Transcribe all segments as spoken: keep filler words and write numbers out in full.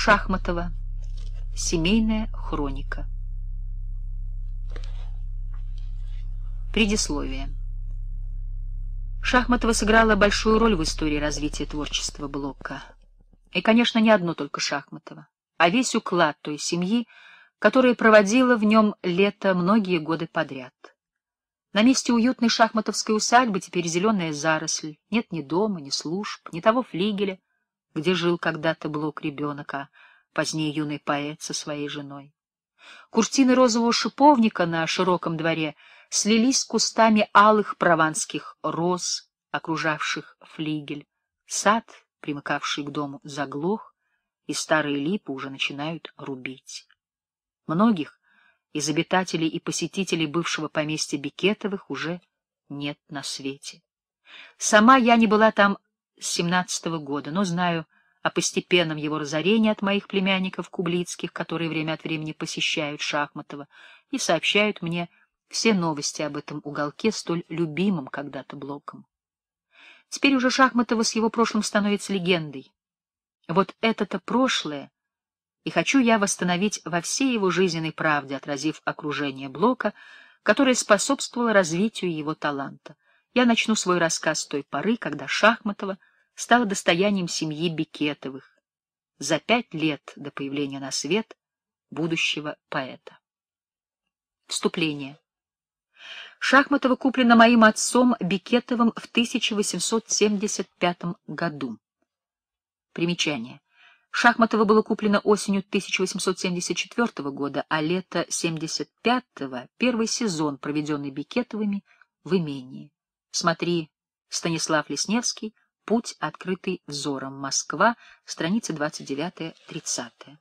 Шахматова. Семейная хроника. Предисловие. Шахматова сыграла большую роль в истории развития творчества Блока. И, конечно, не одно только Шахматова, а весь уклад той семьи, которая проводила в нем лето многие годы подряд. На месте уютной шахматовской усадьбы теперь зеленая заросль, нет ни дома, ни служб, ни того флигеля, где жил когда-то Блок ребенок, а позднее юный поэт со своей женой. Куртины розового шиповника на широком дворе слились с кустами алых прованских роз, окружавших флигель. Сад, примыкавший к дому, заглох, и старые липы уже начинают рубить. Многих из обитателей и посетителей бывшего поместья Бекетовых уже нет на свете. Сама я не была там с семнадцатого года, но знаю о постепенном его разорении от моих племянников Кублицких, которые время от времени посещают Шахматова и сообщают мне все новости об этом уголке, столь любимом когда-то Блоком. Теперь уже Шахматова с его прошлым становится легендой. Вот это-то прошлое и хочу я восстановить во всей его жизненной правде, отразив окружение Блока, которое способствовало развитию его таланта. Я начну свой рассказ с той поры, когда Шахматова стала достоянием семьи Бекетовых, за пять лет до появления на свет будущего поэта. Вступление. Шахматова куплена моим отцом Бекетовым в тысяча восемьсот семьдесят пятом году. Примечание. Шахматова было куплено осенью тысяча восемьсот семьдесят четвёртого года, а лето семьдесят пятого — первый сезон, проведенный Бекетовыми в имении. Смотри Станислав Лесневский, «Путь, открытый взором. Москва», страницы двадцать девятая — тридцатая.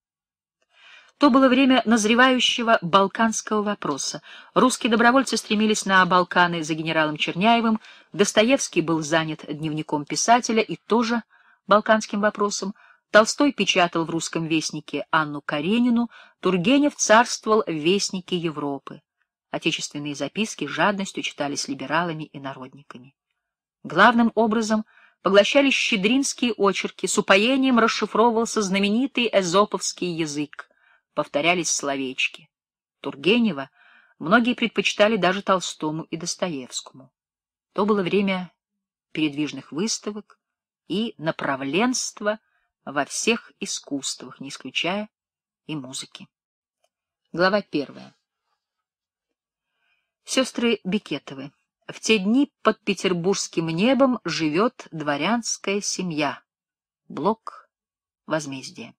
То было время назревающего балканского вопроса. Русские добровольцы стремились на Балканы за генералом Черняевым, Достоевский был занят дневником писателя и тоже балканским вопросом, Толстой печатал в «Русском вестнике» Анну Каренину, Тургенев царствовал в «Вестнике Европы». Отечественные записки с жадностью читались либералами и народниками. Главным образом поглощались щедринские очерки, с упоением расшифровывался знаменитый эзоповский язык, повторялись словечки. Тургенева многие предпочитали даже Толстому и Достоевскому. То было время передвижных выставок и направленства во всех искусствах, не исключая и музыки. Глава первая. Сестры Бекетовы. В те дни под петербургским небом живет дворянская семья. Блок. Возмездие.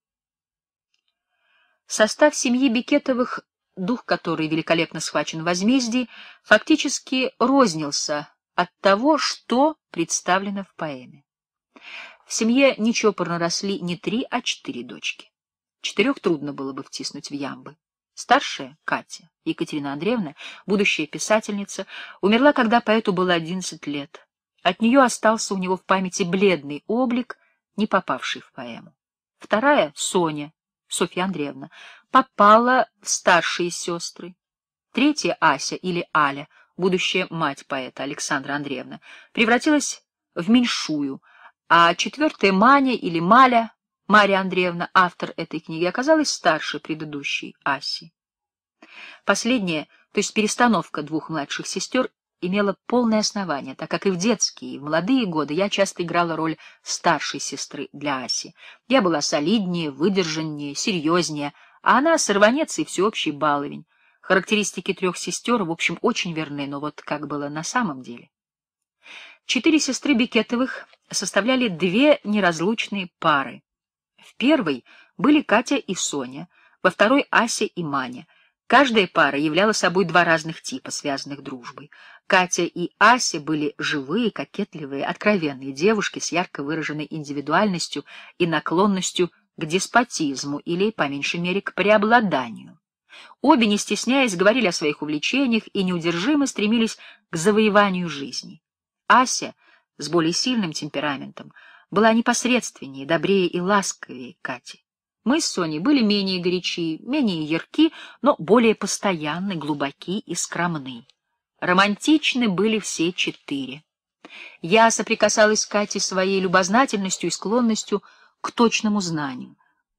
Состав семьи Бекетовых, дух которой великолепно схвачен в возмездии, фактически рознился от того, что представлено в поэме. В семье нечопорно росли не три, а четыре дочки. Четырех трудно было бы втиснуть в ямбы. Старшая, Катя, Екатерина Андреевна, будущая писательница, умерла, когда поэту было одиннадцать лет. От нее остался у него в памяти бледный облик, не попавший в поэму. Вторая, Соня, Софья Андреевна, попала в старшие сестры. Третья, Ася или Аля, будущая мать поэта Александра Андреевна, превратилась в меньшую, а четвертая, Маня или Маля, Марья Андреевна, автор этой книги, оказалась старше предыдущей Аси. Последняя, то есть перестановка двух младших сестер, имела полное основание, так как и в детские, и в молодые годы я часто играла роль старшей сестры для Аси. Я была солиднее, выдержаннее, серьезнее, а она сорванец и всеобщий баловень. Характеристики трех сестер, в общем, очень верны, но вот как было на самом деле. Четыре сестры Бекетовых составляли две неразлучные пары. В первой были Катя и Соня, во второй — Ася и Маня. Каждая пара являла собой два разных типа, связанных дружбой. Катя и Ася были живые, кокетливые, откровенные девушки с ярко выраженной индивидуальностью и наклонностью к деспотизму или, по меньшей мере, к преобладанию. Обе, не стесняясь, говорили о своих увлечениях и неудержимо стремились к завоеванию жизни. Ася, с более сильным темпераментом, была непосредственнее, добрее и ласковее Кати. Мы с Соней были менее горячи, менее ярки, но более постоянны, глубоки и скромны. Романтичны были все четыре. Я соприкасалась с Катей своей любознательностью и склонностью к точному знанию.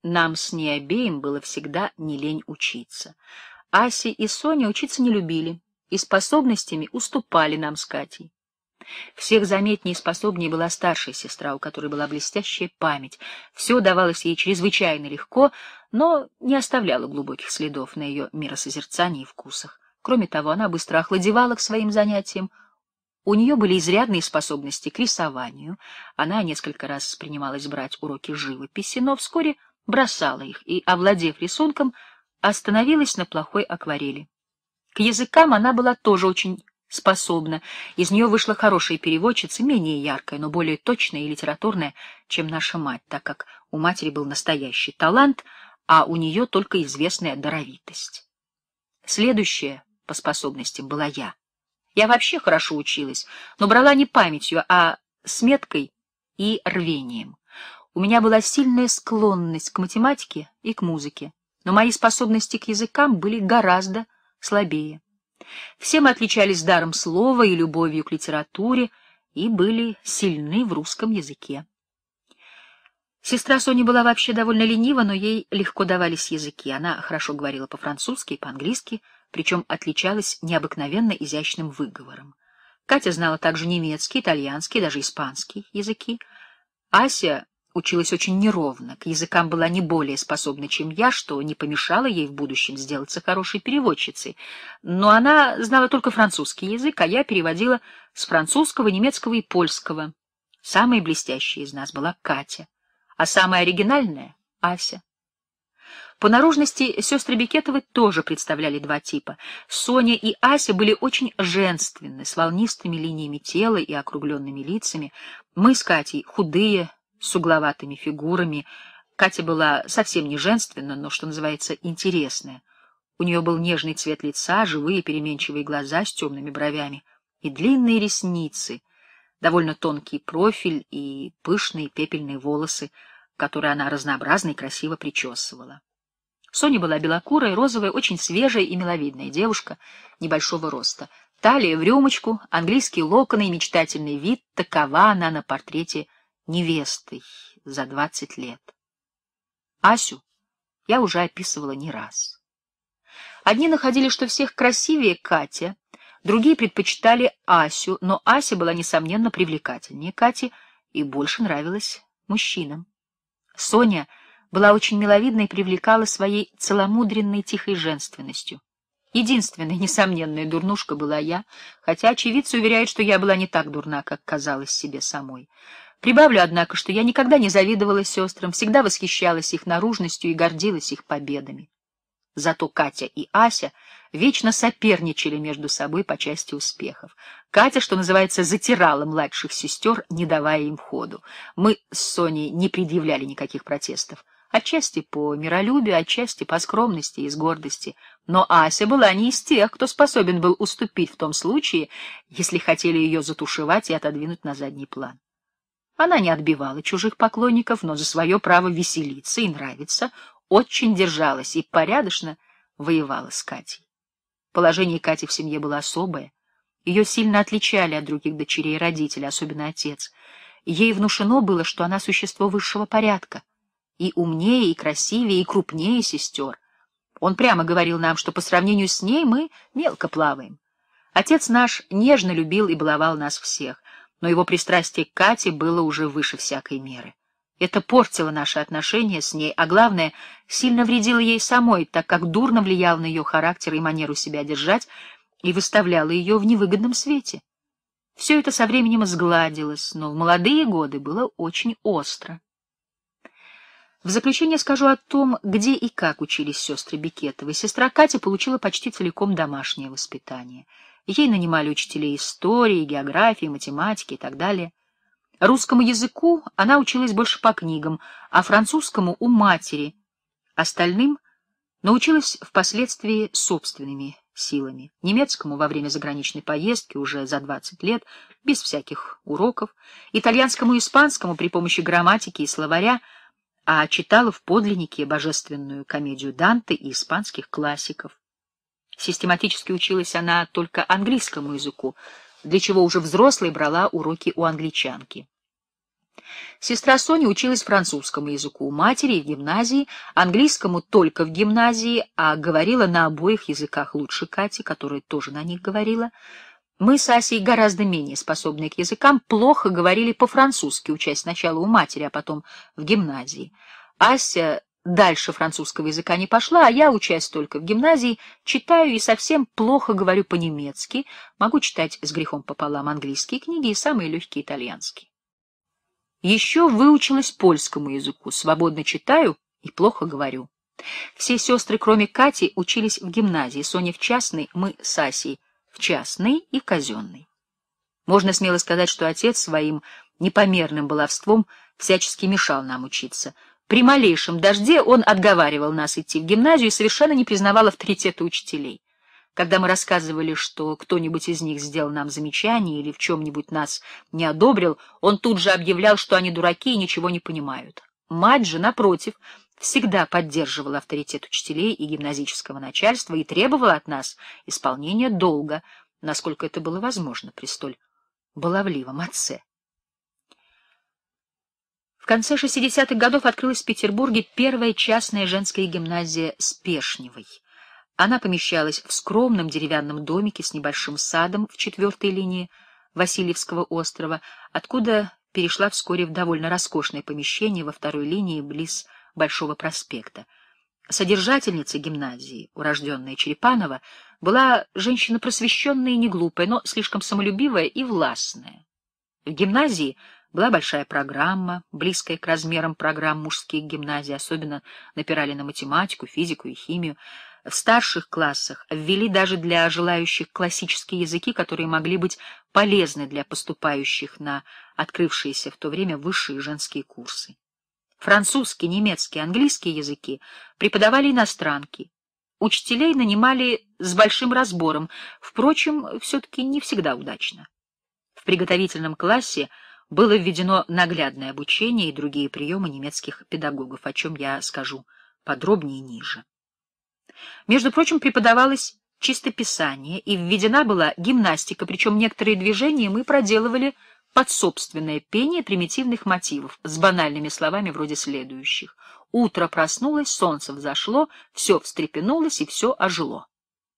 нам с ней обеим было всегда не лень учиться. Ася и Соня учиться не любили и способностями уступали нам с Катей. Всех заметнее и способнее была старшая сестра, у которой была блестящая память. Все давалось ей чрезвычайно легко, но не оставляло глубоких следов на ее миросозерцании и вкусах. Кроме того, она быстро охладевала к своим занятиям. У нее были изрядные способности к рисованию. Она несколько раз принималась брать уроки живописи, но вскоре бросала их и, овладев рисунком, остановилась на плохой акварели. К языкам она была тоже очень способна. Из нее вышла хорошая переводчица, менее яркая, но более точная и литературная, чем наша мать, так как у матери был настоящий талант, а у нее только известная даровитость. Следующая по способностям была я. Я вообще хорошо училась, но брала не памятью, а сметкой и рвением. У меня была сильная склонность к математике и к музыке, но мои способности к языкам были гораздо слабее. Все мы отличались даром слова и любовью к литературе и были сильны в русском языке. Сестра Сони была вообще довольно ленива, но ей легко давались языки. Она хорошо говорила по-французски и по-английски, причем отличалась необыкновенно изящным выговором. Катя знала также немецкий, итальянский, даже испанский языки. Ася училась очень неровно, к языкам была не более способна, чем я, что не помешало ей в будущем сделаться хорошей переводчицей. Но она знала только французский язык, а я переводила с французского, немецкого и польского. Самая блестящая из нас была Катя, а самая оригинальная — Ася. По наружности сестры Бекетовы тоже представляли два типа. Соня и Ася были очень женственны, с волнистыми линиями тела и округленными лицами. Мы с Катей худые, с угловатыми фигурами. Катя была совсем не женственна, но, что называется, интересная. У нее был нежный цвет лица, живые переменчивые глаза с темными бровями и длинные ресницы, довольно тонкий профиль и пышные пепельные волосы, которые она разнообразно и красиво причесывала. Соня была белокурая, розовая, очень свежая и миловидная девушка небольшого роста. Талия в рюмочку, английские локоны и мечтательный вид — такова она на портрете невестой за двадцать лет. Асю я уже описывала не раз. Одни находили, что всех красивее Катя, другие предпочитали Асю, но Ася была, несомненно, привлекательнее Кати и больше нравилась мужчинам. Соня была очень миловидна и привлекала своей целомудренной тихой женственностью. Единственная несомненная дурнушка была я, хотя очевидцы уверяют, что я была не так дурна, как казалось себе самой. Прибавлю, однако, что я никогда не завидовала сестрам, всегда восхищалась их наружностью и гордилась их победами. Зато Катя и Ася вечно соперничали между собой по части успехов. Катя, что называется, затирала младших сестер, не давая им ходу. Мы с Соней не предъявляли никаких протестов. Отчасти по миролюбию, отчасти по скромности и с гордости. Но Ася была не из тех, кто способен был уступить в том случае, если хотели ее затушевать и отодвинуть на задний план. Она не отбивала чужих поклонников, но за свое право веселиться и нравиться очень держалась и порядочно воевала с Катей. Положение Кати в семье было особое. Ее сильно отличали от других дочерей родители, особенно отец. Ей внушено было, что она существо высшего порядка, и умнее, и красивее, и крупнее сестер. Он прямо говорил нам, что по сравнению с ней мы мелко плаваем. Отец наш нежно любил и баловал нас всех, но его пристрастие к Кате было уже выше всякой меры. Это портило наши отношения с ней, а главное, сильно вредило ей самой, так как дурно влиял на ее характер и манеру себя держать и выставляло ее в невыгодном свете. Все это со временем сгладилось, но в молодые годы было очень остро. В заключение скажу о том, где и как учились сестры Бекетовы. Сестра Катя получила почти целиком домашнее воспитание. Ей нанимали учителей истории, географии, математики и так далее. Русскому языку она училась больше по книгам, а французскому — у матери. Остальным научилась впоследствии собственными силами. Немецкому во время заграничной поездки уже за двадцать лет, без всяких уроков. Итальянскому и испанскому при помощи грамматики и словаря, а читала в подлиннике божественную комедию Данте и испанских классиков. Систематически училась она только английскому языку, для чего уже взрослой брала уроки у англичанки. Сестра Соня училась французскому языку у матери и в гимназии, английскому только в гимназии, а говорила на обоих языках лучше Кати, которая тоже на них говорила. Мы с Асей, гораздо менее способные к языкам, плохо говорили по-французски, учась сначала у матери, а потом в гимназии. Ася дальше французского языка не пошла, а я, учась только в гимназии, читаю и совсем плохо говорю по-немецки, могу читать с грехом пополам английские книги и самые легкие итальянские. Еще выучилась польскому языку, свободно читаю и плохо говорю. Все сестры, кроме Кати, учились в гимназии, Соня в частной, мы с Асей в частной и казенной. Можно смело сказать, что отец своим непомерным баловством всячески мешал нам учиться. При малейшем дожде он отговаривал нас идти в гимназию и совершенно не признавал авторитета учителей. Когда мы рассказывали, что кто-нибудь из них сделал нам замечание или в чем-нибудь нас не одобрил, он тут же объявлял, что они дураки и ничего не понимают. Мать же, напротив, всегда поддерживала авторитет учителей и гимназического начальства и требовала от нас исполнения долга, насколько это было возможно при столь баловливом отце. В конце шестидесятых годов открылась в Петербурге первая частная женская гимназия Спешневой. Она помещалась в скромном деревянном домике с небольшим садом в четвертой линии Васильевского острова, откуда перешла вскоре в довольно роскошное помещение во второй линии близ Большого проспекта. Содержательница гимназии, урожденная Черепанова, была женщина просвещенная и неглупая, но слишком самолюбивая и властная. В гимназии была большая программа, близкая к размерам программ мужских гимназий, особенно напирали на математику, физику и химию. В старших классах ввели даже для желающих классические языки, которые могли быть полезны для поступающих на открывшиеся в то время высшие женские курсы. Французский, немецкий, английский языки преподавали иностранки. Учителей нанимали с большим разбором, впрочем, все-таки не всегда удачно. В приготовительном классе было введено наглядное обучение и другие приемы немецких педагогов, о чем я скажу подробнее ниже. Между прочим, преподавалось чистописание и введена была гимнастика, причем некоторые движения мы проделывали под собственное пение примитивных мотивов с банальными словами вроде следующих: «Утро проснулось, солнце взошло, все встрепенулось и все ожило».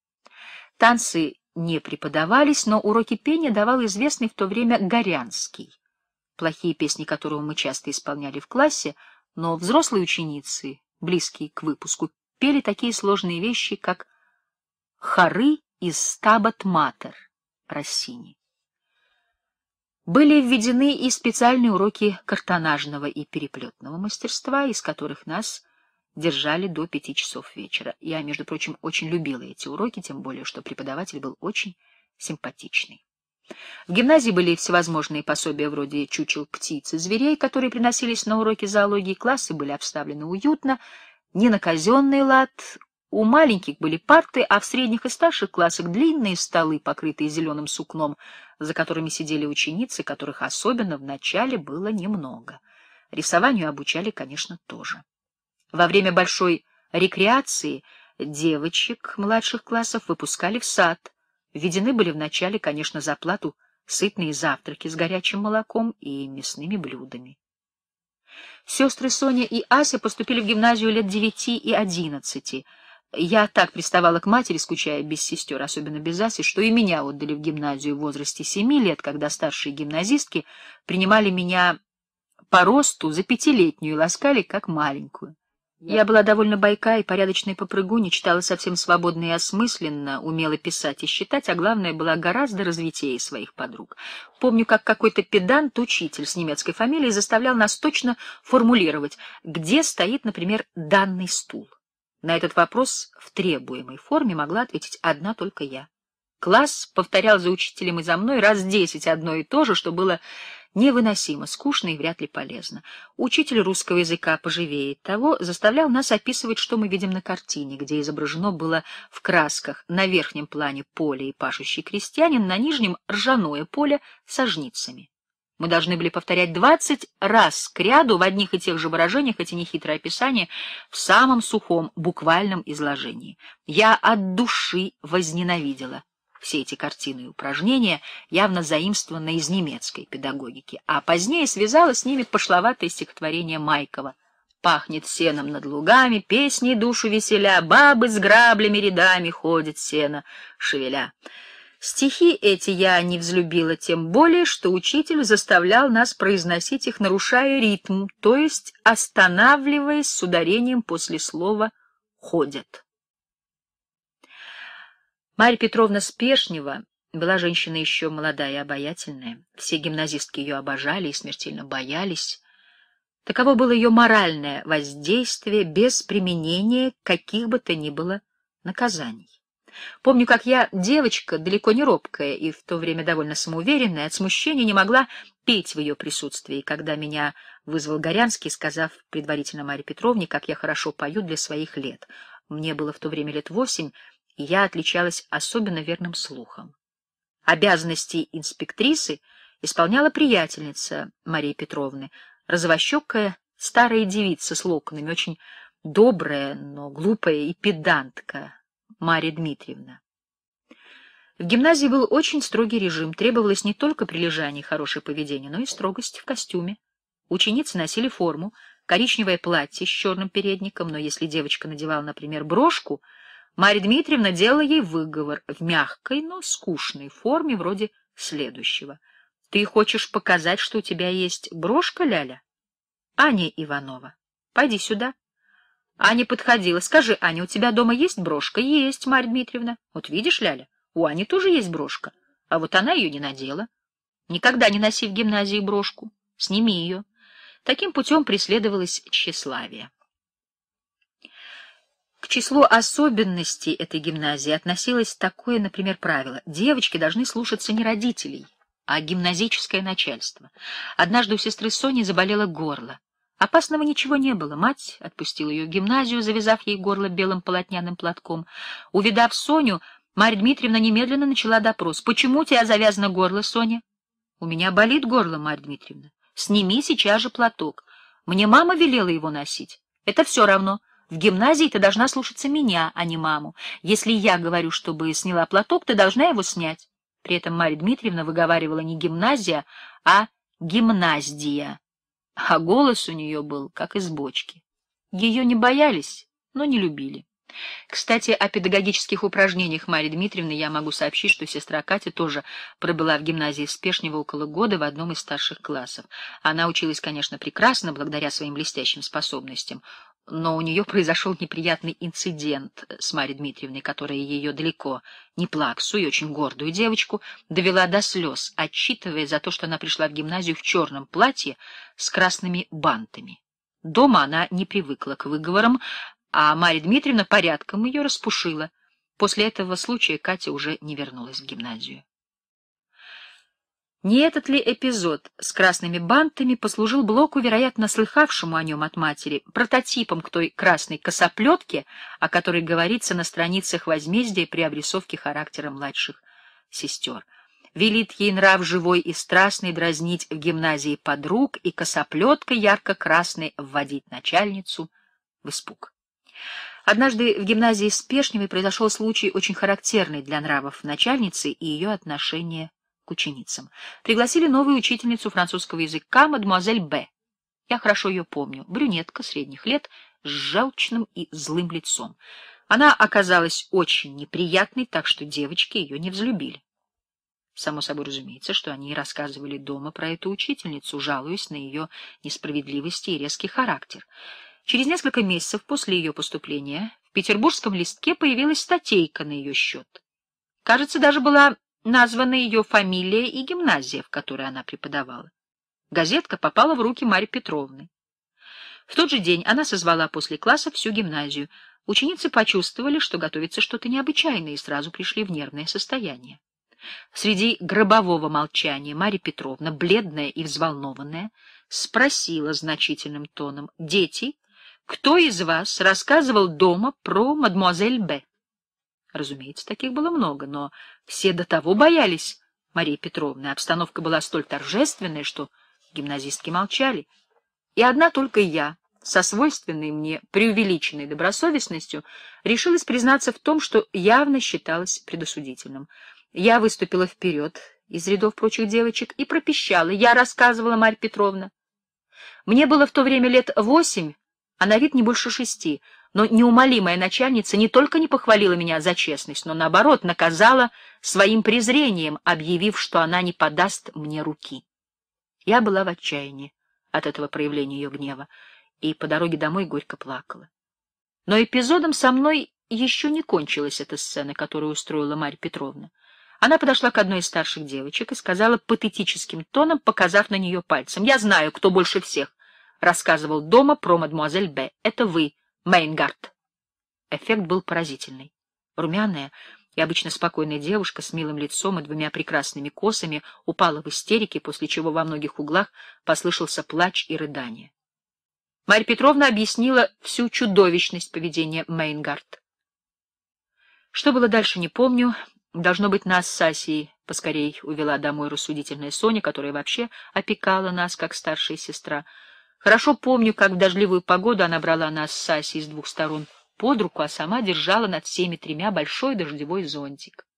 Танцы не преподавались, но уроки пения давал известный в то время Горянский, плохие песни которого мы часто исполняли в классе, но взрослые ученицы, близкие к выпуску, пели такие сложные вещи, как хоры из «Стабат Матер» Россини. Были введены и специальные уроки картонажного и переплетного мастерства, из которых нас держали до пяти часов вечера. Я, между прочим, очень любила эти уроки, тем более, что преподаватель был очень симпатичный. В гимназии были всевозможные пособия вроде чучел птиц и зверей, которые приносились на уроки зоологии. Классы были обставлены уютно, не на казенный лад. У маленьких были парты, а в средних и старших классах длинные столы, покрытые зеленым сукном, за которыми сидели ученицы, которых особенно в начале было немного. Рисованию обучали, конечно, тоже. Во время большой рекреации девочек младших классов выпускали в сад. Введены были вначале, конечно, за плату сытные завтраки с горячим молоком и мясными блюдами. Сестры Соня и Ася поступили в гимназию лет девяти и одиннадцати. Я так приставала к матери, скучая без сестер, особенно без Аси, что и меня отдали в гимназию в возрасте семи лет, когда старшие гимназистки принимали меня по росту за пятилетнюю и ласкали как маленькую. Я была довольно бойка и порядочной попрыгунья, читала совсем свободно и осмысленно, умела писать и считать, а главное, была гораздо развитее своих подруг. Помню, как какой-то педант-учитель с немецкой фамилией заставлял нас точно формулировать, где стоит, например, данный стул. На этот вопрос в требуемой форме могла ответить одна только я. Класс повторял за учителем и за мной раз десять одно и то же, что было невыносимо, скучно и вряд ли полезно. Учитель русского языка поживее того заставлял нас описывать, что мы видим на картине, где изображено было в красках на верхнем плане поле и пашущий крестьянин, на нижнем — ржаное поле со жницами. Мы должны были повторять двадцать раз кряду в одних и тех же выражениях эти нехитрые описания в самом сухом буквальном изложении. Я от души возненавидела Все эти картины и упражнения явно заимствованы из немецкой педагогики, а позднее связала с ними пошловатое стихотворение Майкова: «Пахнет сеном над лугами, песни душу веселя, бабы с граблями рядами ходят сено шевеля». Стихи эти я не взлюбила тем более, что учитель заставлял нас произносить их, нарушая ритм, то есть останавливаясь с ударением после слова «ходят». Марья Петровна Спешнева была женщина еще молодая и обаятельная. Все гимназистки ее обожали и смертельно боялись. Таково было ее моральное воздействие без применения каких бы то ни было наказаний. Помню, как я, девочка, далеко не робкая и в то время довольно самоуверенная, от смущения не могла петь в ее присутствии, когда меня вызвал Горянский, сказав предварительно Марье Петровне, как я хорошо пою для своих лет. Мне было в то время лет восемь, и я отличалась особенно верным слухом. Обязанности инспектрисы исполняла приятельница Марии Петровны, розовощекая старая девица с локонами, очень добрая, но глупая и педантка Марья Дмитриевна. В гимназии был очень строгий режим, требовалось не только прилежание и хорошее поведение, но и строгость в костюме. Ученицы носили форму, коричневое платье с черным передником, но если девочка надевала, например, брошку, Марья Дмитриевна делала ей выговор в мягкой, но скучной форме вроде следующего: «Ты хочешь показать, что у тебя есть брошка, Ляля? Аня Иванова, пойди сюда». Аня подходила. «Скажи, Аня, у тебя дома есть брошка?» «Есть, Марья Дмитриевна». «Вот видишь, Ляля, у Ани тоже есть брошка, а вот она ее не надела. Никогда не носи в гимназии брошку, сними ее». Таким путем преследовалось тщеславие. К числу особенностей этой гимназии относилось такое, например, правило: девочки должны слушаться не родителей, а гимназическое начальство. Однажды у сестры Сони заболело горло. Опасного ничего не было. Мать отпустила ее в гимназию, завязав ей горло белым полотняным платком. Увидав Соню, Марья Дмитриевна немедленно начала допрос. «Почему у тебя завязано горло, Соня?» «У меня болит горло, Марья Дмитриевна». «Сними сейчас же платок. Мне мама велела его носить». «Это все равно. В гимназии ты должна слушаться меня, а не маму. Если я говорю, чтобы сняла платок, ты должна его снять». При этом Марья Дмитриевна выговаривала не гимназия, а гимназдия. А голос у нее был как из бочки. Ее не боялись, но не любили. Кстати, о педагогических упражнениях Марьи Дмитриевны я могу сообщить, что сестра Катя тоже пробыла в гимназии Спешнева около года в одном из старших классов. Она училась, конечно, прекрасно, благодаря своим блестящим способностям, но у нее произошел неприятный инцидент с Марьей Дмитриевной, которая ее далеко не плаксу и очень гордую девочку довела до слез, отчитывая за то, что она пришла в гимназию в черном платье с красными бантами. Дома она не привыкла к выговорам, а Марья Дмитриевна порядком ее распушила. После этого случая Катя уже не вернулась в гимназию. Не этот ли эпизод с красными бантами послужил Блоку, вероятно, слыхавшему о нем от матери, прототипом к той красной косоплетке, о которой говорится на страницах «Возмездия» при обрисовке характера младших сестер? Велит ей нрав живой и страстный дразнить в гимназии подруг и косоплеткой ярко-красной вводить начальницу в испуг. Однажды в гимназии Спешневой произошел случай, очень характерный для нравов начальницы и ее отношения к ученицам. Пригласили новую учительницу французского языка, мадемуазель Б. Я хорошо ее помню. Брюнетка средних лет с желчным и злым лицом. Она оказалась очень неприятной, так что девочки ее не взлюбили. Само собой разумеется, что они рассказывали дома про эту учительницу, жалуясь на ее несправедливость и резкий характер. Через несколько месяцев после ее поступления в петербургском листке появилась статейка на ее счет. Кажется, даже была названа ее фамилия и гимназия, в которой она преподавала. Газетка попала в руки Марьи Петровны. В тот же день она созвала после класса всю гимназию. Ученицы почувствовали, что готовится что-то необычайное, и сразу пришли в нервное состояние. Среди гробового молчания Марья Петровна, бледная и взволнованная, спросила значительным тоном: «Дети, кто из вас рассказывал дома про мадемуазель Б?» Разумеется, таких было много, но все до того боялись Марии Петровны. Обстановка была столь торжественная, что гимназистки молчали. И одна только я, со свойственной мне преувеличенной добросовестностью, решилась признаться в том, что явно считалось предосудительным. Я выступила вперед из рядов прочих девочек и пропищала. Я рассказывала, Марья Петровна. Мне было в то время лет восемь, а на вид не больше шести, но неумолимая начальница не только не похвалила меня за честность, но, наоборот, наказала своим презрением, объявив, что она не подаст мне руки. Я была в отчаянии от этого проявления ее гнева и по дороге домой горько плакала. Но эпизодом со мной еще не кончилась эта сцена, которую устроила Марья Петровна. Она подошла к одной из старших девочек и сказала патетическим тоном, показав на нее пальцем: «Я знаю, кто больше всех рассказывал дома про мадемуазель Б. Это вы, Мейнгард». Эффект был поразительный. Румяная и обычно спокойная девушка с милым лицом и двумя прекрасными косами упала в истерике, после чего во многих углах послышался плач и рыдание. Марья Петровна объяснила всю чудовищность поведения Мейнгард. Что было дальше, не помню. Должно быть, нас с Асей поскорей увела домой рассудительная Соня, которая вообще опекала нас, как старшая сестра. Хорошо помню, как в дождливую погоду она брала нас с Асей с двух сторон под руку, а сама держала над всеми тремя большой дождевой зонтик.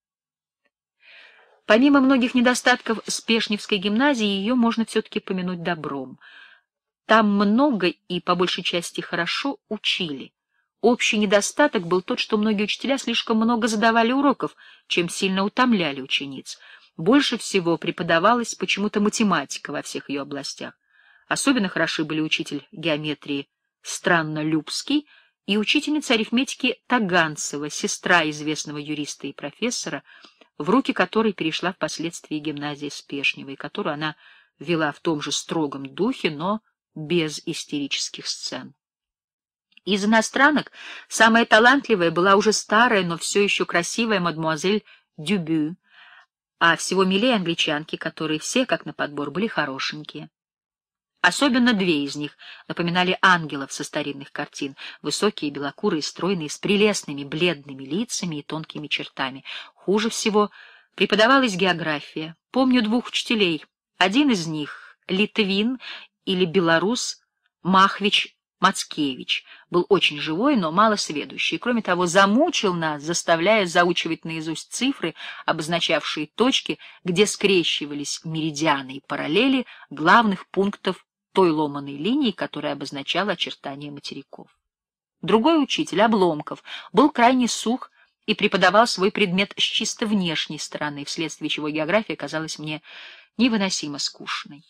Помимо многих недостатков Спешневской гимназии, ее можно все-таки помянуть добром. Там много и, по большей части, хорошо учили. Общий недостаток был тот, что многие учителя слишком много задавали уроков, чем сильно утомляли учениц. Больше всего преподавалась почему-то математика во всех ее областях. Особенно хороши были учитель геометрии Страннолюбский и учительница арифметики Таганцева, сестра известного юриста и профессора, в руки которой перешла впоследствии гимназия Спешнева, и которую она вела в том же строгом духе, но без истерических сцен. Из иностранок самая талантливая была уже старая, но все еще красивая мадемуазель Дюбю, а всего милее англичанки, которые все, как на подбор, были хорошенькие. Особенно две из них напоминали ангелов со старинных картин, высокие, белокурые, стройные, с прелестными бледными лицами и тонкими чертами. Хуже всего преподавалась география. Помню двух учителей. Один из них, литвин или белорус Махвич Мацкевич, был очень живой, но мало сведущий. Кроме того, замучил нас, заставляя заучивать наизусть цифры, обозначавшие точки, где скрещивались меридианы и параллели главных пунктов той ломаной линии, которая обозначала очертания материков. Другой учитель, Обломков, был крайне сух и преподавал свой предмет с чисто внешней стороны, вследствие чего география казалась мне невыносимо скучной.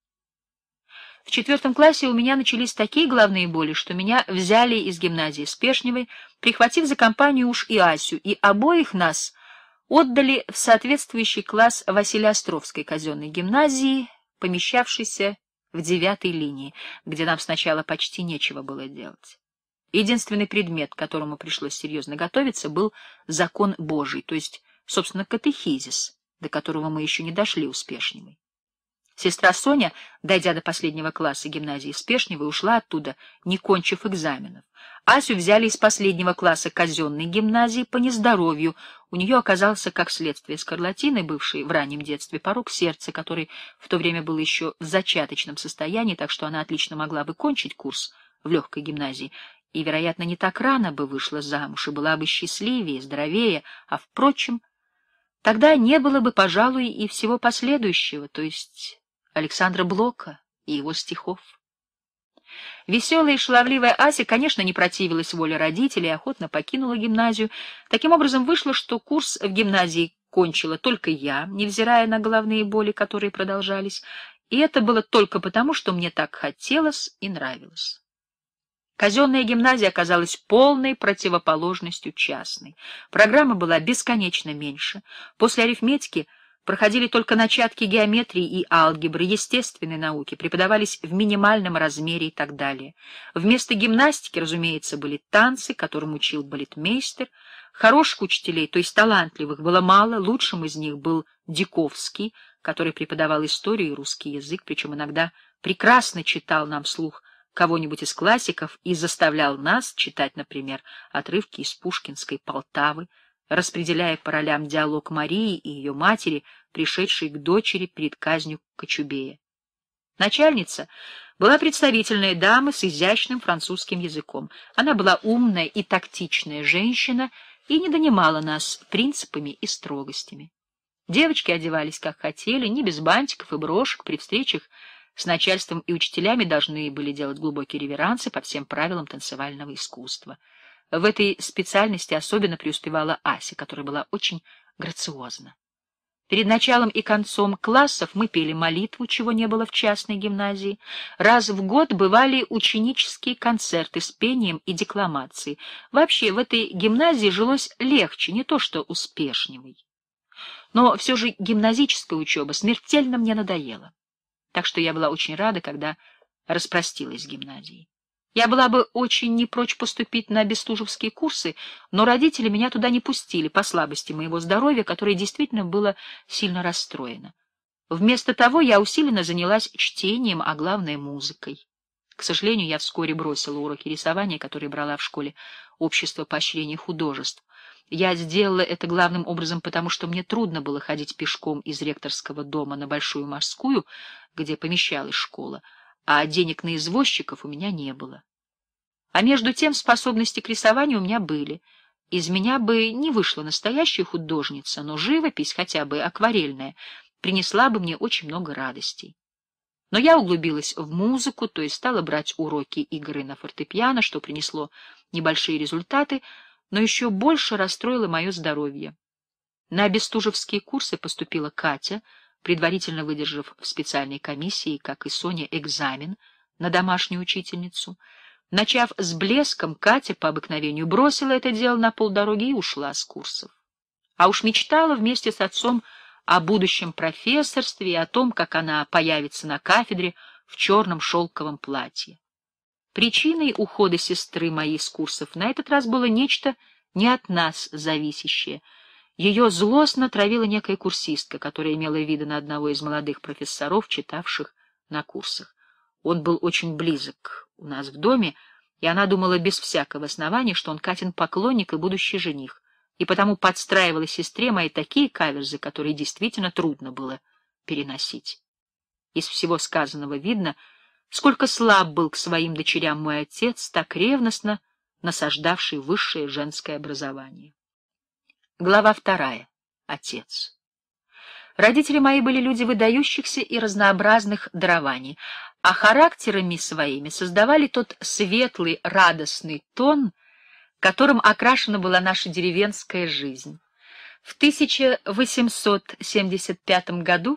В четвертом классе у меня начались такие головные боли, что меня взяли из гимназии Спешневой, прихватив за компанию уж и Асю, и обоих нас отдали в соответствующий класс Василеостровской казенной гимназии, помещавшейся в девятой линии, где нам сначала почти нечего было делать. Единственный предмет, к которому пришлось серьезно готовиться, был закон Божий, то есть, собственно, катехизис, до которого мы еще не дошли у Спешневой. Сестра Соня, дойдя до последнего класса гимназии Спешневой, ушла оттуда, не кончив экзаменов. Асю взяли из последнего класса казенной гимназии по нездоровью. У нее оказался, как следствие скарлатины, бывшей в раннем детстве, порок сердца, который в то время был еще в зачаточном состоянии, так что она отлично могла бы кончить курс в легкой гимназии и, вероятно, не так рано бы вышла замуж и была бы счастливее, здоровее, а, впрочем, тогда не было бы, пожалуй, и всего последующего, то есть Александра Блока и его стихов. Веселая и шаловливая Ася, конечно, не противилась воле родителей и охотно покинула гимназию. Таким образом, вышло, что курс в гимназии кончила только я, невзирая на головные боли, которые продолжались, и это было только потому, что мне так хотелось и нравилось. Казенная гимназия оказалась полной противоположностью частной. Программа была бесконечно меньше. После арифметики проходили только начатки геометрии и алгебры, естественной науки, преподавались в минимальном размере и так далее. Вместо гимнастики, разумеется, были танцы, которым учил балетмейстер. Хороших учителей, то есть талантливых, было мало, лучшим из них был Диковский, который преподавал историю и русский язык, причем иногда прекрасно читал нам вслух кого-нибудь из классиков и заставлял нас читать, например, отрывки из пушкинской «Полтавы», распределяя по ролям диалог Марии и ее матери, пришедшей к дочери перед казнью Кочубея. Начальница была представительная дама с изящным французским языком. Она была умная и тактичная женщина и не донимала нас принципами и строгостями. Девочки одевались как хотели, не без бантиков и брошек, при встречах с начальством и учителями должны были делать глубокие реверансы по всем правилам танцевального искусства. В этой специальности особенно преуспевала Ася, которая была очень грациозна. Перед началом и концом классов мы пели молитву, чего не было в частной гимназии. Раз в год бывали ученические концерты с пением и декламацией. Вообще в этой гимназии жилось легче, не то что успешней. Но все же гимназическая учеба смертельно мне надоела. Так что я была очень рада, когда распростилась с гимназией. Я была бы очень не прочь поступить на бестужевские курсы, но родители меня туда не пустили по слабости моего здоровья, которое действительно было сильно расстроено. Вместо того я усиленно занялась чтением, а главное — музыкой. К сожалению, я вскоре бросила уроки рисования, которые брала в школе Общества поощрения художеств. Я сделала это главным образом потому, что мне трудно было ходить пешком из ректорского дома на Большую Морскую, где помещалась школа, а денег на извозчиков у меня не было. А между тем способности к рисованию у меня были. Из меня бы не вышла настоящая художница, но живопись, хотя бы акварельная, принесла бы мне очень много радостей. Но я углубилась в музыку, то есть стала брать уроки игры на фортепиано, что принесло небольшие результаты, но еще больше расстроило мое здоровье. На бестужевские курсы поступила Катя, предварительно выдержав в специальной комиссии, как и Соня, экзамен на домашнюю учительницу. Начав с блеском, Катя по обыкновению бросила это дело на полдороги и ушла с курсов. А уж мечтала вместе с отцом о будущем профессорстве и о том, как она появится на кафедре в черном шелковом платье. Причиной ухода сестры моей с курсов на этот раз было нечто не от нас зависящее. Ее злостно травила некая курсистка, которая имела виды на одного из молодых профессоров, читавших на курсах. Он был очень близок у нас в доме, и она думала без всякого основания, что он Катин поклонник и будущий жених, и потому подстраивала сестре мои такие каверзы, которые действительно трудно было переносить. Из всего сказанного видно, сколько слаб был к своим дочерям мой отец, так ревностно насаждавший высшее женское образование. Глава вторая. Отец. Родители мои были люди выдающихся и разнообразных дарований, а характерами своими создавали тот светлый, радостный тон, которым окрашена была наша деревенская жизнь. В тысяча восемьсот семьдесят пятом году,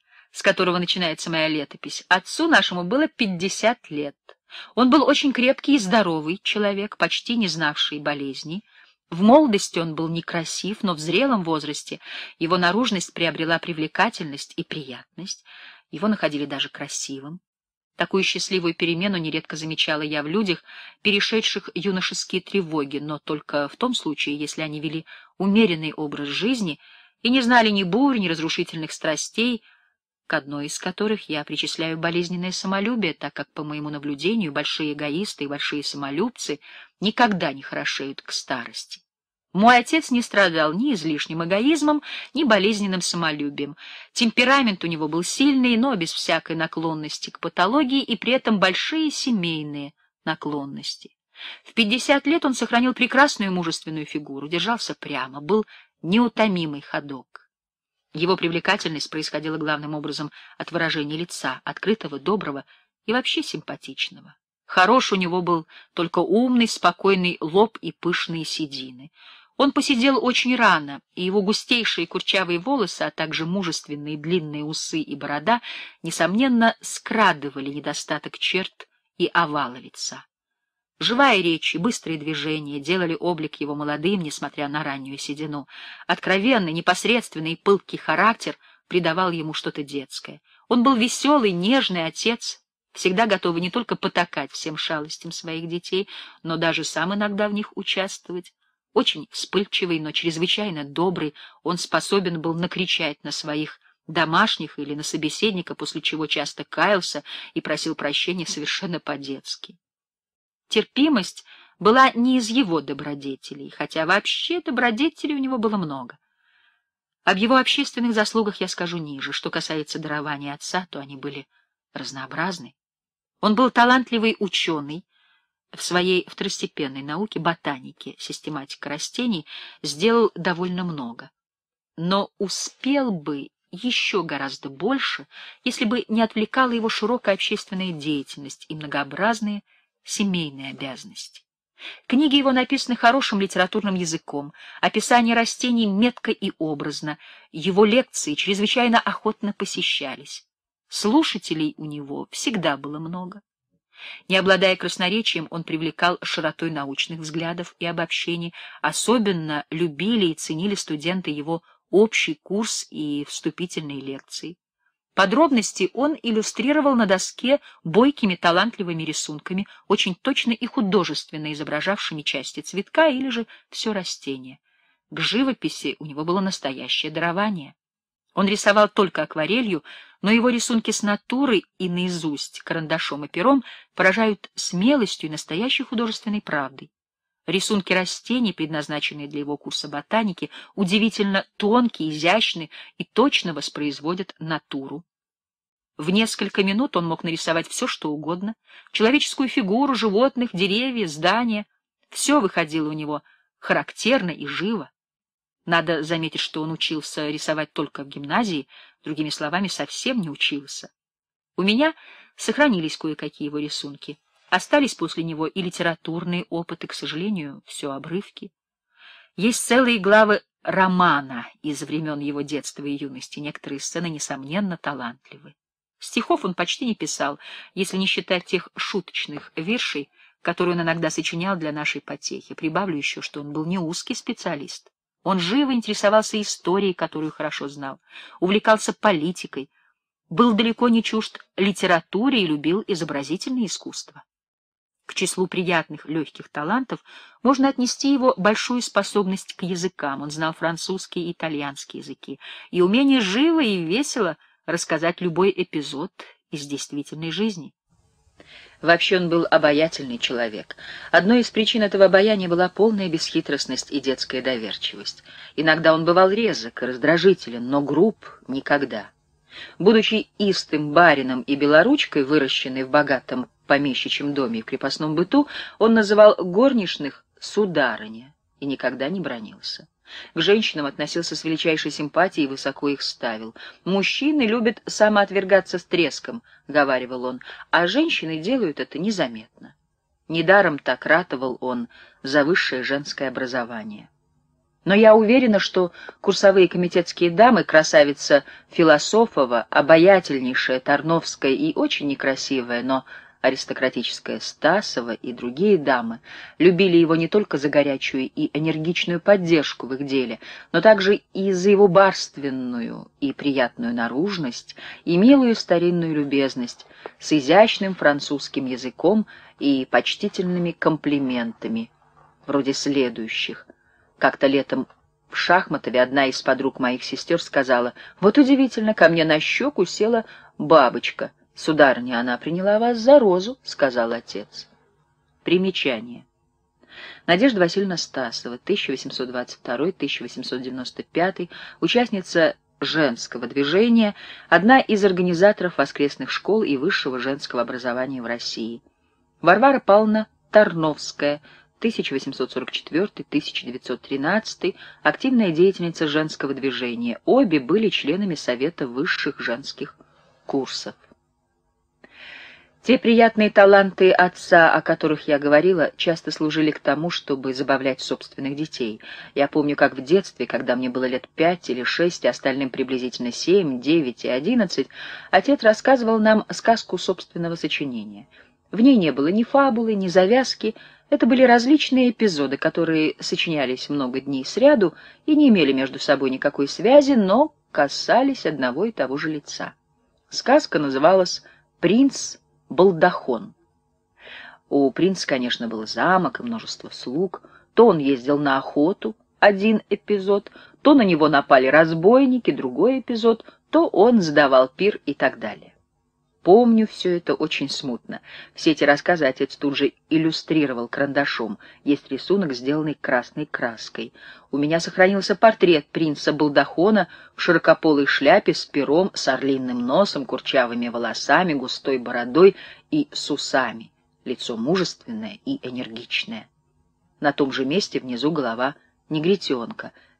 с которого начинается моя летопись, отцу нашему было пятьдесят лет. Он был очень крепкий и здоровый человек, почти не знавший болезней. В молодости он был некрасив, но в зрелом возрасте его наружность приобрела привлекательность и приятность. Его находили даже красивым. Такую счастливую перемену нередко замечала я в людях, перешедших юношеские тревоги, но только в том случае, если они вели умеренный образ жизни и не знали ни бурь, ни разрушительных страстей, к одной из которых я причисляю болезненное самолюбие, так как, по моему наблюдению, большие эгоисты и большие самолюбцы никогда не хорошеют к старости. Мой отец не страдал ни излишним эгоизмом, ни болезненным самолюбием. Темперамент у него был сильный, но без всякой наклонности к патологии, и при этом большие семейные наклонности. В пятьдесят лет он сохранил прекрасную мужественную фигуру, держался прямо, был неутомимый ходок. Его привлекательность происходила главным образом от выражения лица, открытого, доброго и вообще симпатичного. Хорош у него был только умный, спокойный лоб и пышные седины. Он посидел очень рано, и его густейшие курчавые волосы, а также мужественные длинные усы и борода, несомненно, скрадывали недостаток черт и овала лица. Живая речь и быстрые движения делали облик его молодым, несмотря на раннюю седину. Откровенный, непосредственный и пылкий характер придавал ему что-то детское. Он был веселый, нежный отец, всегда готовый не только потакать всем шалостям своих детей, но даже сам иногда в них участвовать. Очень вспыльчивый, но чрезвычайно добрый, он способен был накричать на своих домашних или на собеседника, после чего часто каялся и просил прощения совершенно по-детски. Терпимость была не из его добродетелей, хотя вообще добродетелей у него было много. Об его общественных заслугах я скажу ниже. Что касается дарования отца, то они были разнообразны. Он был талантливый ученый, в своей второстепенной науке, ботанике, систематика растений, сделал довольно много. но успел бы еще гораздо больше, если бы не отвлекала его широкая общественная деятельность и многообразные семейные обязанности. Книги его написаны хорошим литературным языком, описание растений метко и образно, его лекции чрезвычайно охотно посещались. Слушателей у него всегда было много. Не обладая красноречием, он привлекал широтой научных взглядов и обобщений, особенно любили и ценили студенты его общий курс и вступительные лекции. Подробности он иллюстрировал на доске бойкими талантливыми рисунками, очень точно и художественно изображавшими части цветка или же все растение. К живописи у него было настоящее дарование. Он рисовал только акварелью, но его рисунки с натуры и наизусть карандашом и пером поражают смелостью и настоящей художественной правдой. Рисунки растений, предназначенные для его курса ботаники, удивительно тонкие, изящны и точно воспроизводят натуру. В несколько минут он мог нарисовать все, что угодно: человеческую фигуру, животных, деревья, здания. Все выходило у него характерно и живо. Надо заметить, что он учился рисовать только в гимназии, другими словами, совсем не учился. У меня сохранились кое-какие его рисунки. Остались после него и литературные опыты, к сожалению, все обрывки. Есть целые главы романа из времен его детства и юности, некоторые сцены, несомненно, талантливы. Стихов он почти не писал, если не считать тех шуточных виршей, которые он иногда сочинял для нашей потехи. Прибавлю еще, что он был не узкий специалист. Он живо интересовался историей, которую хорошо знал, увлекался политикой, был далеко не чужд литературе и любил изобразительное искусство. К числу приятных легких талантов можно отнести его большую способность к языкам. Он знал французский и итальянский языки и умение живо и весело рассказать любой эпизод из действительной жизни. Вообще он был обаятельный человек. Одной из причин этого обаяния была полная бесхитростность и детская доверчивость. Иногда он бывал резок и раздражителен, но груб никогда. Будучи истым барином и белоручкой, выращенный в богатом помещичьем доме и в крепостном быту, он называл горничных «сударыня» и никогда не бранился. К женщинам относился с величайшей симпатией и высоко их ставил. «Мужчины любят самоотвергаться с треском», — говаривал он, — «а женщины делают это незаметно». Недаром так ратовал он за высшее женское образование. Но я уверена, что курсовые комитетские дамы, красавица Философова, обаятельнейшая Тарновская и очень некрасивая, но аристократическая Стасова и другие дамы любили его не только за горячую и энергичную поддержку в их деле, но также и за его барственную и приятную наружность и милую старинную любезность с изящным французским языком и почтительными комплиментами, вроде следующих. Как-то летом в Шахматове одна из подруг моих сестер сказала: «Вот удивительно, ко мне на щеку села бабочка. Сударыня, она приняла вас за розу», — сказал отец. Примечание. Надежда Васильевна Стасова, тысяча восемьсот двадцать второй — тысяча восемьсот девяносто пятый, участница женского движения, одна из организаторов воскресных школ и высшего женского образования в России. Варвара Павловна Тарновская, тысяча восемьсот сорок четвёртый — тысяча девятьсот тринадцатый, активная деятельница женского движения. Обе были членами Совета высших женских курсов. Те приятные таланты отца, о которых я говорила, часто служили к тому, чтобы забавлять собственных детей. Я помню, как в детстве, когда мне было лет пять или шесть, а остальным приблизительно семь, девять и одиннадцать, отец рассказывал нам сказку собственного сочинения. В ней не было ни фабулы, ни завязки. Это были различные эпизоды, которые сочинялись много дней сряду и не имели между собой никакой связи, но касались одного и того же лица. Сказка называлась «Принц Балдахон». У принца, конечно, был замок и множество слуг. То он ездил на охоту, один эпизод, то на него напали разбойники, другой эпизод, то он сдавал пир и так далее. Помню все это очень смутно. Все эти рассказы отец тут же иллюстрировал карандашом. Есть рисунок, сделанный красной краской. У меня сохранился портрет принца Балдахона в широкополой шляпе с пером, с орлиным носом, курчавыми волосами, густой бородой и с усами. Лицо мужественное и энергичное. На том же месте внизу голова негритенка.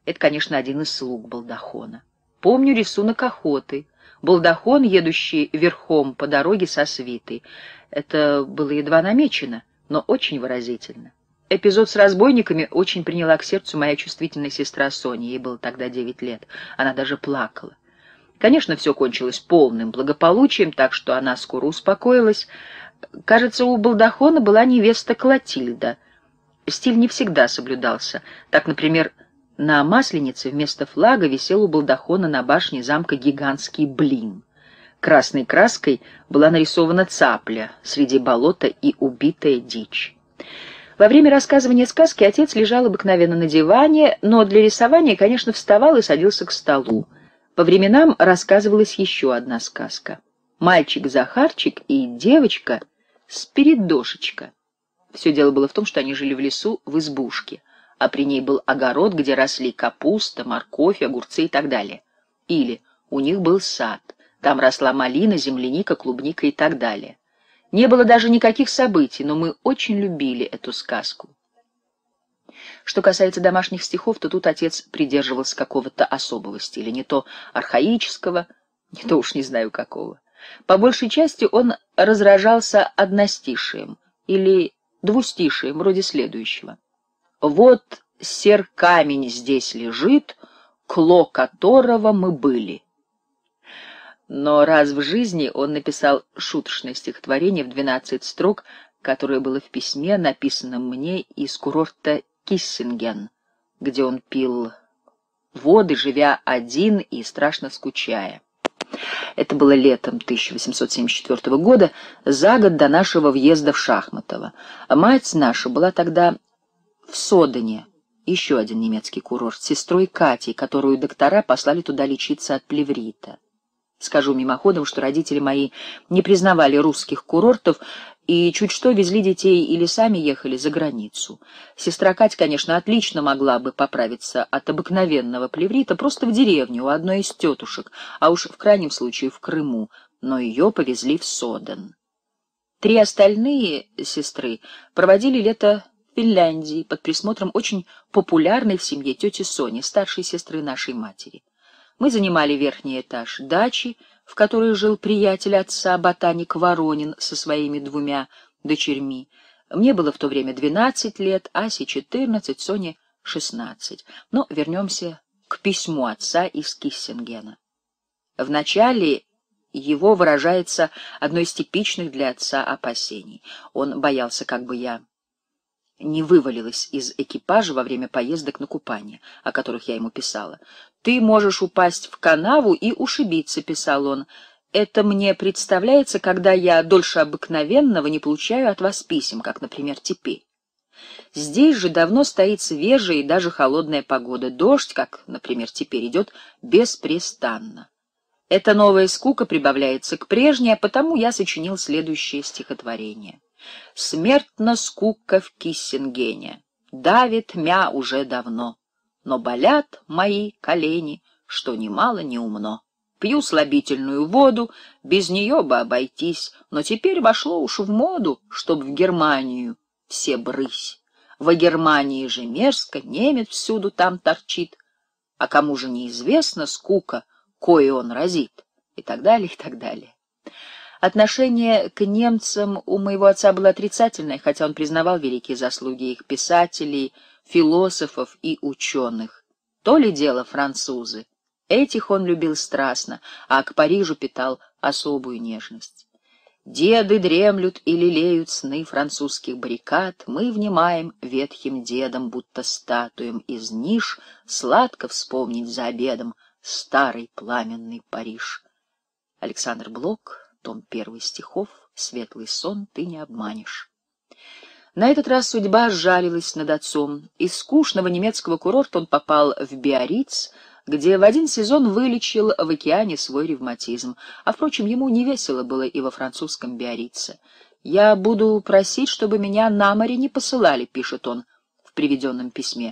Это, конечно, один из слуг балдахона. Помню рисунок охоты. Балдахон, едущий верхом по дороге со свитой. Это было едва намечено, но очень выразительно. Эпизод с разбойниками очень приняла к сердцу моя чувствительная сестра Соня. Ей было тогда девять лет. Она даже плакала. Конечно, все кончилось полным благополучием, так что она скоро успокоилась. Кажется, у балдахона была невеста Клотильда. Стиль не всегда соблюдался. Так, например, на Масленице вместо флага висел у балдахона на башне замка гигантский блин. Красной краской была нарисована цапля среди болота и убитая дичь. Во время рассказывания сказки отец лежал обыкновенно на диване, но для рисования, конечно, вставал и садился к столу. По временам рассказывалась еще одна сказка. Мальчик Захарчик и девочка Спиридошечка. Все дело было в том, что они жили в лесу в избушке, а при ней был огород, где росли капуста, морковь, огурцы и так далее. Или у них был сад, там росла малина, земляника, клубника и так далее. Не было даже никаких событий, но мы очень любили эту сказку. Что касается домашних стихов, то тут отец придерживался какого-то особого стиля, не то архаического, не то уж не знаю какого. По большей части он разражался одностишием или двустишием, вроде следующего. «Вот сер камень здесь лежит, кло которого мы были». Но раз в жизни он написал шуточное стихотворение в двенадцать строк, которое было в письме, написанном мне из курорта Киссинген, где он пил воды, живя один и страшно скучая. Это было летом тысяча восемьсот семьдесят четвёртого года, за год до нашего въезда в Шахматово. Мать наша была тогда в Содене, еще один немецкий курорт, с сестрой Катей, которую доктора послали туда лечиться от плеврита. Скажу мимоходом, что родители мои не признавали русских курортов и чуть что везли детей или сами ехали за границу. Сестра Катя, конечно, отлично могла бы поправиться от обыкновенного плеврита просто в деревню у одной из тетушек, а уж в крайнем случае в Крыму, но ее повезли в Соден. Три остальные сестры проводили лето в Финляндии под присмотром очень популярной в семье тети Сони, старшей сестры нашей матери. Мы занимали верхний этаж дачи, в которой жил приятель отца, ботаник Воронин, со своими двумя дочерьми. Мне было в то время двенадцать лет, Асе четырнадцать, Соне шестнадцать. Но вернемся к письму отца из Киссингена. В начале его выражается одно из типичных для отца опасений. Он боялся, как бы я не вывалилась из экипажа во время поездок на купание, о которых я ему писала. «Ты можешь упасть в канаву и ушибиться», — писал он. «Это мне представляется, когда я дольше обыкновенного не получаю от вас писем, как, например, теперь. Здесь же давно стоит свежая и даже холодная погода. Дождь, как, например, теперь, идет беспрестанно. Эта новая скука прибавляется к прежней, а потому я сочинил следующее стихотворение. «Смертна скука в Киссингене, давит мя уже давно, но болят мои колени, что немало не умно. Пью слабительную воду, без нее бы обойтись, но теперь вошло уж в моду, чтоб в Германию все брысь. Во Германии же мерзко, немец всюду там торчит, а кому же неизвестна скука, кое он разит», и так далее, и так далее. Отношение к немцам у моего отца было отрицательное, хотя он признавал великие заслуги их писателей, философов и ученых. То ли дело французы. Этих он любил страстно, а к Парижу питал особую нежность. Деды дремлют и лелеют сны французских баррикад, мы внимаем ветхим дедам, будто статуям из ниш, сладко вспомнить за обедом старый пламенный Париж. Александр Блок, том первый стихов, «Светлый сон ты не обманешь». На этот раз судьба сжалилась над отцом. Из скучного немецкого курорта он попал в Биарриц, где в один сезон вылечил в океане свой ревматизм. А, впрочем, ему не весело было и во французском Биаррице. «Я буду просить, чтобы меня на море не посылали», — пишет он в приведенном письме.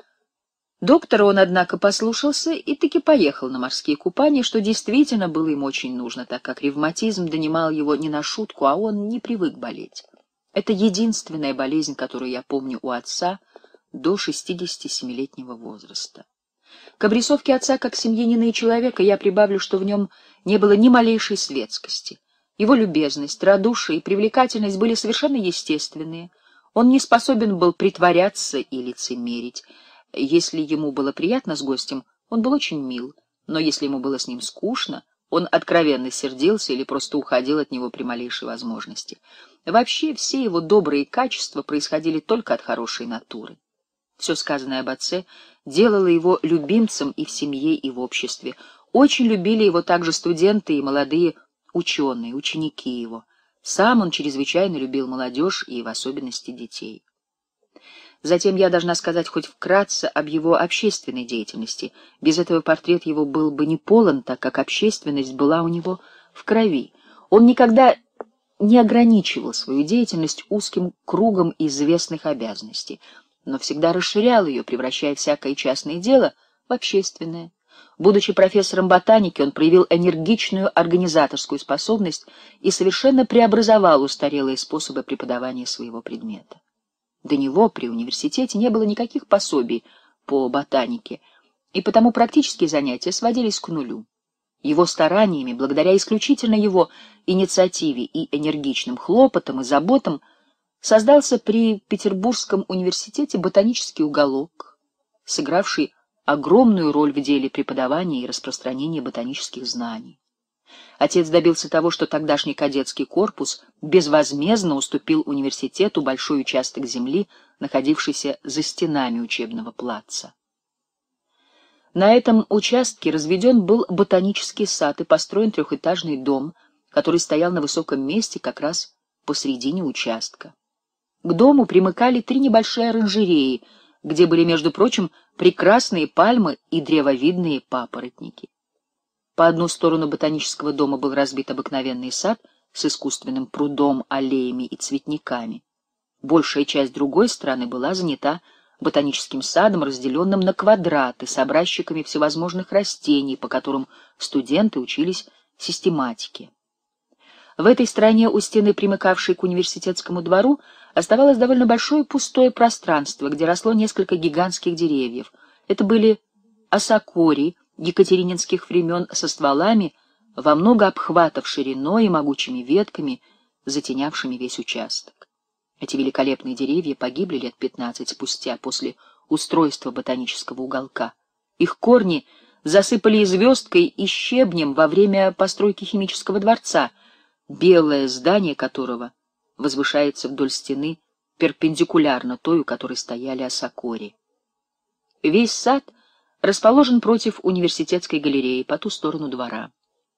Доктора он, однако, послушался и таки поехал на морские купания, что действительно было ему очень нужно, так как ревматизм донимал его не на шутку, а он не привык болеть. Это единственная болезнь, которую я помню у отца до шестидесятисемилетнего возраста. К обрисовке отца как семьянина и человека я прибавлю, что в нем не было ни малейшей светскости. Его любезность, радушие и привлекательность были совершенно естественные. Он не способен был притворяться и лицемерить. Если ему было приятно с гостем, он был очень мил, но если ему было с ним скучно, он откровенно сердился или просто уходил от него при малейшей возможности. Вообще, все его добрые качества происходили только от хорошей натуры. Все сказанное об отце делало его любимцем и в семье, и в обществе. Очень любили его также студенты и молодые ученые, ученики его. Сам он чрезвычайно любил молодежь и в особенности детей. Затем я должна сказать хоть вкратце об его общественной деятельности. Без этого портрет его был бы не полон, так как общественность была у него в крови. Он никогда не ограничивал свою деятельность узким кругом известных обязанностей, но всегда расширял ее, превращая всякое частное дело в общественное. Будучи профессором ботаники, он проявил энергичную организаторскую способность и совершенно преобразовал устарелые способы преподавания своего предмета. До него при университете не было никаких пособий по ботанике, и потому практические занятия сводились к нулю. Его стараниями, благодаря исключительно его инициативе и энергичным хлопотам и заботам, создался при Петербургском университете ботанический уголок, сыгравший огромную роль в деле преподавания и распространения ботанических знаний. Отец добился того, что тогдашний кадетский корпус безвозмездно уступил университету большой участок земли, находившийся за стенами учебного плаца. На этом участке разведен был ботанический сад и построен трехэтажный дом, который стоял на высоком месте как раз посредине участка. К дому примыкали три небольшие оранжереи, где были, между прочим, прекрасные пальмы и древовидные папоротники. По одну сторону ботанического дома был разбит обыкновенный сад с искусственным прудом, аллеями и цветниками. Большая часть другой стороны была занята ботаническим садом, разделенным на квадраты с образчиками всевозможных растений, по которым студенты учились систематике. В этой стороне у стены, примыкавшей к университетскому двору, оставалось довольно большое пустое пространство, где росло несколько гигантских деревьев. Это были осокори екатерининских времен со стволами во много обхватов шириной и могучими ветками, затенявшими весь участок. Эти великолепные деревья погибли лет пятнадцать спустя после устройства ботанического уголка. Их корни засыпали и звездкой, и щебнем во время постройки химического дворца, белое здание которого возвышается вдоль стены перпендикулярно той, у которой стояли осокори. Весь сад расположен против университетской галереи по ту сторону двора.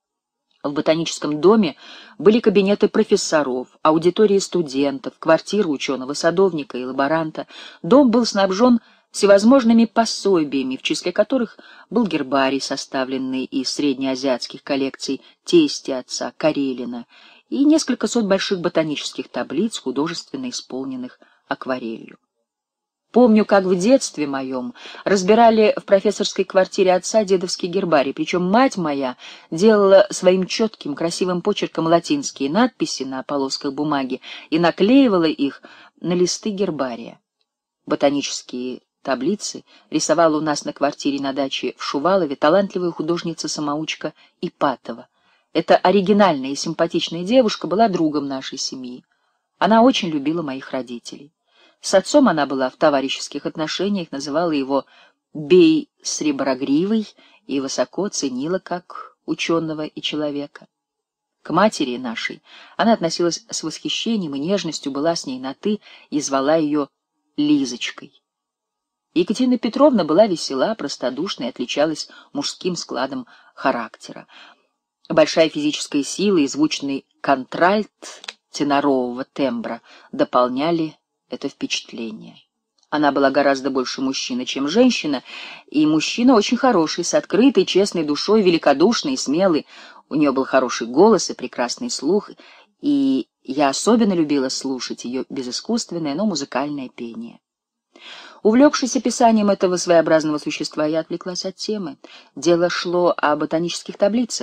В ботаническом доме были кабинеты профессоров, аудитории студентов, квартиры ученого-садовника и лаборанта. Дом был снабжен всевозможными пособиями, в числе которых был гербарий, составленный из среднеазиатских коллекций тести отца Карелина, и несколько сот больших ботанических таблиц, художественно исполненных акварелью. Помню, как в детстве моем разбирали в профессорской квартире отца дедовский гербарий, причем мать моя делала своим четким, красивым почерком латинские надписи на полосках бумаги и наклеивала их на листы гербария. Ботанические таблицы рисовала у нас на квартире на даче в Шувалове талантливая художница-самоучка Ипатова. Эта оригинальная и симпатичная девушка была другом нашей семьи. Она очень любила моих родителей. С отцом она была в товарищеских отношениях, называла его «бей среброгривый» и высоко ценила как ученого и человека. К матери нашей она относилась с восхищением и нежностью, была с ней на «ты» и звала ее Лизочкой. Екатерина Петровна была весела, простодушна и отличалась мужским складом характера. Большая физическая сила и звучный контральт тенорового тембра дополняли это впечатление. Она была гораздо больше мужчины, чем женщина, и мужчина очень хороший, с открытой, честной душой, великодушный и смелый. У нее был хороший голос и прекрасный слух, и я особенно любила слушать ее безыскусственное, но музыкальное пение. Увлекшись описанием этого своеобразного существа, я отвлеклась от темы. Дело шло о ботанических таблицах.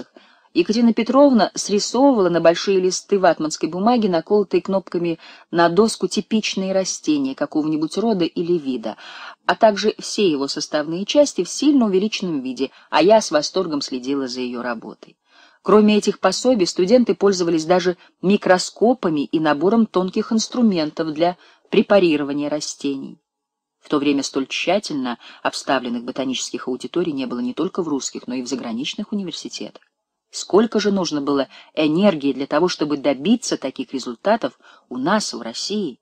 Екатерина Петровна срисовывала на большие листы ватманской бумаги, наколотые кнопками на доску, типичные растения какого-нибудь рода или вида, а также все его составные части в сильно увеличенном виде, а я с восторгом следила за ее работой. Кроме этих пособий, студенты пользовались даже микроскопами и набором тонких инструментов для препарирования растений. В то время столь тщательно обставленных ботанических аудиторий не было не только в русских, но и в заграничных университетах. Сколько же нужно было энергии для того, чтобы добиться таких результатов у нас, в России?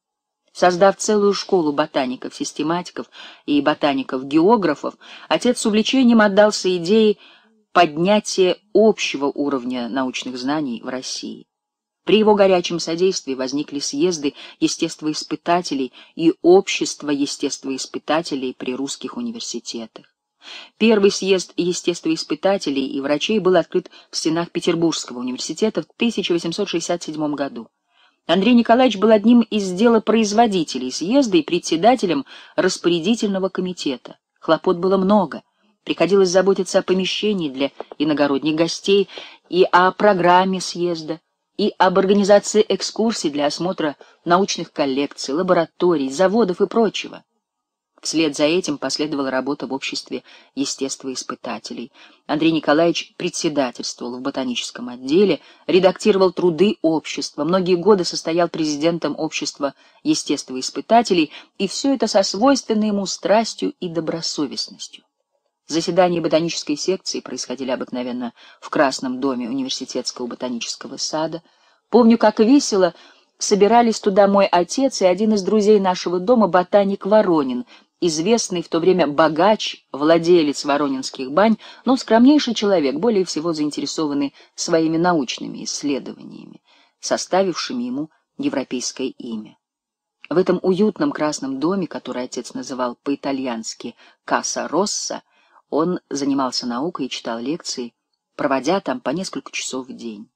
Создав целую школу ботаников, систематиков и ботаников-географов, отец с увлечением отдался идее поднятия общего уровня научных знаний в России. При его горячем содействии возникли съезды естествоиспытателей и общества естествоиспытателей при русских университетах. Первый съезд естествоиспытателей и врачей был открыт в стенах Петербургского университета в тысяча восемьсот шестьдесят седьмом году. Андрей Николаевич был одним из делопроизводителей съезда и председателем распорядительного комитета. Хлопот было много. Приходилось заботиться о помещении для иногородних гостей и о программе съезда, и об организации экскурсий для осмотра научных коллекций, лабораторий, заводов и прочего. Вслед за этим последовала работа в обществе естествоиспытателей. Андрей Николаевич председательствовал в ботаническом отделе, редактировал труды общества, многие годы состоял президентом общества естествоиспытателей, и все это со свойственной ему страстью и добросовестностью. Заседания ботанической секции происходили обыкновенно в Красном доме университетского ботанического сада. Помню, как весело собирались туда мой отец и один из друзей нашего дома, ботаник Воронин, известный в то время богач, владелец воронинских бань, но скромнейший человек, более всего заинтересованный своими научными исследованиями, составившими ему европейское имя. В этом уютном красном доме, который отец называл по-итальянски «Касса Росса», он занимался наукой и читал лекции, проводя там по несколько часов в день.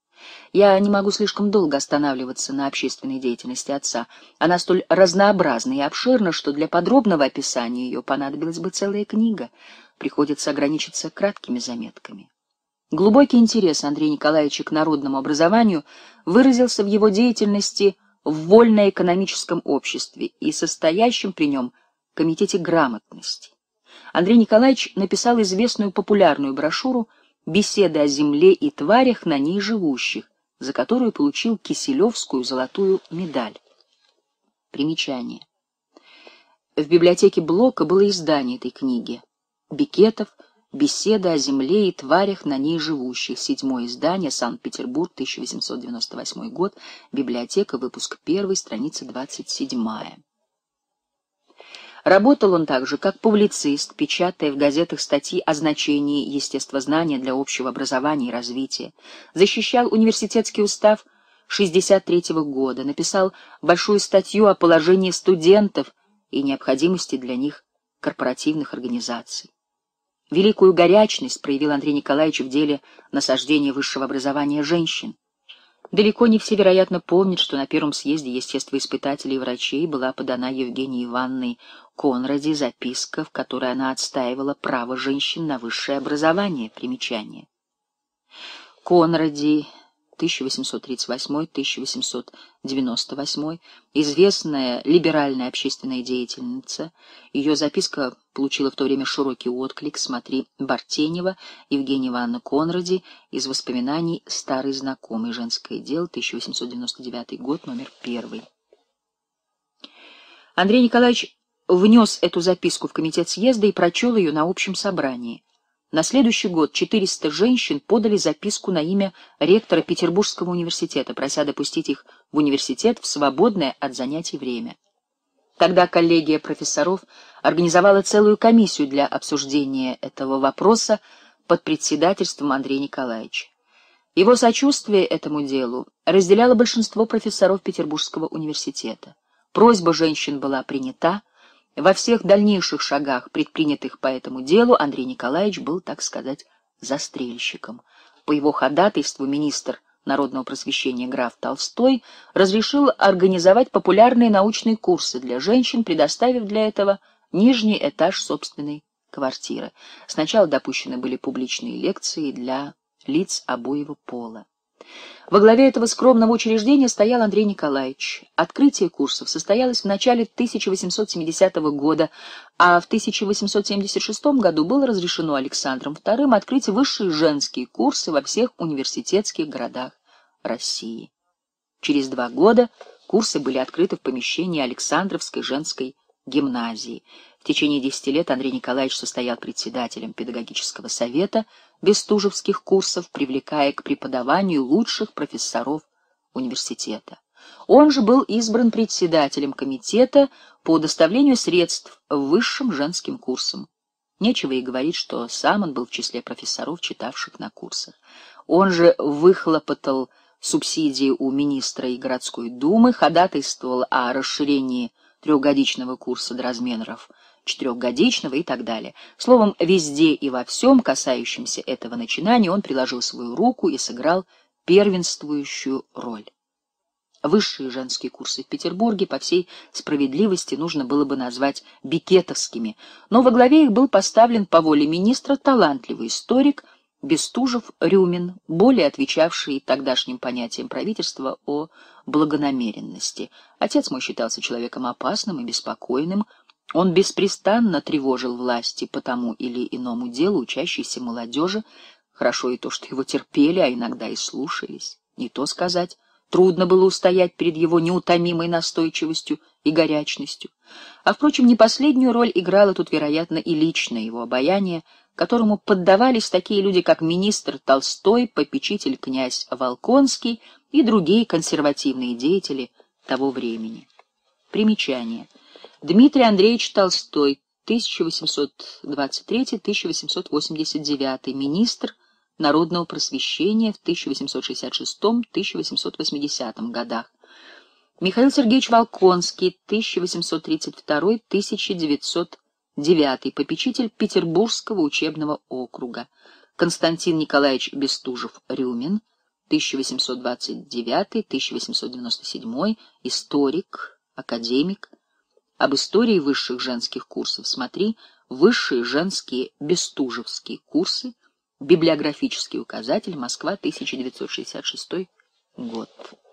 Я не могу слишком долго останавливаться на общественной деятельности отца. Она столь разнообразна и обширна, что для подробного описания ее понадобилась бы целая книга. Приходится ограничиться краткими заметками. Глубокий интерес Андрея Николаевича к народному образованию выразился в его деятельности в вольно-экономическом обществе и состоящем при нем комитете грамотности. Андрей Николаевич написал известную популярную брошюру «Беседы о земле и тварях на ней живущих», за которую получил Киселевскую золотую медаль. Примечание. В библиотеке Блока было издание этой книги. Бекетов «Беседы о земле и тварях на ней живущих». Седьмое издание, Санкт-Петербург, тысяча восемьсот девяносто восьмой год. Библиотека, выпуск первый, страница двадцать седьмая. Работал он также как публицист, печатая в газетах статьи о значении естествознания для общего образования и развития, защищал университетский устав шестьдесят третьего года, написал большую статью о положении студентов и необходимости для них корпоративных организаций. Великую горячность проявил Андрей Николаевич в деле насаждения высшего образования женщин. Далеко не все, вероятно, помнят, что на первом съезде естествоиспытателей и врачей была подана Евгенией Ивановной Конради записка, в которой она отстаивала право женщин на высшее образование. Примечание. Конради, тысяча восемьсот тридцать восьмой — тысяча восемьсот девяносто восьмой, известная либеральная общественная деятельница. Ее записка получила в то время широкий отклик. Смотри Бартенева, Евгения Ивановна Конради, из воспоминаний «Старый знакомый. Женское дело», тысяча восемьсот девяносто девятый год, номер первый. Андрей Николаевич внес эту записку в комитет съезда и прочел ее на общем собрании. На следующий год четыреста женщин подали записку на имя ректора Петербургского университета, прося допустить их в университет в свободное от занятий время. Тогда коллегия профессоров организовала целую комиссию для обсуждения этого вопроса под председательством Андрея Николаевича. Его сочувствие этому делу разделяло большинство профессоров Петербургского университета. Просьба женщин была принята. Во всех дальнейших шагах, предпринятых по этому делу, Андрей Николаевич был, так сказать, застрельщиком. По его ходатайству министр народного просвещения граф Толстой разрешил организовать популярные научные курсы для женщин, предоставив для этого нижний этаж собственной квартиры. Сначала допущены были публичные лекции для лиц обоего пола. Во главе этого скромного учреждения стоял Андрей Николаевич. Открытие курсов состоялось в начале тысяча восемьсот семидесятого года, а в тысяча восемьсот семьдесят шестом году было разрешено Александром вторым открыть высшие женские курсы во всех университетских городах России. Через два года курсы были открыты в помещении Александровской женской гимназии. В течение десяти лет Андрей Николаевич состоял председателем педагогического совета бестужевских курсов, привлекая к преподаванию лучших профессоров университета. Он же был избран председателем комитета по доставлению средств высшим женским курсам. Нечего и говорить, что сам он был в числе профессоров, читавших на курсах. Он же выхлопотал субсидии у министра и городской думы, ходатайствовал о расширении трехгодичного курса до размеров четырехгодичного и так далее. Словом, везде и во всем, касающемся этого начинания, он приложил свою руку и сыграл первенствующую роль. Высшие женские курсы в Петербурге, по всей справедливости, нужно было бы назвать беккетовскими, но во главе их был поставлен по воле министра талантливый историк Бестужев-Рюмин, более отвечавший тогдашним понятиям правительства о благонамеренности. Отец мой считался человеком опасным и беспокойным. Он беспрестанно тревожил власти по тому или иному делу учащейся молодежи. Хорошо и то, что его терпели, а иногда и слушались. Не то сказать, трудно было устоять перед его неутомимой настойчивостью и горячностью. А, впрочем, не последнюю роль играло тут, вероятно, и личное его обаяние, которому поддавались такие люди, как министр Толстой, попечитель князь Волконский и другие консервативные деятели того времени. Примечание. Дмитрий Андреевич Толстой, тысяча восемьсот двадцать третий — тысяча восемьсот восемьдесят девятый, министр народного просвещения в тысяча восемьсот шестьдесят шестом — тысяча восемьсот восьмидесятом годах. Михаил Сергеевич Волконский, тысяча восемьсот тридцать второй — тысяча девятьсот девятый, попечитель Петербургского учебного округа. Константин Николаевич Бестужев-Рюмин, тысяча восемьсот двадцать девятый — тысяча восемьсот девяносто седьмой, историк, академик. Об истории высших женских курсов смотри «Высшие женские бестужевские курсы», библиографический указатель, Москва, тысяча девятьсот шестьдесят шестой год.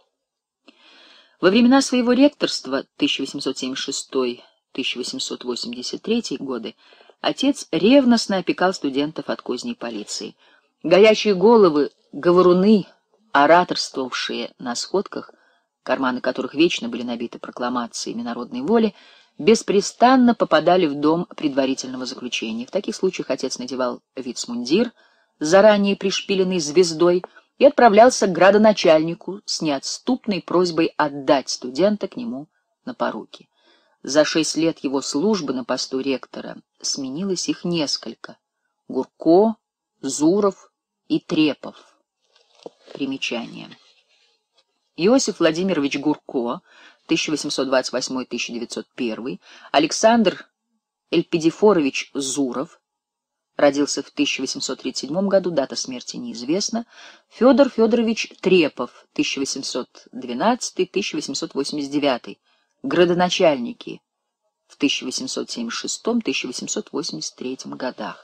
Во времена своего ректорства тысяча восемьсот семьдесят шестой — тысяча восемьсот восемьдесят третий годы отец ревностно опекал студентов от козней полиции. Горячие головы, говоруны, ораторствовавшие на сходках, карманы которых вечно были набиты прокламациями народной воли, беспрестанно попадали в дом предварительного заключения. В таких случаях отец надевал вицмундир, заранее пришпиленный звездой, и отправлялся к градоначальнику с неотступной просьбой отдать студента к нему на поруки. За шесть лет его службы на посту ректора сменилось их несколько — Гурко, Зуров и Трепов. Примечание. Иосиф Владимирович Гурко, тысяча восемьсот двадцать восьмой — тысяча девятьсот первый, Александр Эльпидифорович Зуров, родился в тысяча восемьсот тридцать седьмом году, дата смерти неизвестна, Федор Федорович Трепов, тысяча восемьсот двенадцатый — тысяча восемьсот восемьдесят девятый, градоначальники в тысяча восемьсот семьдесят шестом — тысяча восемьсот восемьдесят третьем годах.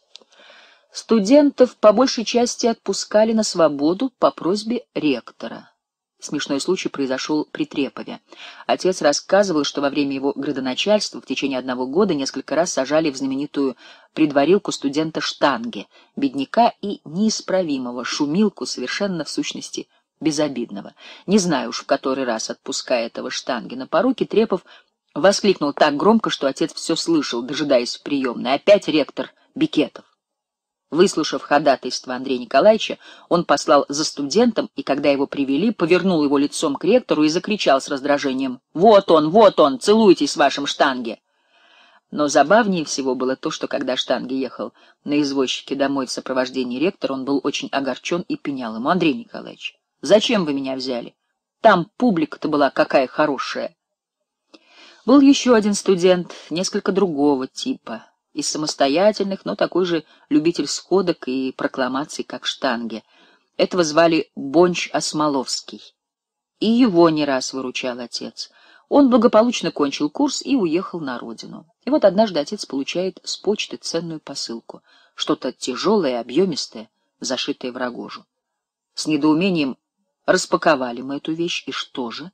Студентов по большей части отпускали на свободу по просьбе ректора. Смешной случай произошел при Трепове. Отец рассказывал, что во время его градоначальства в течение одного года несколько раз сажали в знаменитую предварилку студента Штанге, бедняка и неисправимого, шумилку, совершенно в сущности безобидного. Не знаю уж в который раз, отпуская этого Штанге на поруки, Трепов воскликнул так громко, что отец все слышал, дожидаясь в приемной. Опять ректор Беккетов. Выслушав ходатайство Андрея Николаевича, он послал за студентом, и когда его привели, повернул его лицом к ректору и закричал с раздражением: «Вот он, вот он, целуйтесь с вашим Штанге!» Но забавнее всего было то, что когда Штанге ехал на извозчике домой в сопровождении ректора, он был очень огорчен и пенял ему: «Андрей Николаевич, зачем вы меня взяли? Там публика-то была какая хорошая!» Был еще один студент, несколько другого типа, из самостоятельных, но такой же любитель сходок и прокламаций, как Штанге. Этого звали Бонч Осмоловский. И его не раз выручал отец. Он благополучно кончил курс и уехал на родину. И вот однажды отец получает с почты ценную посылку. Что-то тяжелое, объемистое, зашитое в рогожу. С недоумением распаковали мы эту вещь, и что же?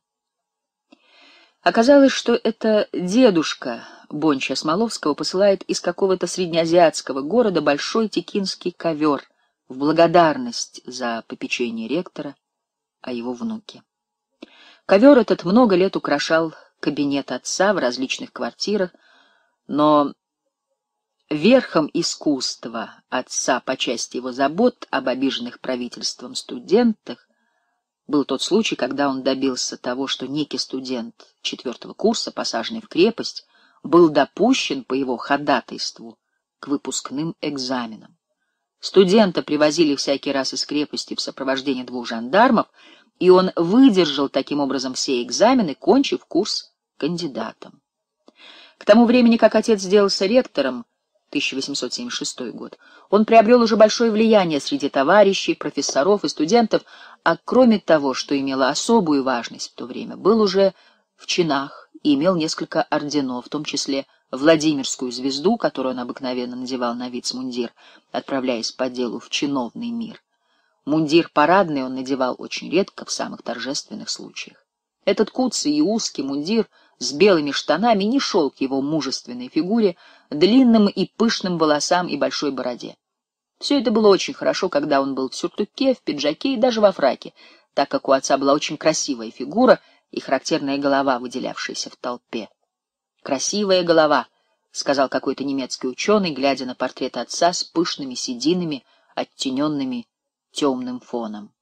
Оказалось, что это дедушка Бонча Смоловского посылает из какого-то среднеазиатского города большой текинский ковер в благодарность за попечение ректора о его внуке. Ковер этот много лет украшал кабинет отца в различных квартирах, но верхом искусства отца по части его забот об обиженных правительством студентах был тот случай, когда он добился того, что некий студент четвертого курса, посаженный в крепость, был допущен по его ходатайству к выпускным экзаменам. Студента привозили всякий раз из крепости в сопровождении двух жандармов, и он выдержал таким образом все экзамены, кончив курс кандидатом. К тому времени, как отец сделался ректором, тысяча восемьсот семьдесят шестой год, он приобрел уже большое влияние среди товарищей, профессоров и студентов, а кроме того, что имело особую важность в то время, был уже в чинах и имел несколько орденов, в том числе Владимирскую звезду, которую он обыкновенно надевал на вицмундир, отправляясь по делу в чиновный мир. Мундир парадный он надевал очень редко, в самых торжественных случаях. Этот куцый и узкий мундир с белыми штанами не шел к его мужественной фигуре, длинным и пышным волосам и большой бороде. Все это было очень хорошо, когда он был в сюртуке, в пиджаке и даже во фраке, так как у отца была очень красивая фигура и характерная голова, выделявшаяся в толпе. «Красивая голова», — сказал какой-то немецкий ученый, глядя на портрет отца с пышными сединами, оттененными темным фоном.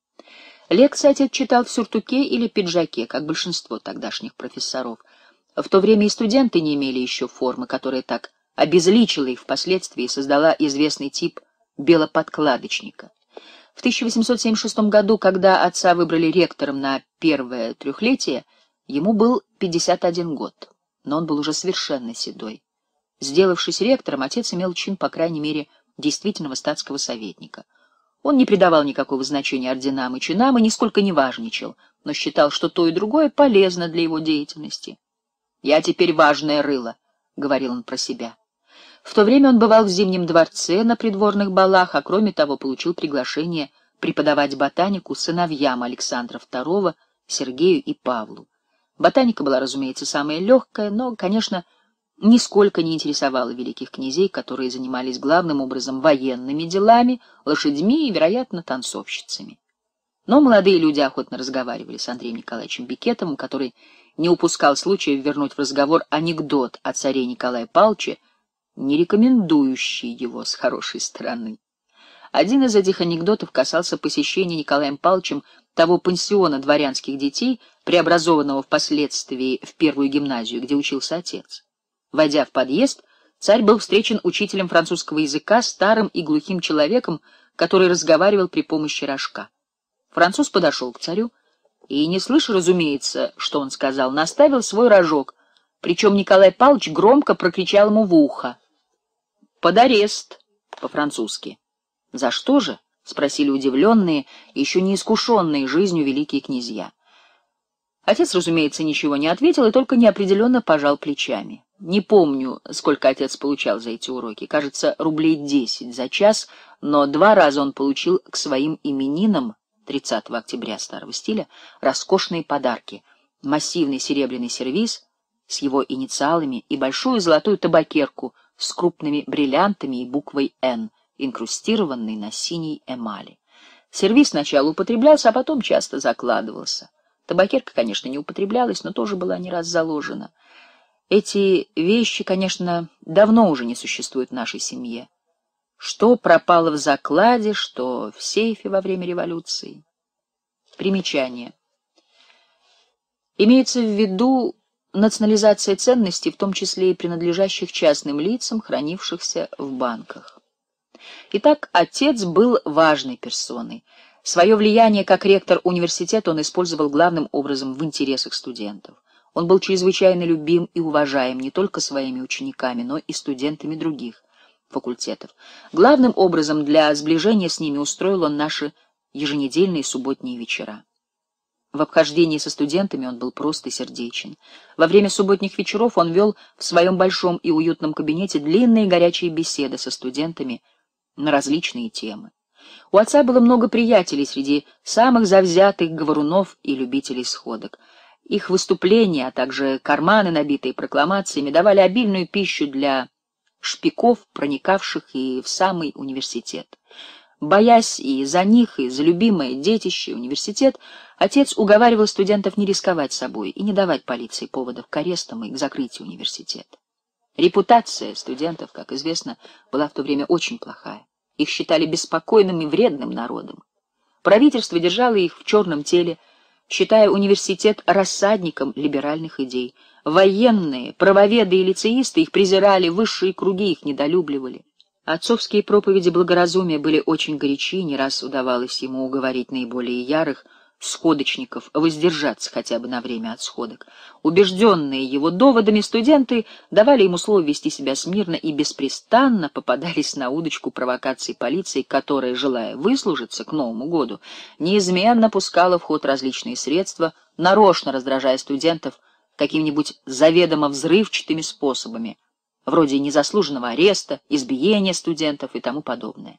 Лекции отец читал в сюртуке или пиджаке, как большинство тогдашних профессоров. В то время и студенты не имели еще формы, которая так обезличила их впоследствии и создала известный тип белоподкладочника. В тысяча восемьсот семьдесят шестом году, когда отца выбрали ректором на первое трехлетие, ему был пятьдесят один год, но он был уже совершенно седой. Сделавшись ректором, отец имел чин, по крайней мере, действительного статского советника. Он не придавал никакого значения орденам и чинам и нисколько не важничал, но считал, что то и другое полезно для его деятельности. «Я теперь важное рыло», — говорил он про себя. В то время он бывал в Зимнем дворце на придворных балах, а кроме того получил приглашение преподавать ботанику сыновьям Александра второго, Сергею и Павлу. Ботаника была, разумеется, самая легкая, но, конечно, нисколько не интересовала великих князей, которые занимались главным образом военными делами, лошадьми и, вероятно, танцовщицами. Но молодые люди охотно разговаривали с Андреем Николаевичем Беккетовым, который не упускал случая вернуть в разговор анекдот о царе Николае Павловиче, не рекомендующий его с хорошей стороны. Один из этих анекдотов касался посещения Николаем Павловичем того пансиона дворянских детей, преобразованного впоследствии в первую гимназию, где учился отец. Войдя в подъезд, царь был встречен учителем французского языка, старым и глухим человеком, который разговаривал при помощи рожка. Француз подошел к царю и, не слыша, разумеется, что он сказал, наставил свой рожок, причем Николай Павлович громко прокричал ему в ухо: «Под арест!» по-французски. «За что же?» — спросили удивленные, еще не искушенные жизнью великие князья. Отец, разумеется, ничего не ответил и только неопределенно пожал плечами. Не помню, сколько отец получал за эти уроки, кажется, рублей десять за час, но два раза он получил к своим именинам тридцатого октября старого стиля роскошные подарки: массивный серебряный сервиз с его инициалами и большую золотую табакерку с крупными бриллиантами и буквой «Н», инкрустированной на синей эмали. Сервиз сначала употреблялся, а потом часто закладывался. Табакерка, конечно, не употреблялась, но тоже была не раз заложена. Эти вещи, конечно, давно уже не существуют в нашей семье. Что пропало в закладе, что в сейфе во время революции. Примечание. Имеется в виду национализация ценностей, в том числе и принадлежащих частным лицам, хранившихся в банках. Итак, отец был важной персоной. Свое влияние как ректор университета он использовал главным образом в интересах студентов. Он был чрезвычайно любим и уважаем не только своими учениками, но и студентами других факультетов. Главным образом для сближения с ними устроил он наши еженедельные субботние вечера. В обхождении со студентами он был прост и сердечен. Во время субботних вечеров он вел в своем большом и уютном кабинете длинные горячие беседы со студентами на различные темы. У отца было много приятелей среди самых завзятых говорунов и любителей сходок. Их выступления, а также карманы, набитые прокламациями, давали обильную пищу для шпиков, проникавших и в самый университет. Боясь и за них, и за любимое детище университет, отец уговаривал студентов не рисковать собой и не давать полиции поводов к арестам и к закрытию университета. Репутация студентов, как известно, была в то время очень плохая. Их считали беспокойным и вредным народом. Правительство держало их в черном теле, считая университет рассадником либеральных идей. Военные, правоведы и лицеисты их презирали, высшие круги их недолюбливали. Отцовские проповеди благоразумия были очень горячи, не раз удавалось ему уговорить наиболее ярых сходочников воздержаться хотя бы на время от сходок. Убежденные его доводами, студенты давали ему слово вести себя смирно и беспрестанно попадались на удочку провокаций полиции, которая, желая выслужиться к Новому году, неизменно пускала в ход различные средства, нарочно раздражая студентов какими-нибудь заведомо взрывчатыми способами, вроде незаслуженного ареста, избиения студентов и тому подобное.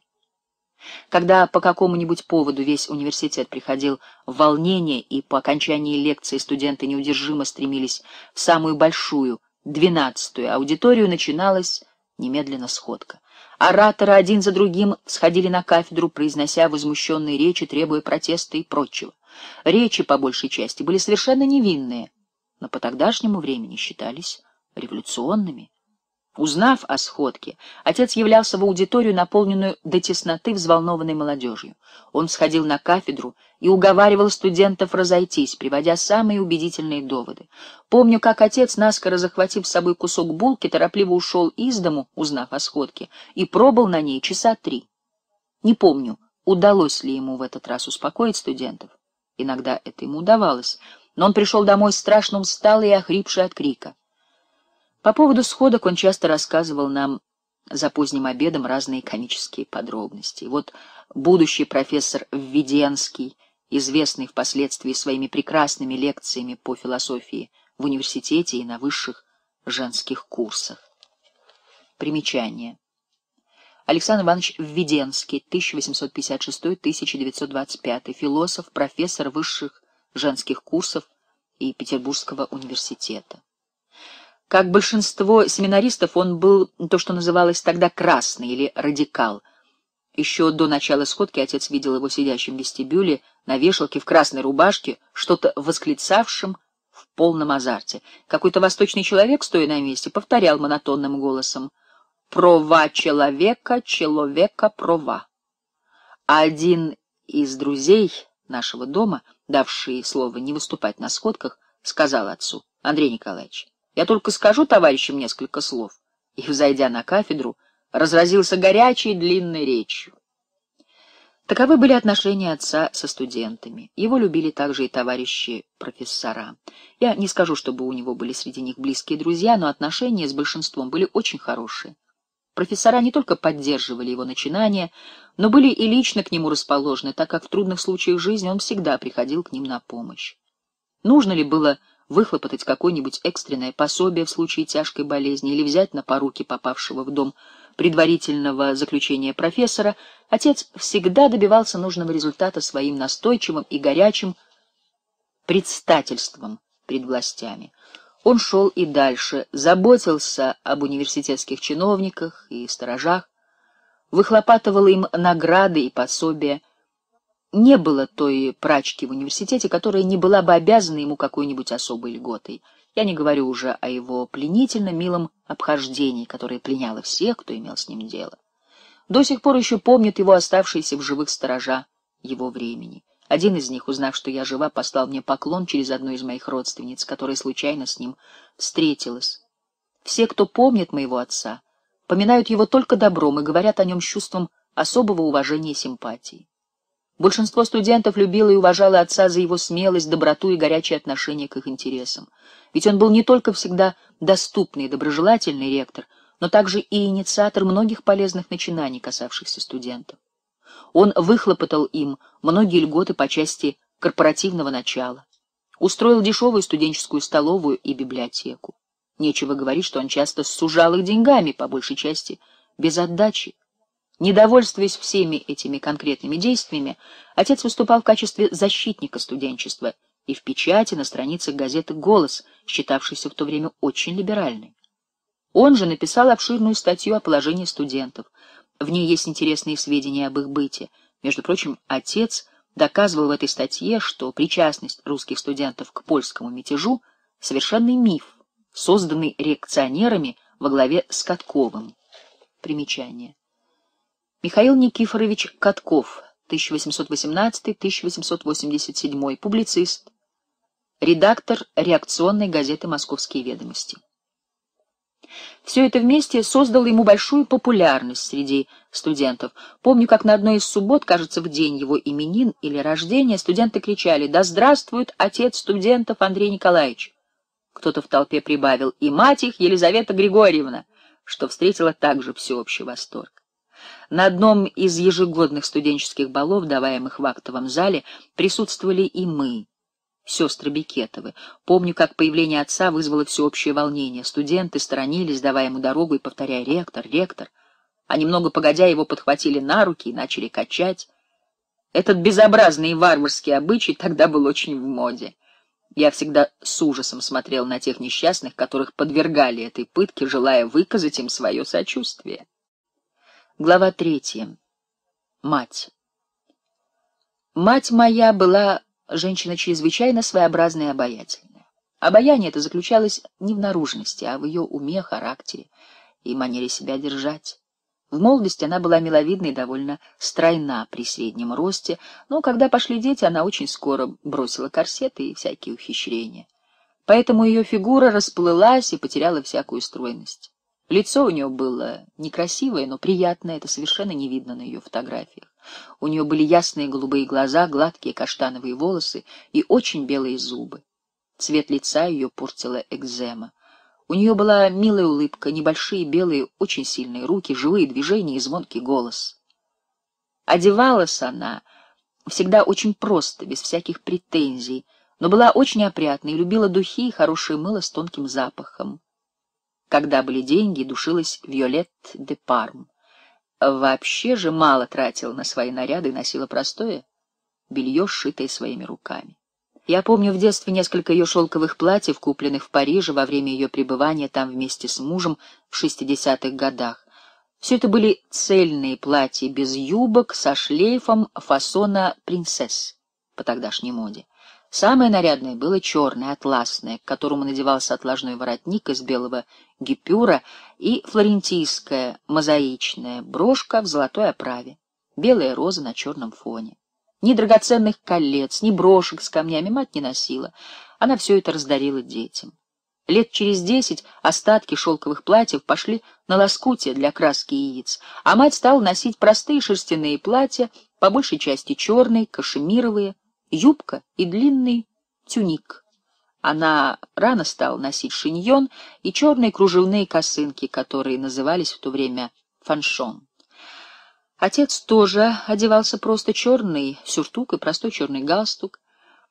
Когда по какому-нибудь поводу весь университет приходил в волнение, и по окончании лекции студенты неудержимо стремились в самую большую, двенадцатую аудиторию, начиналась немедленно сходка. Ораторы один за другим сходили на кафедру, произнося возмущенные речи, требуя протеста и прочего. Речи, по большей части, были совершенно невинные, но по тогдашнему времени считались революционными. Узнав о сходке, отец являлся в аудиторию, наполненную до тесноты взволнованной молодежью. Он сходил на кафедру и уговаривал студентов разойтись, приводя самые убедительные доводы. Помню, как отец, наскоро захватив с собой кусок булки, торопливо ушел из дому, узнав о сходке, и пробыл на ней часа три. Не помню, удалось ли ему в этот раз успокоить студентов. Иногда это ему удавалось, но он пришел домой страшно усталый и охрипший от крика. По поводу сходок он часто рассказывал нам за поздним обедом разные комические подробности. Вот будущий профессор Введенский, известный впоследствии своими прекрасными лекциями по философии в университете и на высших женских курсах. Примечание. Александр Иванович Введенский, тысяча восемьсот пятьдесят шестой — тысяча девятьсот двадцать пятый, философ, профессор высших женских курсов и Петербургского университета. Как большинство семинаристов, он был то, что называлось тогда красный или радикал. Еще до начала сходки отец видел его сидящим в вестибюле на вешалке в красной рубашке, что-то восклицавшим в полном азарте. Какой-то восточный человек, стоя на месте, повторял монотонным голосом: «Права человека, человека права». А один из друзей нашего дома, давший слово не выступать на сходках, сказал отцу: «Андрей Николаевич, я только скажу товарищам несколько слов», и, взойдя на кафедру, разразился горячей длинной речью. Таковы были отношения отца со студентами. Его любили также и товарищи-профессора. Я не скажу, чтобы у него были среди них близкие друзья, но отношения с большинством были очень хорошие. Профессора не только поддерживали его начинания, но были и лично к нему расположены, так как в трудных случаях жизни он всегда приходил к ним на помощь. Нужно ли было выхлопотать какое-нибудь экстренное пособие в случае тяжкой болезни или взять на поруки попавшего в дом предварительного заключения профессора, отец всегда добивался нужного результата своим настойчивым и горячим предстательством пред властями. Он шел и дальше, заботился об университетских чиновниках и сторожах, выхлопатывал им награды и пособия. Не было той прачки в университете, которая не была бы обязана ему какой-нибудь особой льготой. Я не говорю уже о его пленительно милом обхождении, которое пленяло всех, кто имел с ним дело. До сих пор еще помнят его оставшиеся в живых сторожа его времени. Один из них, узнав, что я жива, послал мне поклон через одну из моих родственниц, которая случайно с ним встретилась. Все, кто помнит моего отца, поминают его только добром и говорят о нем с чувством особого уважения и симпатии. Большинство студентов любило и уважало отца за его смелость, доброту и горячее отношение к их интересам. Ведь он был не только всегда доступный и доброжелательный ректор, но также и инициатор многих полезных начинаний, касавшихся студентов. Он выхлопотал им многие льготы по части корпоративного начала, устроил дешевую студенческую столовую и библиотеку. Нечего говорить, что он часто сужал их деньгами, по большей части без отдачи. Недовольствуясь всеми этими конкретными действиями, отец выступал в качестве защитника студенчества и в печати на страницах газеты «Голос», считавшейся в то время очень либеральной. Он же написал обширную статью о положении студентов. В ней есть интересные сведения об их быте. Между прочим, отец доказывал в этой статье, что причастность русских студентов к польскому мятежу — совершенный миф, созданный реакционерами во главе с Катковым. Примечание. Михаил Никифорович Катков, тысяча восемьсот восемнадцатый — тысяча восемьсот восемьдесят седьмой, публицист, редактор реакционной газеты «Московские ведомости». Все это вместе создало ему большую популярность среди студентов. Помню, как на одной из суббот, кажется, в день его именин или рождения, студенты кричали: «Да здравствует отец студентов Андрей Николаевич!» Кто-то в толпе прибавил: «И мать их Елизавета Григорьевна», что встретило также всеобщий восторг. На одном из ежегодных студенческих балов, даваемых в актовом зале, присутствовали и мы, сестры Бекетовы. Помню, как появление отца вызвало всеобщее волнение. Студенты сторонились, давая ему дорогу и повторяя: «Ректор, ректор». А немного погодя его подхватили на руки и начали качать. Этот безобразный и варварский обычай тогда был очень в моде. Я всегда с ужасом смотрел на тех несчастных, которых подвергали этой пытке, желая выказать им свое сочувствие. Глава третья. Мать. Мать моя была женщина чрезвычайно своеобразная и обаятельная. Обаяние это заключалось не в наружности, а в ее уме, характере и манере себя держать. В молодости она была миловидна и довольно стройна при среднем росте, но когда пошли дети, она очень скоро бросила корсеты и всякие ухищрения. Поэтому ее фигура расплылась и потеряла всякую стройность. Лицо у нее было некрасивое, но приятное, это совершенно не видно на ее фотографиях. У нее были ясные голубые глаза, гладкие каштановые волосы и очень белые зубы. Цвет лица ее портила экзема. У нее была милая улыбка, небольшие белые, очень сильные руки, живые движения и звонкий голос. Одевалась она всегда очень просто, без всяких претензий, но была очень опрятна и любила духи и хорошее мыло с тонким запахом. Когда были деньги, душилась Виолет де Парм. Вообще же мало тратила на свои наряды и носила простое белье, сшитое своими руками. Я помню в детстве несколько ее шелковых платьев, купленных в Париже во время ее пребывания там вместе с мужем в шестидесятых годах. Все это были цельные платья без юбок, со шлейфом фасона принцесс по тогдашней моде. Самое нарядное было черное, атласное, к которому надевался отложной воротник из белого гипюра и флорентийская мозаичная брошка в золотой оправе, белая роза на черном фоне. Ни драгоценных колец, ни брошек с камнями мать не носила. Она все это раздарила детям. Лет через десять остатки шелковых платьев пошли на лоскутие для краски яиц, а мать стала носить простые шерстяные платья, по большей части черные, кашемировые, юбка и длинный тюник. Она рано стала носить шиньон и черные кружевные косынки, которые назывались в то время фаншон. Отец тоже одевался просто: черный сюртук и простой черный галстук.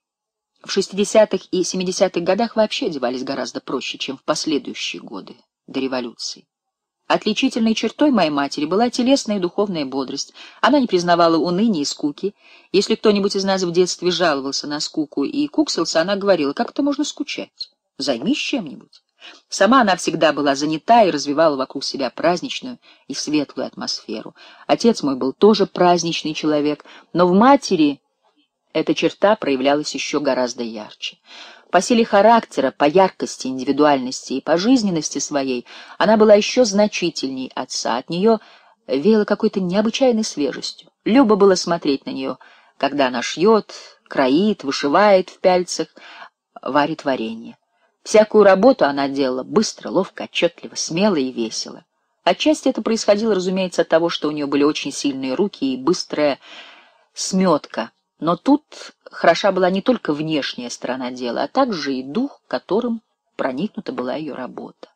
В шестидесятых и семидесятых годах вообще одевались гораздо проще, чем в последующие годы до революции. Отличительной чертой моей матери была телесная и духовная бодрость. Она не признавала уныния и скуки. Если кто-нибудь из нас в детстве жаловался на скуку и куксился, она говорила: как это можно скучать? Займись чем-нибудь. Сама она всегда была занята и развивала вокруг себя праздничную и светлую атмосферу. Отец мой был тоже праздничный человек, но в матери эта черта проявлялась еще гораздо ярче. По силе характера, по яркости, индивидуальности и по жизненности своей она была еще значительней отца. От нее веяло какой-то необычайной свежестью. Любо было смотреть на нее, когда она шьет, кроит, вышивает в пяльцах, варит варенье. Всякую работу она делала быстро, ловко, отчетливо, смело и весело. Отчасти это происходило, разумеется, от того, что у нее были очень сильные руки и быстрая сметка. Но тут хороша была не только внешняя сторона дела, а также и дух, которым проникнута была ее работа.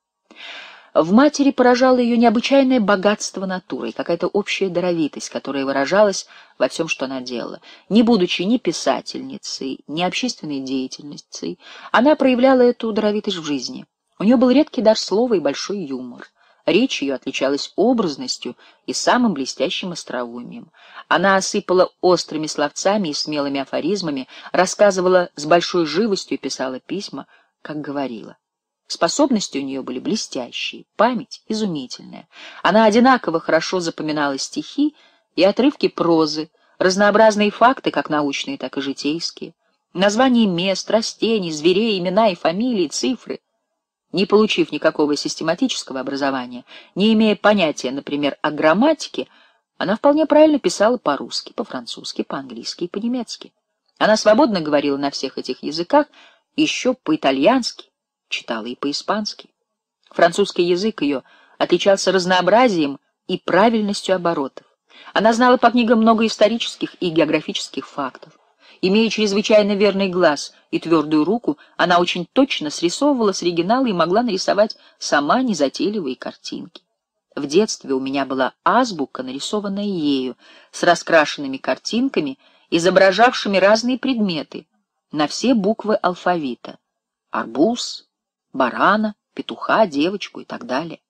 В матери поражало ее необычайное богатство натуры и какая-то общая даровитость, которая выражалась во всем, что она делала. Не будучи ни писательницей, ни общественной деятельницей, она проявляла эту даровитость в жизни. У нее был редкий дар слова и большой юмор. Речь ее отличалась образностью и самым блестящим остроумием. Она осыпала острыми словцами и смелыми афоризмами, рассказывала с большой живостью и писала письма, как говорила. Способности у нее были блестящие, память изумительная. Она одинаково хорошо запоминала стихи и отрывки прозы, разнообразные факты, как научные, так и житейские, названия мест, растений, зверей, имена и фамилии, цифры. Не получив никакого систематического образования, не имея понятия, например, о грамматике, она вполне правильно писала по-русски, по-французски, по-английски и по-немецки. Она свободно говорила на всех этих языках, еще по-итальянски, читала и по-испански. Французский язык ее отличался разнообразием и правильностью оборотов. Она знала по книгам много исторических и географических фактов. Имея чрезвычайно верный глаз и твердую руку, она очень точно срисовывала с оригинала и могла нарисовать сама незатейливые картинки. В детстве у меня была азбука, нарисованная ею, с раскрашенными картинками, изображавшими разные предметы на все буквы алфавита: арбуз, барана, петуха, девочку и так далее.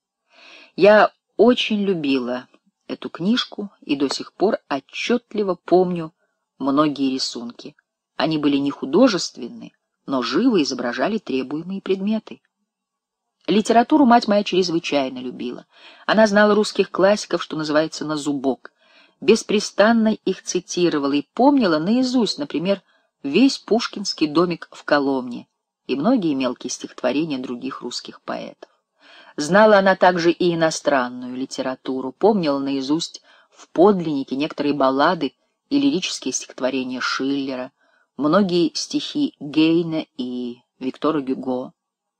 Я очень любила эту книжку и до сих пор отчетливо помню многие рисунки. Они были не художественны, но живо изображали требуемые предметы. Литературу мать моя чрезвычайно любила. Она знала русских классиков, что называется, на зубок, беспрестанно их цитировала и помнила наизусть, например, весь Пушкинский домик в Коломне и многие мелкие стихотворения других русских поэтов. Знала она также и иностранную литературу, помнила наизусть в подлиннике некоторые баллады и лирические стихотворения Шиллера, многие стихи Гейне и Виктора Гюго.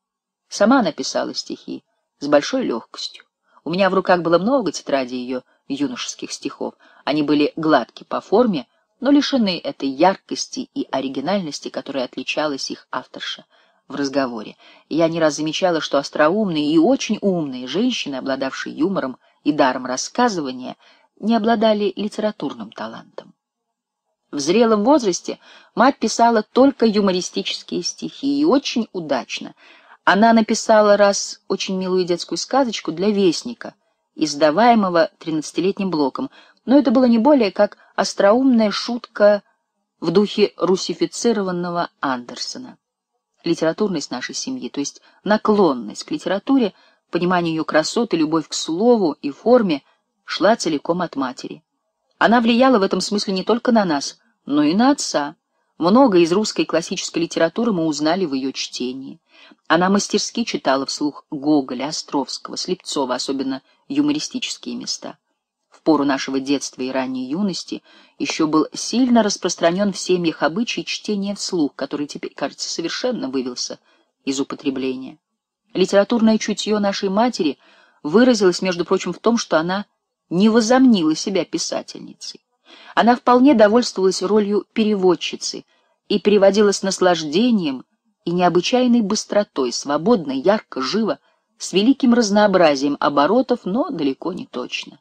Сама она писала стихи с большой легкостью. У меня в руках было много тетрадей ее юношеских стихов. Они были гладки по форме, но лишены этой яркости и оригинальности, которой отличалась их авторша в разговоре. Я не раз замечала, что остроумные и очень умные женщины, обладавшие юмором и даром рассказывания, не обладали литературным талантом. В зрелом возрасте мать писала только юмористические стихи, и очень удачно. Она написала раз очень милую детскую сказочку для Вестника, издаваемого тринадцатилетним Блоком, но это было не более как остроумная шутка в духе русифицированного Андерсона. Литературность нашей семьи, то есть наклонность к литературе, понимание ее красоты, любовь к слову и форме, шла целиком от матери. Она влияла в этом смысле не только на нас, но и на отца. Многое из русской классической литературы мы узнали в ее чтении. Она мастерски читала вслух Гоголя, Островского, Слепцова, особенно юмористические места. В пору нашего детства и ранней юности еще был сильно распространен в семьях обычай чтения вслух, который теперь, кажется, совершенно вывелся из употребления. Литературное чутье нашей матери выразилось, между прочим, в том, что она не возомнила себя писательницей. Она вполне довольствовалась ролью переводчицы и переводила с наслаждением и необычайной быстротой, свободно, ярко, живо, с великим разнообразием оборотов, но далеко не точно.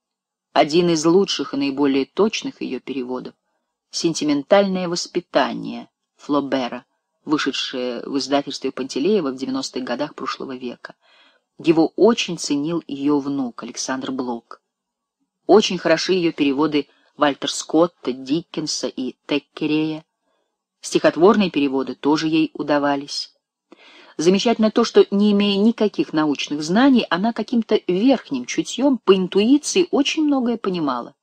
Один из лучших и наиболее точных ее переводов — «Сентиментальное воспитание» Флобера, вышедшее в издательстве Пантелеева в девяностых годах прошлого века. Его очень ценил ее внук Александр Блок. Очень хороши ее переводы Вальтер Скотта, Диккенса и Теккерея. Стихотворные переводы тоже ей удавались. Замечательно то, что, не имея никаких научных знаний, она каким-то верхним чутьем, по интуиции, очень многое понимала.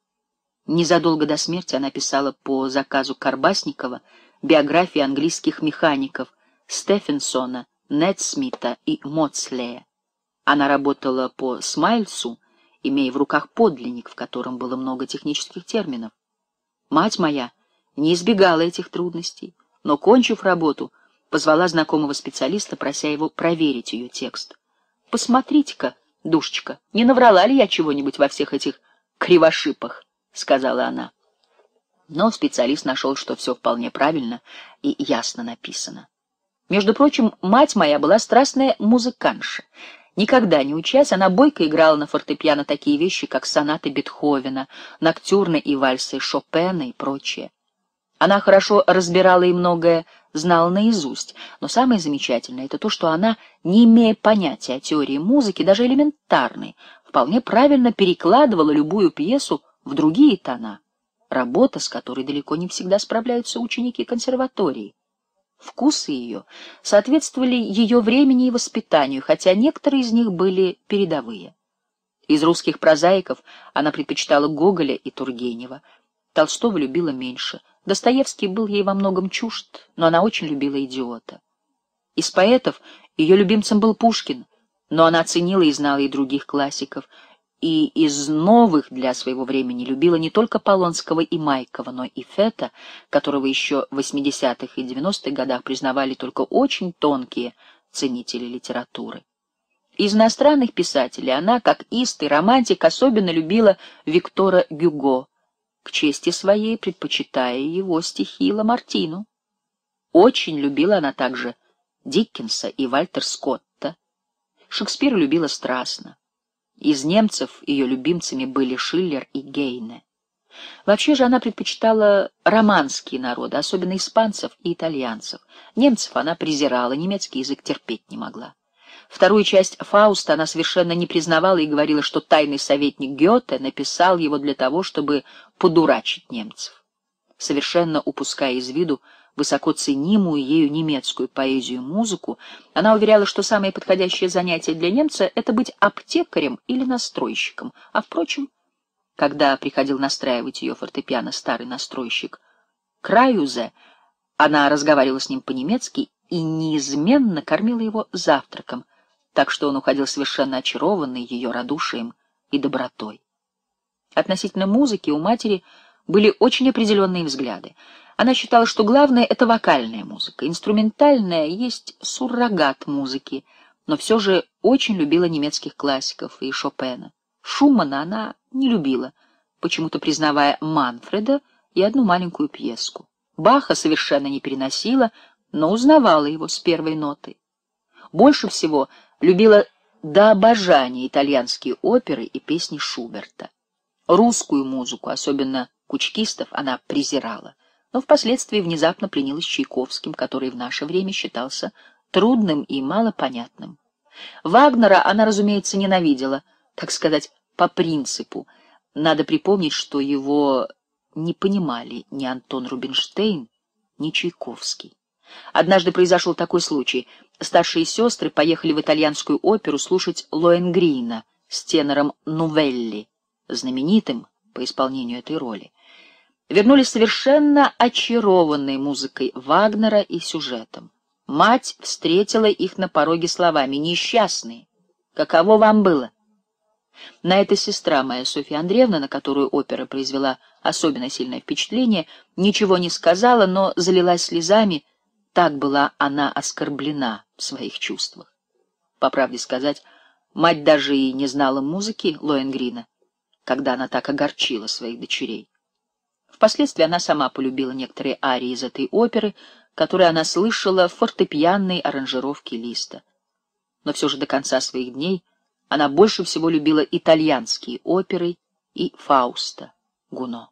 Незадолго до смерти она писала по заказу Карбасникова биографии английских механиков Стефенсона, Нетсмита и Моцлея. Она работала по Смайльсу, имея в руках подлинник, в котором было много технических терминов. Мать моя не избегала этих трудностей, но, кончив работу, позвала знакомого специалиста, прося его проверить ее текст. «Посмотрите-ка, душечка, не наврала ли я чего-нибудь во всех этих кривошипах?» — сказала она. Но специалист нашел, что все вполне правильно и ясно написано. Между прочим, мать моя была страстная музыкантша. Никогда не учась, она бойко играла на фортепиано такие вещи, как сонаты Бетховена, ноктюрны и вальсы Шопена и прочее. Она хорошо разбирала и многое знала наизусть, но самое замечательное — это то, что она, не имея понятия о теории музыки, даже элементарной, вполне правильно перекладывала любую пьесу в другие тона, работа, с которой далеко не всегда справляются ученики консерватории. Вкусы ее соответствовали ее времени и воспитанию, хотя некоторые из них были передовые. Из русских прозаиков она предпочитала Гоголя и Тургенева, Толстого любила меньше, Достоевский был ей во многом чужд, но она очень любила «Идиота». Из поэтов ее любимцем был Пушкин, но она ценила и знала и других классиков, и из новых для своего времени любила не только Полонского и Майкова, но и Фета, которого еще в восьмидесятых и девяностых годах признавали только очень тонкие ценители литературы. Из иностранных писателей она, как истый романтик, особенно любила Виктора Гюго, к чести своей предпочитая его стихи Ламартину. Очень любила она также Диккенса и Вальтер Скотта. Шекспира любила страстно. Из немцев ее любимцами были Шиллер и Гейне. Вообще же она предпочитала романские народы, особенно испанцев и итальянцев. Немцев она презирала, немецкий язык терпеть не могла. Вторую часть «Фауста» она совершенно не признавала и говорила, что тайный советник Гёте написал его для того, чтобы подурачить немцев. Совершенно упуская из виду высоко ценимую ею немецкую поэзию и музыку, она уверяла, что самое подходящее занятие для немца — это быть аптекарем или настройщиком. А, впрочем, когда приходил настраивать ее фортепиано старый настройщик Краюзе, она разговаривала с ним по-немецки и неизменно кормила его завтраком, так что он уходил совершенно очарованный ее радушием и добротой. Относительно музыки у матери были очень определенные взгляды. Она считала, что главное — это вокальная музыка, инструментальная есть суррогат музыки, но все же очень любила немецких классиков и Шопена. Шумана она не любила, почему-то признавая Манфреда и одну маленькую пьеску. Баха совершенно не переносила, но узнавала его с первой ноты. Больше всего любила до обожания итальянские оперы и песни Шуберта. Русскую музыку, особенно кучкистов, она презирала, но впоследствии внезапно пленилась Чайковским, который в наше время считался трудным и малопонятным. Вагнера она, разумеется, ненавидела, так сказать, по принципу. Надо припомнить, что его не понимали ни Антон Рубинштейн, ни Чайковский. Однажды произошел такой случай. Старшие сестры поехали в итальянскую оперу слушать Лоэнгрина с тенором Нувелли, знаменитым по исполнению этой роли. Вернулись совершенно очарованные музыкой Вагнера и сюжетом. Мать встретила их на пороге словами: «Несчастные, каково вам было?» На это сестра моя, Софья Андреевна, на которую опера произвела особенно сильное впечатление, ничего не сказала, но залилась слезами. Так была она оскорблена в своих чувствах. По правде сказать, мать даже и не знала музыки Лоэнгрина, когда она так огорчила своих дочерей. Впоследствии она сама полюбила некоторые арии из этой оперы, которые она слышала в фортепианной аранжировке Листа. Но все же до конца своих дней она больше всего любила итальянские оперы и Фауста Гуно.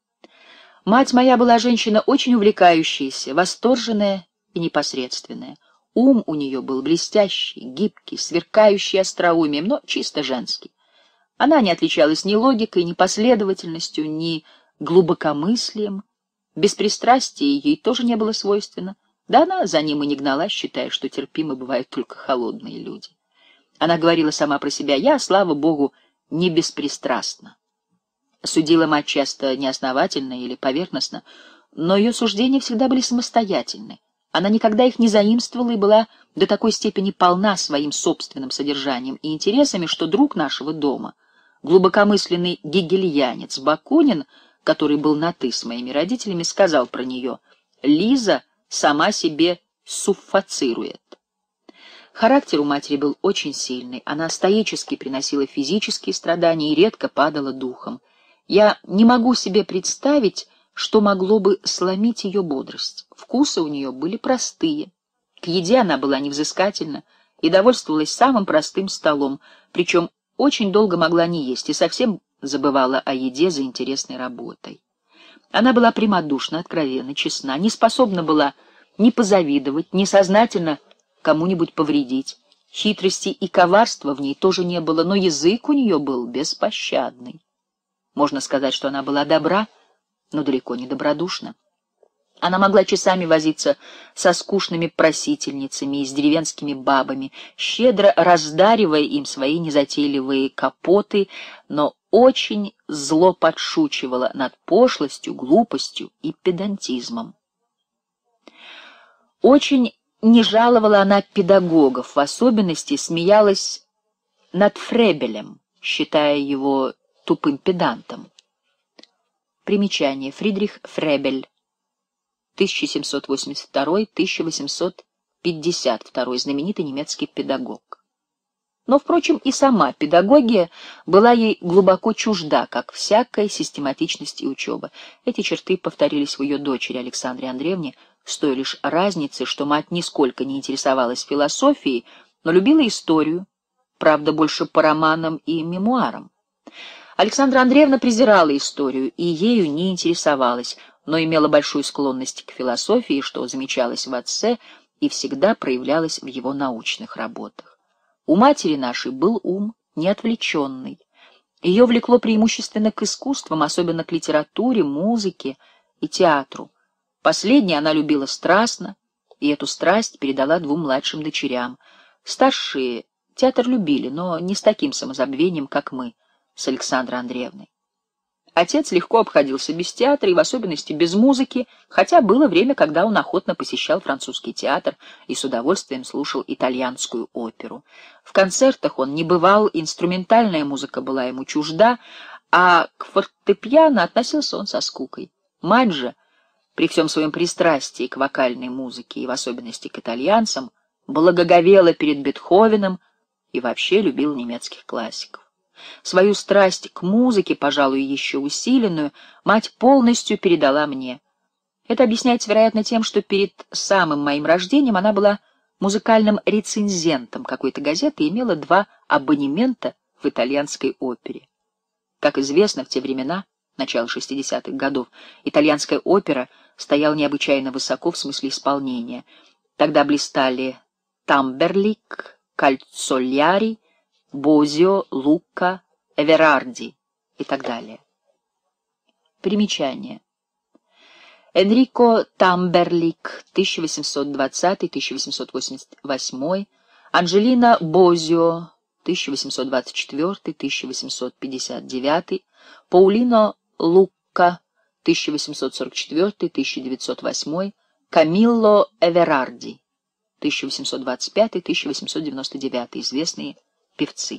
Мать моя была женщина очень увлекающаяся, восторженная и непосредственная. Ум у нее был блестящий, гибкий, сверкающий остроумием, но чисто женский. Она не отличалась ни логикой, ни последовательностью, ни глубокомыслием. Беспристрастие ей тоже не было свойственно. Да она за ним и не гналась, считая, что терпимы бывают только холодные люди. Она говорила сама про себя: «Я, слава Богу, не беспристрастна». Судила мать часто неосновательно или поверхностно, но ее суждения всегда были самостоятельны. Она никогда их не заимствовала и была до такой степени полна своим собственным содержанием и интересами, что друг нашего дома, глубокомысленный гегельянец Бакунин, который был на «ты» с моими родителями, сказал про нее: «Лиза сама себе суффацирует». Характер у матери был очень сильный, она стоически приносила физические страдания и редко падала духом. Я не могу себе представить, что могло бы сломить ее бодрость. Вкусы у нее были простые. К еде она была невзыскательна и довольствовалась самым простым столом, причем очень долго могла не есть и совсем забывала о еде за интересной работой. Она была прямодушна, откровенна, честна, не способна была ни позавидовать, ни сознательно кому-нибудь повредить. Хитрости и коварства в ней тоже не было, но язык у нее был беспощадный. Можно сказать, что она была добра, но далеко не добродушна. Она могла часами возиться со скучными просительницами и с деревенскими бабами, щедро раздаривая им свои незатейливые капоты, но очень зло подшучивала над пошлостью, глупостью и педантизмом. Очень не жаловала она педагогов, в особенности смеялась над Фребелем, считая его тупым педантом. Примечание. Фридрих Фребель, тысяча семьсот восемьдесят второй — тысяча восемьсот пятьдесят второй, знаменитый немецкий педагог. Но, впрочем, и сама педагогия была ей глубоко чужда, как всякая систематичность и учеба. Эти черты повторились в ее дочери Александре Андреевне, с той лишь разницей, что мать нисколько не интересовалась философией, но любила историю, правда, больше по романам и мемуарам. Александра Андреевна презирала историю и ею не интересовалась, но имела большую склонность к философии, что замечалось в отце и всегда проявлялось в его научных работах. У матери нашей был ум неотвлеченный. Ее влекло преимущественно к искусствам, особенно к литературе, музыке и театру. Последнее она любила страстно, и эту страсть передала двум младшим дочерям. Старшие театр любили, но не с таким самозабвением, как мы с Александрой Андреевной. Отец легко обходился без театра и в особенности без музыки, хотя было время, когда он охотно посещал французский театр и с удовольствием слушал итальянскую оперу. В концертах он не бывал, инструментальная музыка была ему чужда, а к фортепиано относился он со скукой. Мать же, при всем своем пристрастии к вокальной музыке и в особенности к итальянцам, благоговела перед Бетховеном и вообще любила немецких классиков. Свою страсть к музыке, пожалуй, еще усиленную, мать полностью передала мне. Это объясняется, вероятно, тем, что перед самым моим рождением она была музыкальным рецензентом какой-то газеты и имела два абонемента в итальянской опере. Как известно, в те времена, начало шестидесятых годов, итальянская опера стояла необычайно высоко в смысле исполнения. Тогда блистали Тамберлик, Кальцоляри, Бозио, Лука, Эверарди и так далее. Примечание. Энрико Тамберлик, тысяча восемьсот двадцатый — тысяча восемьсот восемьдесят восьмой, Анджелина Бозио, тысяча восемьсот двадцать четвёртый — тысяча восемьсот пятьдесят девятый, Паулино Лука, тысяча восемьсот сорок четвёртый — тысяча девятьсот восьмой, Камилло Эверарди, тысяча восемьсот двадцать пятый — тысяча восемьсот девяносто девятый, известные певцы.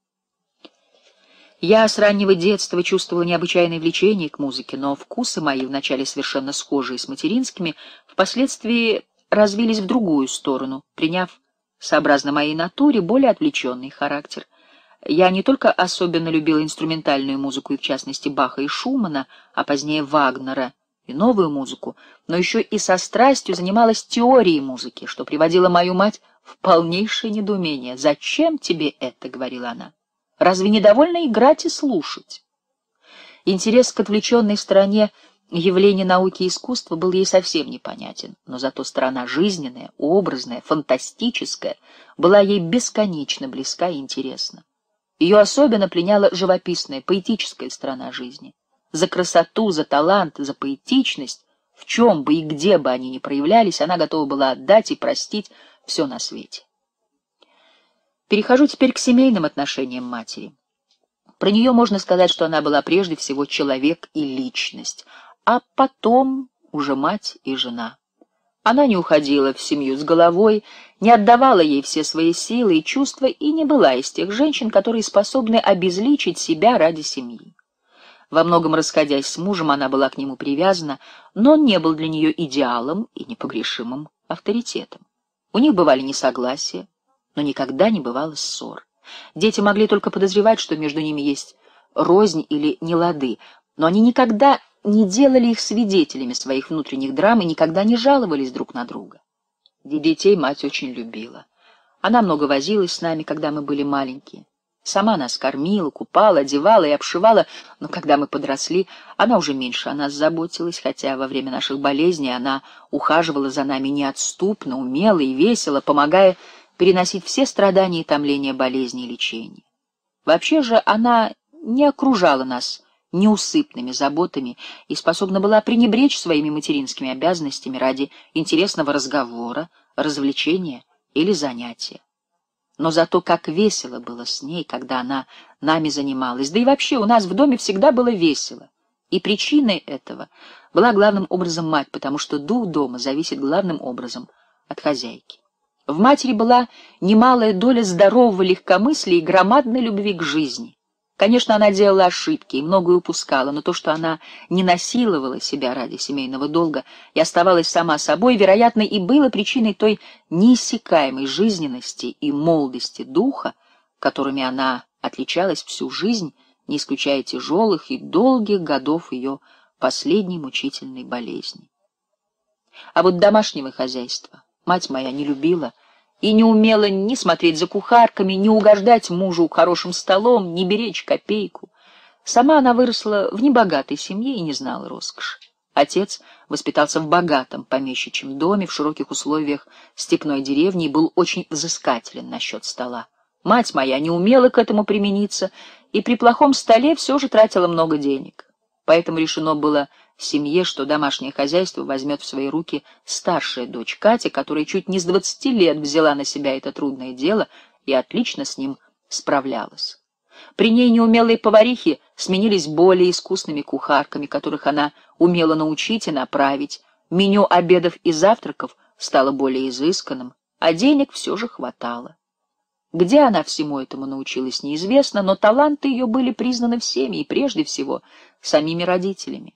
Я с раннего детства чувствовала необычайное влечение к музыке, но вкусы мои, вначале совершенно схожие с материнскими, впоследствии развились в другую сторону, приняв, сообразно моей натуре, более отвлеченный характер. Я не только особенно любила инструментальную музыку, и в частности Баха и Шумана, а позднее Вагнера и новую музыку, но еще и со страстью занималась теорией музыки, что приводило мою мать в полнейшее недоумение. «Зачем тебе это?» — говорила она. «Разве не довольно играть и слушать?» Интерес к отвлеченной стороне явления науки и искусства был ей совсем непонятен, но зато сторона жизненная, образная, фантастическая была ей бесконечно близка и интересна. Ее особенно пленяла живописная, поэтическая сторона жизни. За красоту, за талант, за поэтичность, в чем бы и где бы они ни проявлялись, она готова была отдать и простить все на свете. Перехожу теперь к семейным отношениям матери. Про нее можно сказать, что она была прежде всего человек и личность, а потом уже мать и жена. Она не уходила в семью с головой, не отдавала ей все свои силы и чувства и не была из тех женщин, которые способны обезличить себя ради семьи. Во многом расходясь с мужем, она была к нему привязана, но он не был для нее идеалом и непогрешимым авторитетом. У них бывали несогласия, но никогда не бывало ссор. Дети могли только подозревать, что между ними есть рознь или нелады, но они никогда не делали их свидетелями своих внутренних драм и никогда не жаловались друг на друга. Детей мать очень любила. Она много возилась с нами, когда мы были маленькие. Сама нас кормила, купала, одевала и обшивала, но когда мы подросли, она уже меньше о нас заботилась, хотя во время наших болезней она ухаживала за нами неотступно, умело и весело, помогая переносить все страдания и томления болезни и лечения. Вообще же она не окружала нас неусыпными заботами и способна была пренебречь своими материнскими обязанностями ради интересного разговора, развлечения или занятия. Но зато как весело было с ней, когда она нами занималась, да и вообще у нас в доме всегда было весело. И причиной этого была главным образом мать, потому что дух дома зависит главным образом от хозяйки. В матери была немалая доля здорового легкомыслия и громадной любви к жизни. Конечно, она делала ошибки и многое упускала, но то, что она не насиловала себя ради семейного долга и оставалась сама собой, вероятно, и было причиной той неиссякаемой жизненности и молодости духа, которыми она отличалась всю жизнь, не исключая тяжелых и долгих годов ее последней мучительной болезни. А вот домашнего хозяйства мать моя не любила и не умела ни смотреть за кухарками, ни угождать мужу хорошим столом, ни беречь копейку. Сама она выросла в небогатой семье и не знала роскоши. Отец воспитался в богатом помещичьем доме в широких условиях степной деревни и был очень взыскателен насчет стола. Мать моя не умела к этому примениться и при плохом столе все же тратила много денег. Поэтому решено было в семье, что домашнее хозяйство возьмет в свои руки старшая дочь Катя, которая чуть не с двадцати лет взяла на себя это трудное дело и отлично с ним справлялась. При ней неумелые поварихи сменились более искусными кухарками, которых она умела научить и направить. Меню обедов и завтраков стало более изысканным, а денег все же хватало. Где она всему этому научилась, неизвестно, но таланты ее были признаны всеми и прежде всего самими родителями.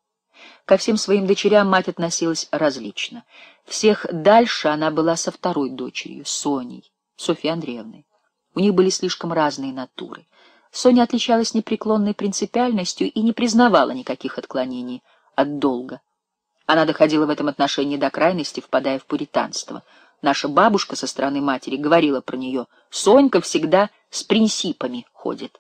Ко всем своим дочерям мать относилась различно. Всех дальше она была со второй дочерью, Соней, Софьей Андреевной. У них были слишком разные натуры. Соня отличалась непреклонной принципиальностью и не признавала никаких отклонений от долга. Она доходила в этом отношении до крайности, впадая в пуританство. Наша бабушка со стороны матери говорила про нее: «Сонька всегда с принципами ходит».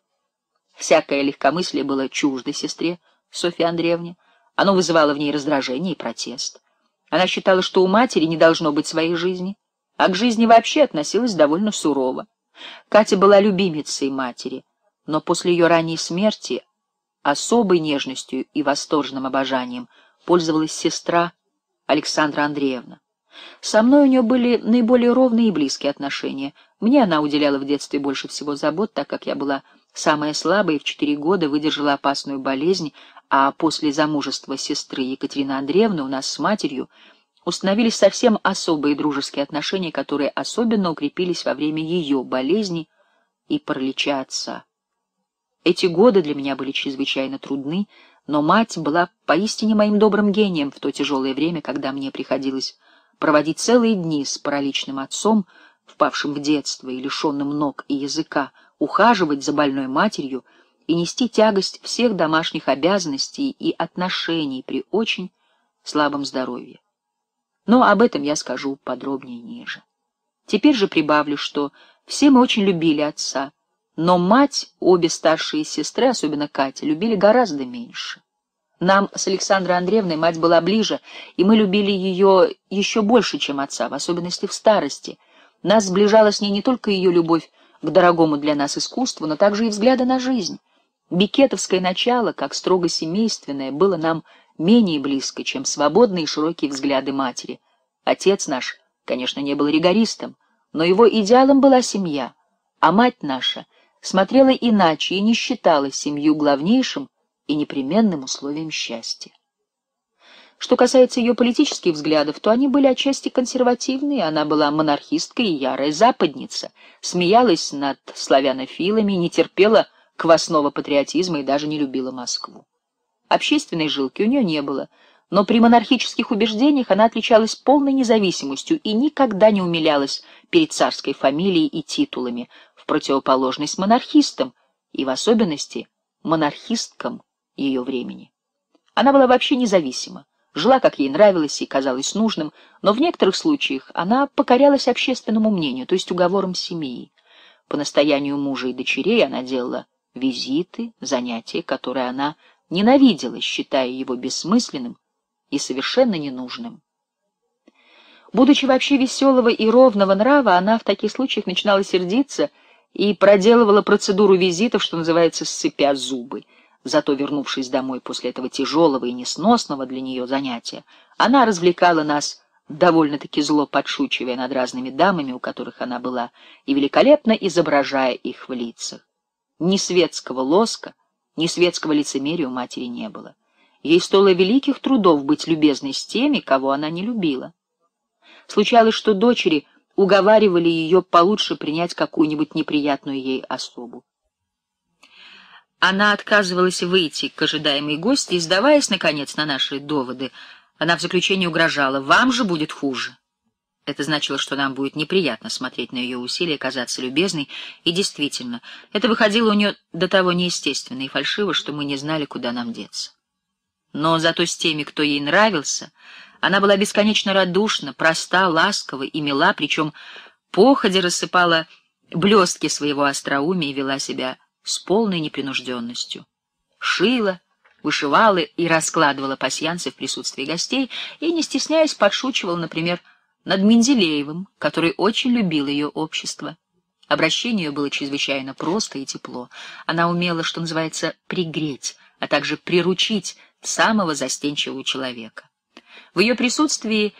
Всякое легкомыслие было чуждо сестре Софье Андреевне. Оно вызывало в ней раздражение и протест. Она считала, что у матери не должно быть своей жизни, а к жизни вообще относилась довольно сурово. Катя была любимицей матери, но после ее ранней смерти особой нежностью и восторженным обожанием пользовалась сестра Александра Андреевна. Со мной у нее были наиболее ровные и близкие отношения. Мне она уделяла в детстве больше всего забот, так как я была самая слабая и в четыре года выдержала опасную болезнь, а после замужества сестры Екатерины Андреевны у нас с матерью установились совсем особые дружеские отношения, которые особенно укрепились во время ее болезни и паралича отца. Эти годы для меня были чрезвычайно трудны, но мать была поистине моим добрым гением в то тяжелое время, когда мне приходилось проводить целые дни с параличным отцом, впавшим в детство и лишенным ног и языка, ухаживать за больной матерью и нести тягость всех домашних обязанностей и отношений при очень слабом здоровье. Но об этом я скажу подробнее ниже. Теперь же прибавлю, что все мы очень любили отца, но мать, обе старшие сестры, особенно Катя, любили гораздо меньше. Нам с Александрой Андреевной мать была ближе, и мы любили ее еще больше, чем отца, в особенности в старости. Нас сближала с ней не только ее любовь к дорогому для нас искусству, но также и взгляды на жизнь. Беккетовское начало, как строго семейственное, было нам менее близко, чем свободные и широкие взгляды матери. Отец наш, конечно, не был ригористом, но его идеалом была семья, а мать наша смотрела иначе и не считала семью главнейшим и непременным условием счастья. Что касается ее политических взглядов, то они были отчасти консервативные, она была монархистка и ярая западница, смеялась над славянофилами, не терпела квасного патриотизма и даже не любила Москву. Общественной жилки у нее не было, но при монархических убеждениях она отличалась полной независимостью и никогда не умилялась перед царской фамилией и титулами, в противоположность монархистам и в особенности монархисткам ее времени. Она была вообще независима, жила, как ей нравилось и казалось нужным, но в некоторых случаях она покорялась общественному мнению, то есть уговорам семьи. По настоянию мужа и дочерей она делала визиты, занятия, которые она ненавидела, считая его бессмысленным и совершенно ненужным. Будучи вообще веселого и ровного нрава, она в таких случаях начинала сердиться и проделывала процедуру визитов, что называется, сцепя зубы. Зато, вернувшись домой после этого тяжелого и несносного для нее занятия, она развлекала нас, довольно-таки зло подшучивая над разными дамами, у которых она была, и великолепно изображая их в лицах. Ни светского лоска, ни светского лицемерия у матери не было. Ей стоило великих трудов быть любезной с теми, кого она не любила. Случалось, что дочери уговаривали ее получше принять какую-нибудь неприятную ей особу. Она отказывалась выйти к ожидаемой гости, и, сдаваясь, наконец, на наши доводы, она в заключение угрожала: «Вам же будет хуже». Это значило, что нам будет неприятно смотреть на ее усилия казаться любезной, и действительно, это выходило у нее до того неестественно и фальшиво, что мы не знали, куда нам деться. Но зато с теми, кто ей нравился, она была бесконечно радушна, проста, ласкова и мила, причем походя рассыпала блестки своего остроумия и вела себя с полной непринужденностью. Шила, вышивала и раскладывала пасьянсы в присутствии гостей и, не стесняясь, подшучивала, например, над Менделеевым, который очень любил ее общество. Обращение ее было чрезвычайно просто и тепло. Она умела, что называется, пригреть, а также приручить самого застенчивого человека. В ее присутствии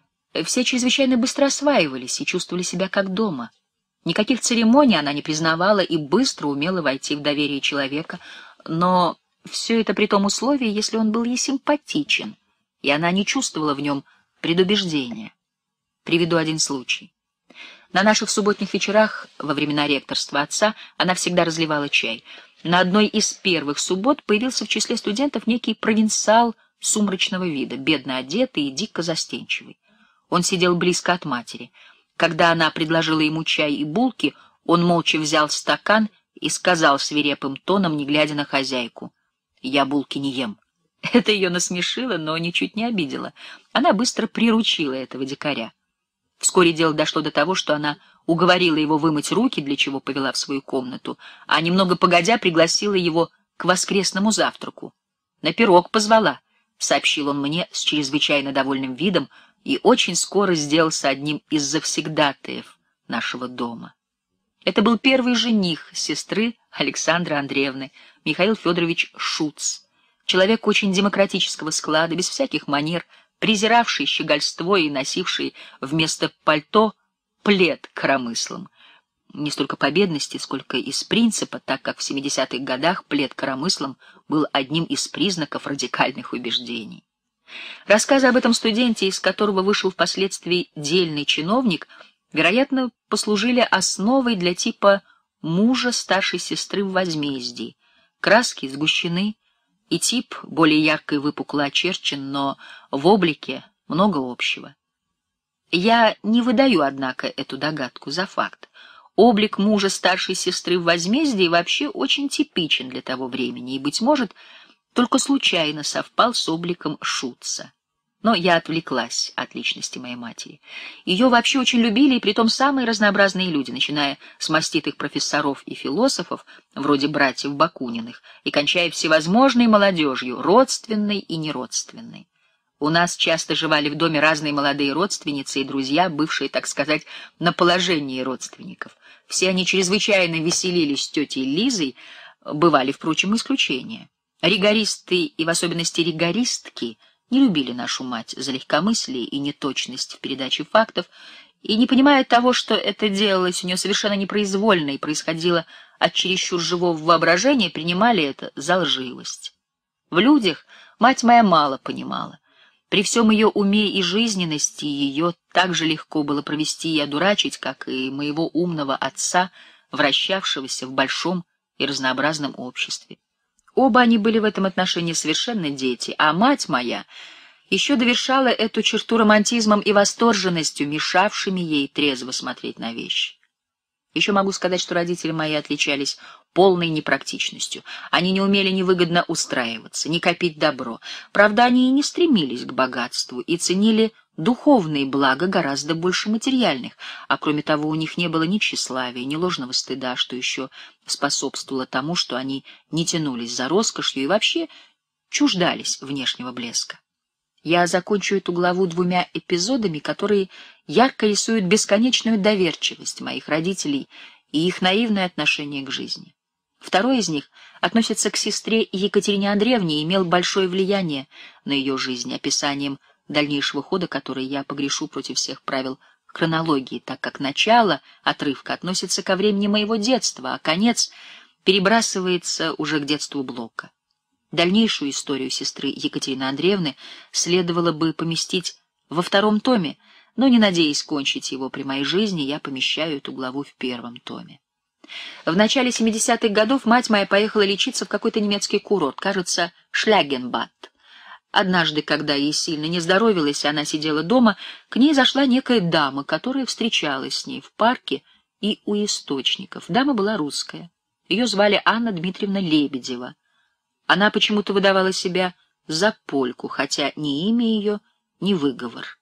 все чрезвычайно быстро осваивались и чувствовали себя как дома. Никаких церемоний она не признавала и быстро умела войти в доверие человека, но все это при том условии, если он был ей симпатичен, и она не чувствовала в нем предубеждения. Приведу один случай. На наших субботних вечерах во времена ректорства отца она всегда разливала чай. На одной из первых суббот появился в числе студентов некий провинциал сумрачного вида, бедно одетый и дико застенчивый. Он сидел близко от матери. Когда она предложила ему чай и булки, он молча взял стакан и сказал свирепым тоном, не глядя на хозяйку: «Я булки не ем». Это ее насмешило, но ничуть не обидело. Она быстро приручила этого дикаря. Вскоре дело дошло до того, что она уговорила его вымыть руки, для чего повела в свою комнату, а немного погодя пригласила его к воскресному завтраку. «На пирог позвала», — сообщил он мне с чрезвычайно довольным видом, и очень скоро сделался одним из завсегдатаев нашего дома. Это был первый жених сестры Александры Андреевны, Михаил Федорович Шуц, человек очень демократического склада, без всяких манер, презиравший щегольство и носивший вместо пальто плед коромыслом. Не столько по бедности, сколько из принципа, так как в семидесятых годах плед коромыслом был одним из признаков радикальных убеждений. Рассказы об этом студенте, из которого вышел впоследствии дельный чиновник, вероятно, послужили основой для типа мужа старшей сестры в возмездии. Краски сгущены, и тип более ярко и выпукло очерчен, но в облике много общего. Я не выдаю, однако, эту догадку за факт. Облик мужа старшей сестры в возмездии вообще очень типичен для того времени и, быть может, только случайно совпал с обликом Шутца. Но я отвлеклась от личности моей матери. Ее вообще очень любили, и притом самые разнообразные люди, начиная с маститых профессоров и философов, вроде братьев Бакуниных, и кончая всевозможной молодежью, родственной и неродственной. У нас часто живали в доме разные молодые родственницы и друзья, бывшие, так сказать, на положении родственников. Все они чрезвычайно веселились с тетей Лизой, бывали, впрочем, исключения. Ригористы, и в особенности ригористки, не любили нашу мать за легкомыслие и неточность в передаче фактов, и, не понимая того, что это делалось у нее совершенно непроизвольно и происходило от чересчур живого воображения, принимали это за лживость. В людях мать моя мало понимала. При всем ее уме и жизненности ее так же легко было провести и одурачить, как и моего умного отца, вращавшегося в большом и разнообразном обществе. Оба они были в этом отношении совершенно дети, а мать моя еще довершала эту черту романтизмом и восторженностью, мешавшими ей трезво смотреть на вещи. Еще могу сказать, что родители мои отличались полной непрактичностью. Они не умели ни выгодно устраиваться, ни копить добро. Правда, они и не стремились к богатству и ценили духовные блага гораздо больше материальных, а кроме того у них не было ни тщеславия, ни ложного стыда, что еще способствовало тому, что они не тянулись за роскошью и вообще чуждались внешнего блеска. Я закончу эту главу двумя эпизодами, которые ярко рисуют бесконечную доверчивость моих родителей и их наивное отношение к жизни. Второй из них относится к сестре Екатерине Андреевне и имел большое влияние на ее жизнь, описанием дальнейшего хода которой я погрешу против всех правил хронологии, так как начало отрывка относится ко времени моего детства, а конец перебрасывается уже к детству Блока. Дальнейшую историю сестры Екатерины Андреевны следовало бы поместить во втором томе, но, не надеясь кончить его при моей жизни, я помещаю эту главу в первом томе. В начале семидесятых годов мать моя поехала лечиться в какой-то немецкий курорт, кажется, Шлягенбад. Однажды, когда ей сильно не здоровилось, и она сидела дома, к ней зашла некая дама, которая встречалась с ней в парке и у источников. Дама была русская. Ее звали Анна Дмитриевна Лебедева. Она почему-то выдавала себя за польку, хотя ни имя ее, ни выговор.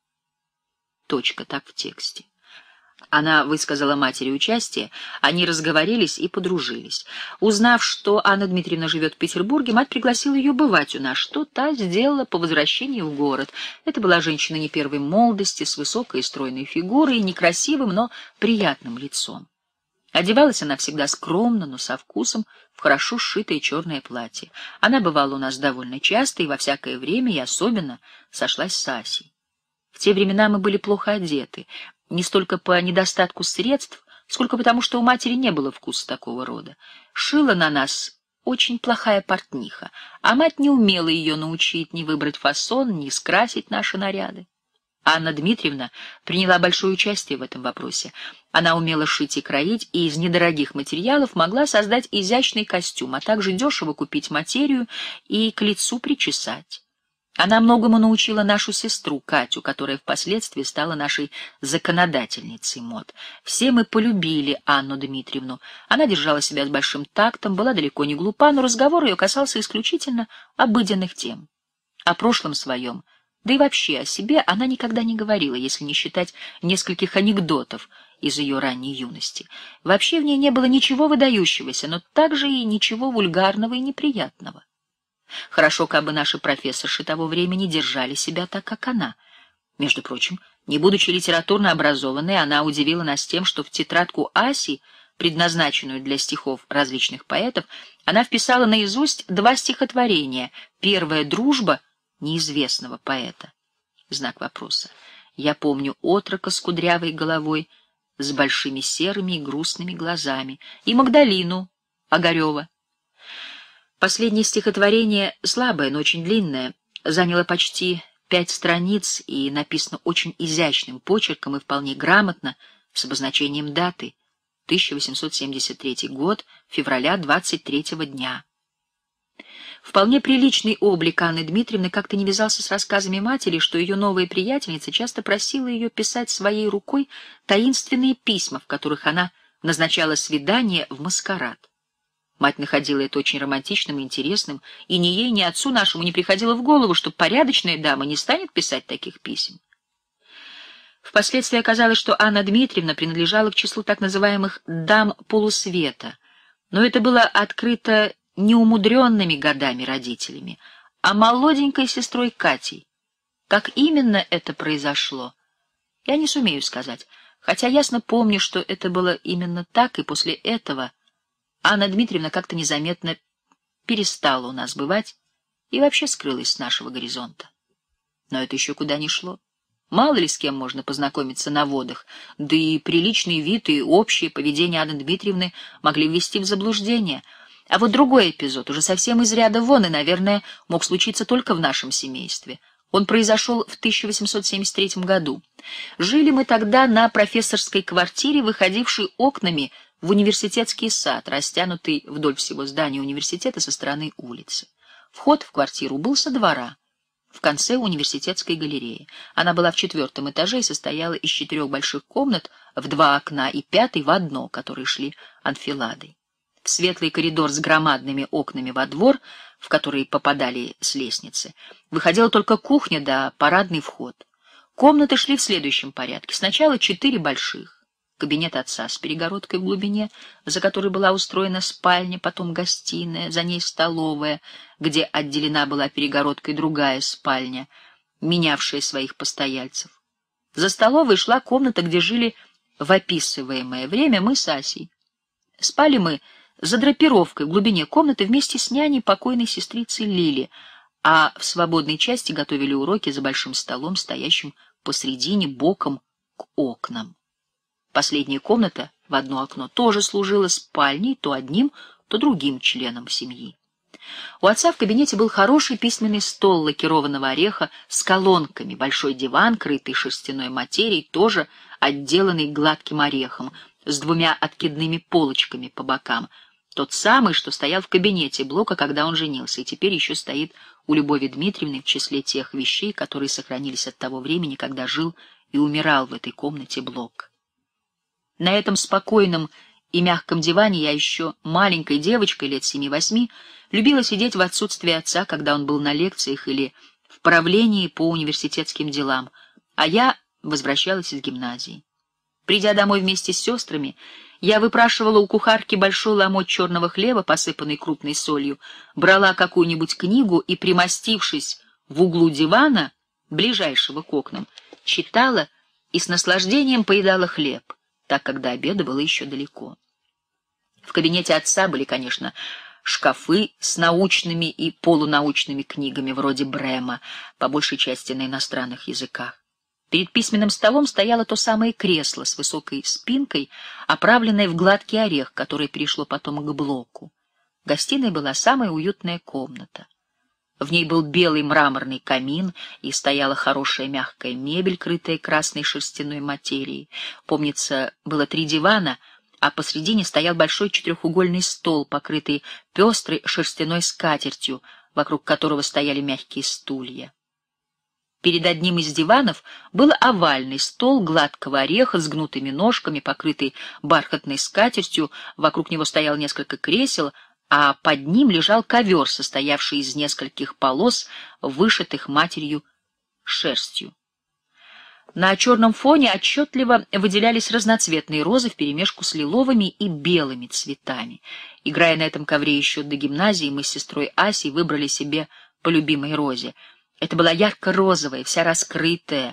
Точка, так в тексте. Она высказала матери участие, они разговорились и подружились. Узнав, что Анна Дмитриевна живет в Петербурге, мать пригласила ее бывать у нас, что та сделала по возвращении в город. Это была женщина не первой молодости, с высокой и стройной фигурой, и некрасивым, но приятным лицом. Одевалась она всегда скромно, но со вкусом, в хорошо сшитое черное платье. Она бывала у нас довольно часто и во всякое время, и особенно сошлась с Асей. В те времена мы были плохо одеты, не столько по недостатку средств, сколько потому, что у матери не было вкуса такого рода. Шила на нас очень плохая портниха, а мать не умела ее научить ни выбрать фасон, ни скрасить наши наряды. Анна Дмитриевна приняла большое участие в этом вопросе. Она умела шить и кроить, и из недорогих материалов могла создать изящный костюм, а также дешево купить материю и к лицу причесать. Она многому научила нашу сестру Катю, которая впоследствии стала нашей законодательницей мод. Все мы полюбили Анну Дмитриевну. Она держала себя с большим тактом, была далеко не глупа, но разговор ее касался исключительно обыденных тем. О прошлом своем, да и вообще о себе она никогда не говорила, если не считать нескольких анекдотов из ее ранней юности. Вообще в ней не было ничего выдающегося, но также и ничего вульгарного и неприятного. Хорошо, кабы наши профессорши того времени держали себя так, как она. Между прочим, не будучи литературно образованной, она удивила нас тем, что в тетрадку Аси, предназначенную для стихов различных поэтов, она вписала наизусть два стихотворения. Первое — «Дружба» неизвестного поэта. Знак вопроса. Я помню отрока с кудрявой головой, с большими серыми и грустными глазами, и Магдалину Огарева. Последнее стихотворение, слабое, но очень длинное, заняло почти пять страниц и написано очень изящным почерком и вполне грамотно, с обозначением даты — тысяча восемьсот семьдесят третий год, февраля двадцать третьего дня. Вполне приличный облик Анны Дмитриевны как-то не вязался с рассказами матери, что ее новая приятельница часто просила ее писать своей рукой таинственные письма, в которых она назначала свидание в маскарад. Мать находила это очень романтичным и интересным, и ни ей, ни отцу нашему не приходило в голову, что порядочная дама не станет писать таких писем. Впоследствии оказалось, что Анна Дмитриевна принадлежала к числу так называемых «дам полусвета», но это было открыто не умудренными годами родителями, а молоденькой сестрой Катей. Как именно это произошло, я не сумею сказать, хотя ясно помню, что это было именно так, и после этого Анна Дмитриевна как-то незаметно перестала у нас бывать и вообще скрылась с нашего горизонта. Но это еще куда ни шло. Мало ли с кем можно познакомиться на водах, да и приличный вид и общее поведение Анны Дмитриевны могли ввести в заблуждение. А вот другой эпизод, уже совсем из ряда вон, и, наверное, мог случиться только в нашем семействе. Он произошел в тысяча восемьсот семьдесят третьем году. Жили мы тогда на профессорской квартире, выходившей окнами в университетский сад, растянутый вдоль всего здания университета со стороны улицы. Вход в квартиру был со двора, в конце университетской галереи. Она была в четвертом этаже и состояла из четырех больших комнат в два окна и пятой в одно, которые шли анфиладой. В светлый коридор с громадными окнами во двор, в который попадали с лестницы, выходила только кухня да парадный вход. Комнаты шли в следующем порядке. Сначала четыре больших. Кабинет отца с перегородкой в глубине, за которой была устроена спальня, потом гостиная, за ней столовая, где отделена была перегородкой другая спальня, менявшая своих постояльцев. За столовой шла комната, где жили в описываемое время мы с Асей. Спали мы за драпировкой в глубине комнаты вместе с няней покойной сестрицей Лили, а в свободной части готовили уроки за большим столом, стоящим посредине боком к окнам. Последняя комната в одно окно тоже служила спальней то одним, то другим членам семьи. У отца в кабинете был хороший письменный стол лакированного ореха с колонками, большой диван, крытый шерстяной материей, тоже отделанный гладким орехом, с двумя откидными полочками по бокам, тот самый, что стоял в кабинете Блока, когда он женился, и теперь еще стоит у Любови Дмитриевны в числе тех вещей, которые сохранились от того времени, когда жил и умирал в этой комнате Блок. На этом спокойном и мягком диване я еще маленькой девочкой лет семи-восьми любила сидеть в отсутствие отца, когда он был на лекциях или в правлении по университетским делам, а я возвращалась из гимназии. Придя домой вместе с сестрами, я выпрашивала у кухарки большой ломоть черного хлеба, посыпанный крупной солью, брала какую-нибудь книгу и, примостившись в углу дивана, ближайшего к окнам, читала и с наслаждением поедала хлеб, так как до обеда было еще далеко. В кабинете отца были, конечно, шкафы с научными и полунаучными книгами вроде Брема, по большей части на иностранных языках. Перед письменным столом стояло то самое кресло с высокой спинкой, оправленное в гладкий орех, которое перешло потом к Блоку. Гостиной была самая уютная комната. В ней был белый мраморный камин, и стояла хорошая мягкая мебель, крытая красной шерстяной материей. Помнится, было три дивана, а посредине стоял большой четырехугольный стол, покрытый пестрой шерстяной скатертью, вокруг которого стояли мягкие стулья. Перед одним из диванов был овальный стол гладкого ореха с гнутыми ножками, покрытый бархатной скатертью, вокруг него стояло несколько кресел, а под ним лежал ковер, состоявший из нескольких полос, вышитых матерью шерстью. На черном фоне отчетливо выделялись разноцветные розы вперемешку с лиловыми и белыми цветами. Играя на этом ковре еще до гимназии, мы с сестрой Асей выбрали себе по любимой розе. Это была ярко-розовая, вся раскрытая,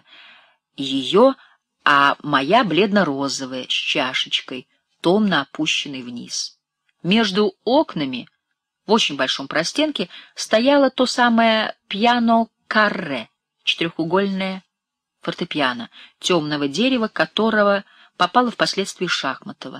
ее, а моя бледно-розовая, с чашечкой, томно опущенной вниз. Между окнами, в очень большом простенке, стояло то самое пьяно-карре, четырехугольное фортепиано, темного дерева, которого попало впоследствии Шахматова.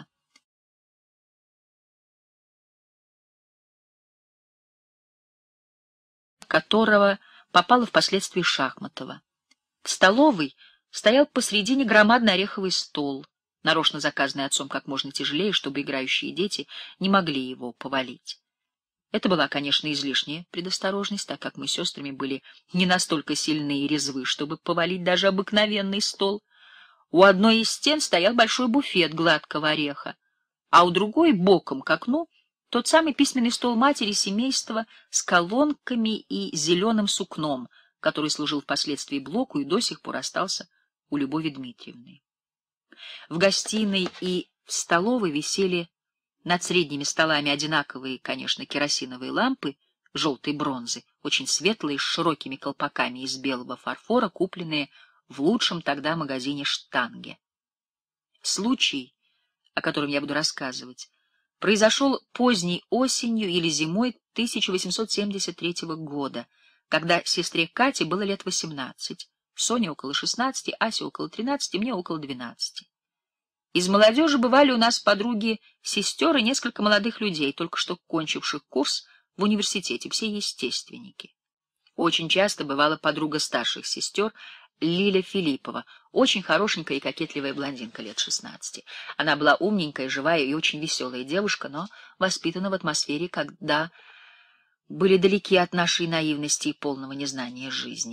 которого попало впоследствии Шахматова. В столовой стоял посредине громадный ореховый стол, нарочно заказанный отцом как можно тяжелее, чтобы играющие дети не могли его повалить. Это была, конечно, излишняя предосторожность, так как мы с сестрами были не настолько сильны и резвы, чтобы повалить даже обыкновенный стол. У одной из стен стоял большой буфет гладкого ореха, а у другой, боком к окну, тот самый письменный стол матери семейства с колонками и зеленым сукном, который служил впоследствии Блоку и до сих пор остался у Любови Дмитриевны. В гостиной и в столовой висели над средними столами одинаковые, конечно, керосиновые лампы желтой бронзы, очень светлые, с широкими колпаками из белого фарфора, купленные в лучшем тогда магазине Штанге. Случай, о котором я буду рассказывать, произошел поздней осенью или зимой тысяча восемьсот семьдесят третьего года, когда сестре Кате было лет восемнадцать, Соне около шестнадцати, Асе около тринадцати, мне около двенадцати. Из молодежи бывали у нас подруги сестер и несколько молодых людей, только что кончивших курс в университете, все естественники. Очень часто бывала подруга старших сестер Лиля Филиппова, очень хорошенькая и кокетливая блондинка лет шестнадцати. Она была умненькая, живая и очень веселая девушка, но воспитана в атмосфере, когда были далеки от нашей наивности и полного незнания жизни.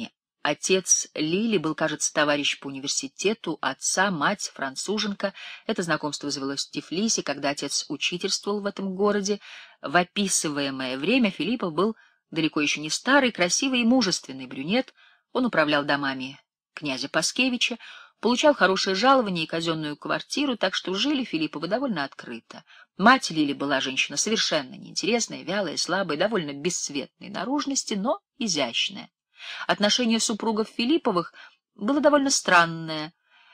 Отец Лили был, кажется, товарищ по университету отца, мать француженка. Это знакомство завелось в Тифлисе, когда отец учительствовал в этом городе. В описываемое время Филиппов был далеко еще не старый, красивый и мужественный брюнет. Он управлял домами князя Паскевича, получал хорошее жалование и казенную квартиру, так что жили Филипповы довольно открыто. Мать Лили была женщина совершенно неинтересная, вялая, слабая, довольно бесцветной наружности, но изящная. Отношение супругов Филипповых было довольно странное.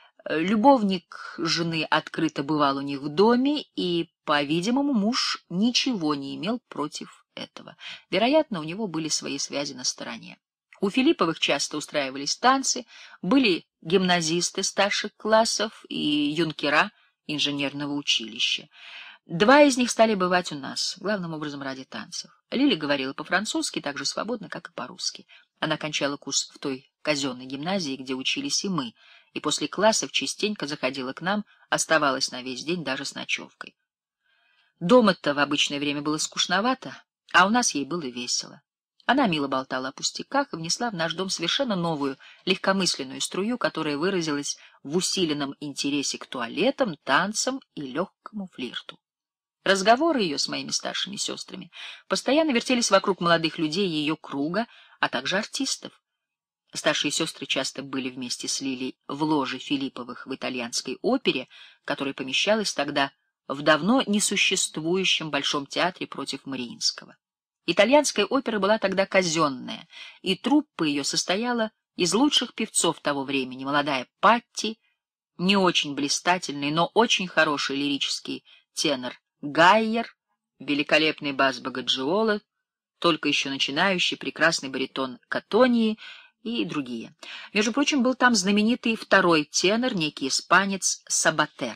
Любовник жены открыто бывал у них в доме, и, по-видимому, муж ничего не имел против этого. Вероятно, у него были свои связи на стороне. У Филипповых часто устраивались танцы, были гимназисты старших классов и юнкера инженерного училища. Два из них стали бывать у нас, главным образом ради танцев. Лили говорила по-французски так же свободно, как и по-русски. Она кончала курс в той казенной гимназии, где учились и мы, и после классов частенько заходила к нам, оставалась на весь день даже с ночевкой. Дома-то в обычное время было скучновато, а у нас ей было весело. Она мило болтала о пустяках и внесла в наш дом совершенно новую, легкомысленную струю, которая выразилась в усиленном интересе к туалетам, танцам и легкому флирту. Разговоры ее с моими старшими сестрами постоянно вертелись вокруг молодых людей ее круга, а также артистов. Старшие сестры часто были вместе с Лилей в ложе Филипповых в итальянской опере, которая помещалась тогда в давно несуществующем Большом театре против Мариинского. Итальянская опера была тогда казенная, и труппа ее состояла из лучших певцов того времени: молодая Патти, не очень блистательный, но очень хороший лирический тенор Гайер, великолепный бас Багаджиола, только еще начинающий прекрасный баритон Катонии и другие. Между прочим, был там знаменитый второй тенор, некий испанец Сабатер.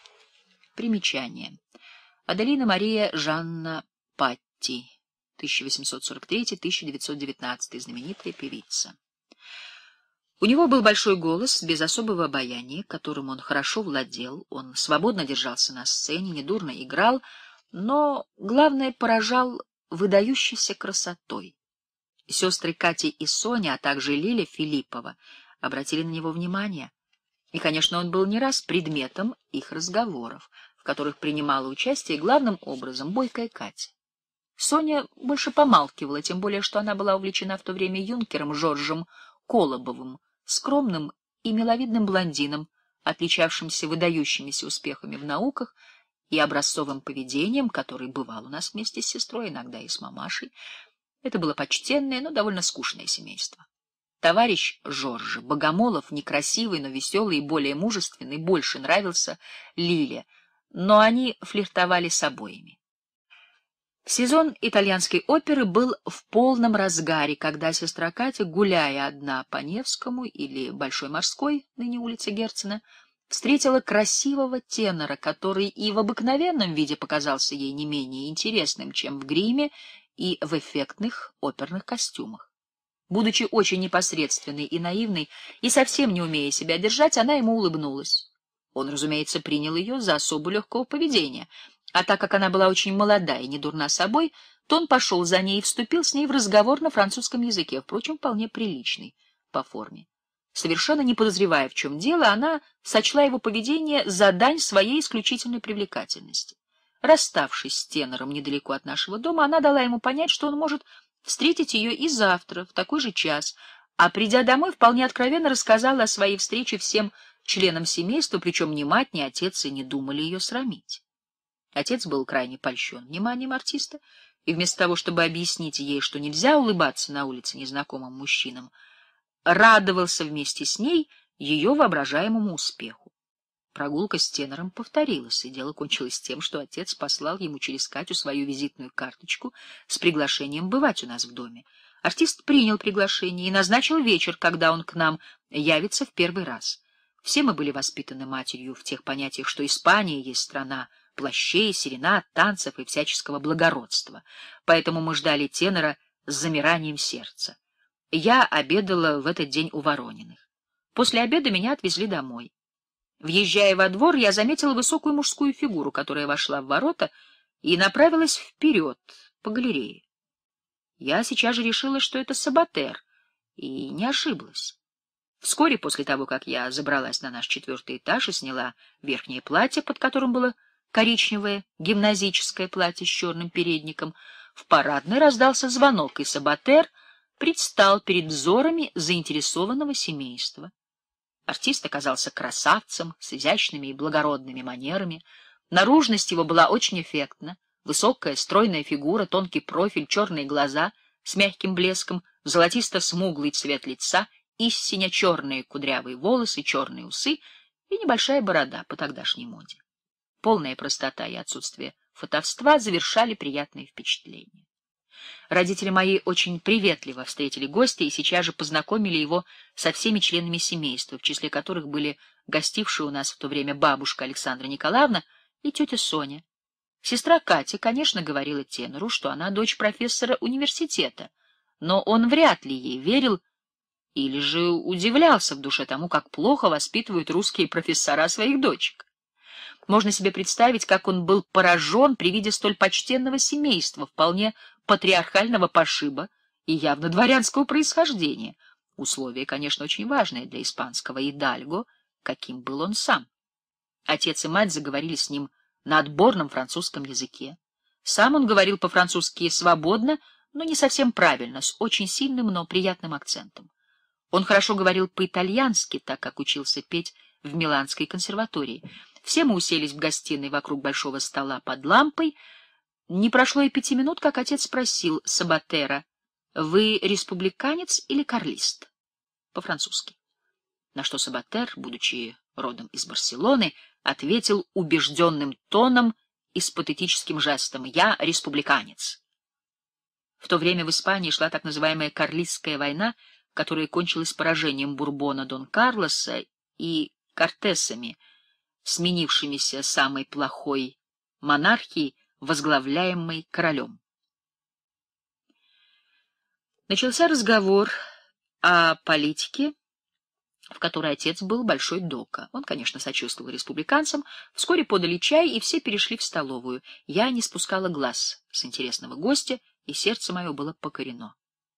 Примечание. Аделина Мария Жанна Патти, тысяча восемьсот сорок третий — тысяча девятьсот девятнадцатый, знаменитая певица. У него был большой голос, без особого обаяния, которым он хорошо владел. Он свободно держался на сцене, недурно играл, но, главное, поражал выдающейся красотой. Сестры Катя и Соня, а также Лиля Филиппова обратили на него внимание. И, конечно, он был не раз предметом их разговоров, в которых принимала участие главным образом бойкая Катя. Соня больше помалкивала, тем более что она была увлечена в то время юнкером Жоржем Колобовым, скромным и миловидным блондином, отличавшимся выдающимися успехами в науках и образцовым поведением, который бывал у нас вместе с сестрой, иногда и с мамашей. Это было почтенное, но довольно скучное семейство. Товарищ Жорж Богомолов, некрасивый, но веселый и более мужественный, больше нравился Лиле, но они флиртовали с обоими. Сезон итальянской оперы был в полном разгаре, когда сестра Катя, гуляя одна по Невскому или Большой Морской, ныне улице Герцена, встретила красивого тенора, который и в обыкновенном виде показался ей не менее интересным, чем в гриме и в эффектных оперных костюмах. Будучи очень непосредственной и наивной, и совсем не умея себя держать, она ему улыбнулась. Он, разумеется, принял ее за особу легкого поведения, а так как она была очень молода и не дурна собой, то он пошел за ней и вступил с ней в разговор на французском языке, впрочем, вполне приличный по форме. Совершенно не подозревая, в чем дело, она сочла его поведение за дань своей исключительной привлекательности. Расставшись с тенором недалеко от нашего дома, она дала ему понять, что он может встретить ее и завтра, в такой же час, а, придя домой, вполне откровенно рассказала о своей встрече всем членам семейства, причем ни мать, ни отец и не думали ее срамить. Отец был крайне польщен вниманием артиста, и вместо того, чтобы объяснить ей, что нельзя улыбаться на улице незнакомым мужчинам, радовался вместе с ней ее воображаемому успеху. Прогулка с тенором повторилась, и дело кончилось тем, что отец послал ему через Катю свою визитную карточку с приглашением бывать у нас в доме. Артист принял приглашение и назначил вечер, когда он к нам явится в первый раз. Все мы были воспитаны матерью в тех понятиях, что Испания есть страна плащей, серенад, танцев и всяческого благородства, поэтому мы ждали тенора с замиранием сердца. Я обедала в этот день у Ворониных. После обеда меня отвезли домой. Въезжая во двор, я заметила высокую мужскую фигуру, которая вошла в ворота и направилась вперед по галерее. Я сейчас же решила, что это Сабатер, И не ошиблась. Вскоре после того, как я забралась на наш четвертый этаж и сняла верхнее платье, под которым было коричневое гимназическое платье с черным передником, в парадной раздался звонок, и Сабатер предстал перед взорами заинтересованного семейства. Артист оказался красавцем с изящными и благородными манерами. Наружность его была очень эффектна: высокая, стройная фигура, тонкий профиль, черные глаза с мягким блеском, золотисто-смуглый цвет лица, истинно черные кудрявые волосы, черные усы и небольшая борода по тогдашней моде. Полная простота и отсутствие фатовства завершали приятное впечатление. Родители мои очень приветливо встретили гостя и сейчас же познакомили его со всеми членами семейства, в числе которых были гостившие у нас в то время бабушка Александра Николаевна и тетя Соня. Сестра Катя, конечно, говорила тенору, что она дочь профессора университета, но он вряд ли ей верил или же удивлялся в душе тому, как плохо воспитывают русские профессора своих дочек. Можно себе представить, как он был поражен при виде столь почтенного семейства, вполне патриархального пошиба и явно дворянского происхождения. Условие, конечно, очень важное для испанского идальго, каким был он сам. Отец и мать заговорили с ним на отборном французском языке. Сам он говорил по-французски свободно, но не совсем правильно, с очень сильным, но приятным акцентом. Он хорошо говорил по-итальянски, так как учился петь в Миланской консерватории. Все мы уселись в гостиной вокруг большого стола под лампой. Не прошло и пяти минут, как отец спросил Сабатера: «Вы республиканец или карлист?» По-французски. На что Сабатер, будучи родом из Барселоны, ответил убежденным тоном и с патетическим жестом: «Я республиканец». В то время в Испании шла так называемая Карлистская война, которая кончилась поражением Бурбона Дон Карлоса и Кортесами, сменившимися самой плохой монархией, возглавляемой королем. Начался разговор о политике, в которой отец был большой дока. Он, конечно, сочувствовал республиканцам. Вскоре подали чай, и все перешли в столовую. Я не спускала глаз с интересного гостя, и сердце мое было покорено.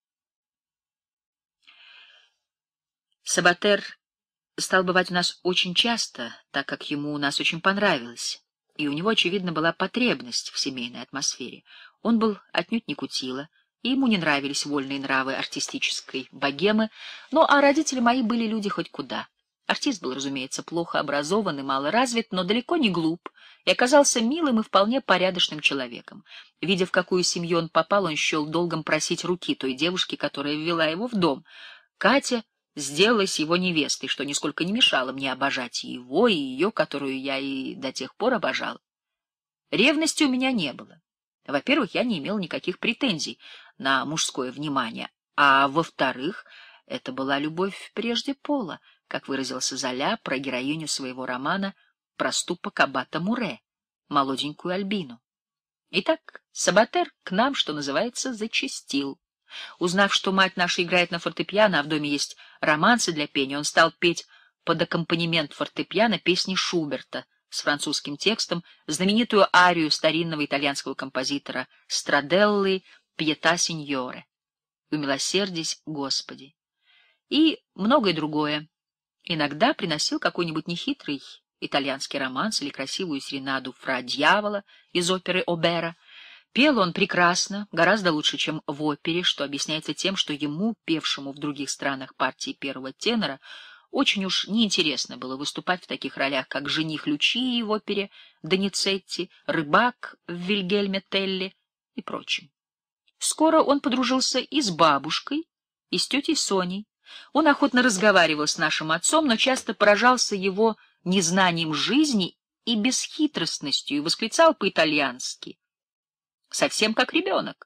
Сабатер стал бывать у нас очень часто, так как ему у нас очень понравилось, и у него, очевидно, была потребность в семейной атмосфере. Он был отнюдь не кутила, и ему не нравились вольные нравы артистической богемы, но а родители мои были люди хоть куда. Артист был, разумеется, плохо образован и мало развит, но далеко не глуп, и оказался милым и вполне порядочным человеком. Видя, в какую семью он попал, он счел долгом просить руки той девушки, которая ввела его в дом. Катя сделалась его невестой, что нисколько не мешало мне обожать и его, и ее, которую я и до тех пор обожал. Ревности у меня не было. Во-первых, я не имел никаких претензий на мужское внимание, а во-вторых, это была любовь прежде пола, как выразился Золя про героиню своего романа «Проступок аббата Муре», молоденькую Альбину. Итак, Сабатер к нам, что называется, зачастил. Узнав, что мать наша играет на фортепиано, а в доме есть романсы для пения, он стал петь под аккомпанемент фортепиано песни Шуберта с французским текстом, знаменитую арию старинного итальянского композитора Страделлы «Пьета синьоре» «Умилосердись, Господи», и многое другое. Иногда приносил какой-нибудь нехитрый итальянский романс или красивую серенаду фра Дьявола из оперы Обера. Пел он прекрасно, гораздо лучше, чем в опере, что объясняется тем, что ему, певшему в других странах партии первого тенора, очень уж неинтересно было выступать в таких ролях, как жених Лючии в опере Доницетти, рыбак в Вильгельме Телле и прочим. Скоро он подружился и с бабушкой, и с тетей Соней. Он охотно разговаривал с нашим отцом, но часто поражался его незнанием жизни и бесхитростностью и восклицал по-итальянски, совсем как ребенок.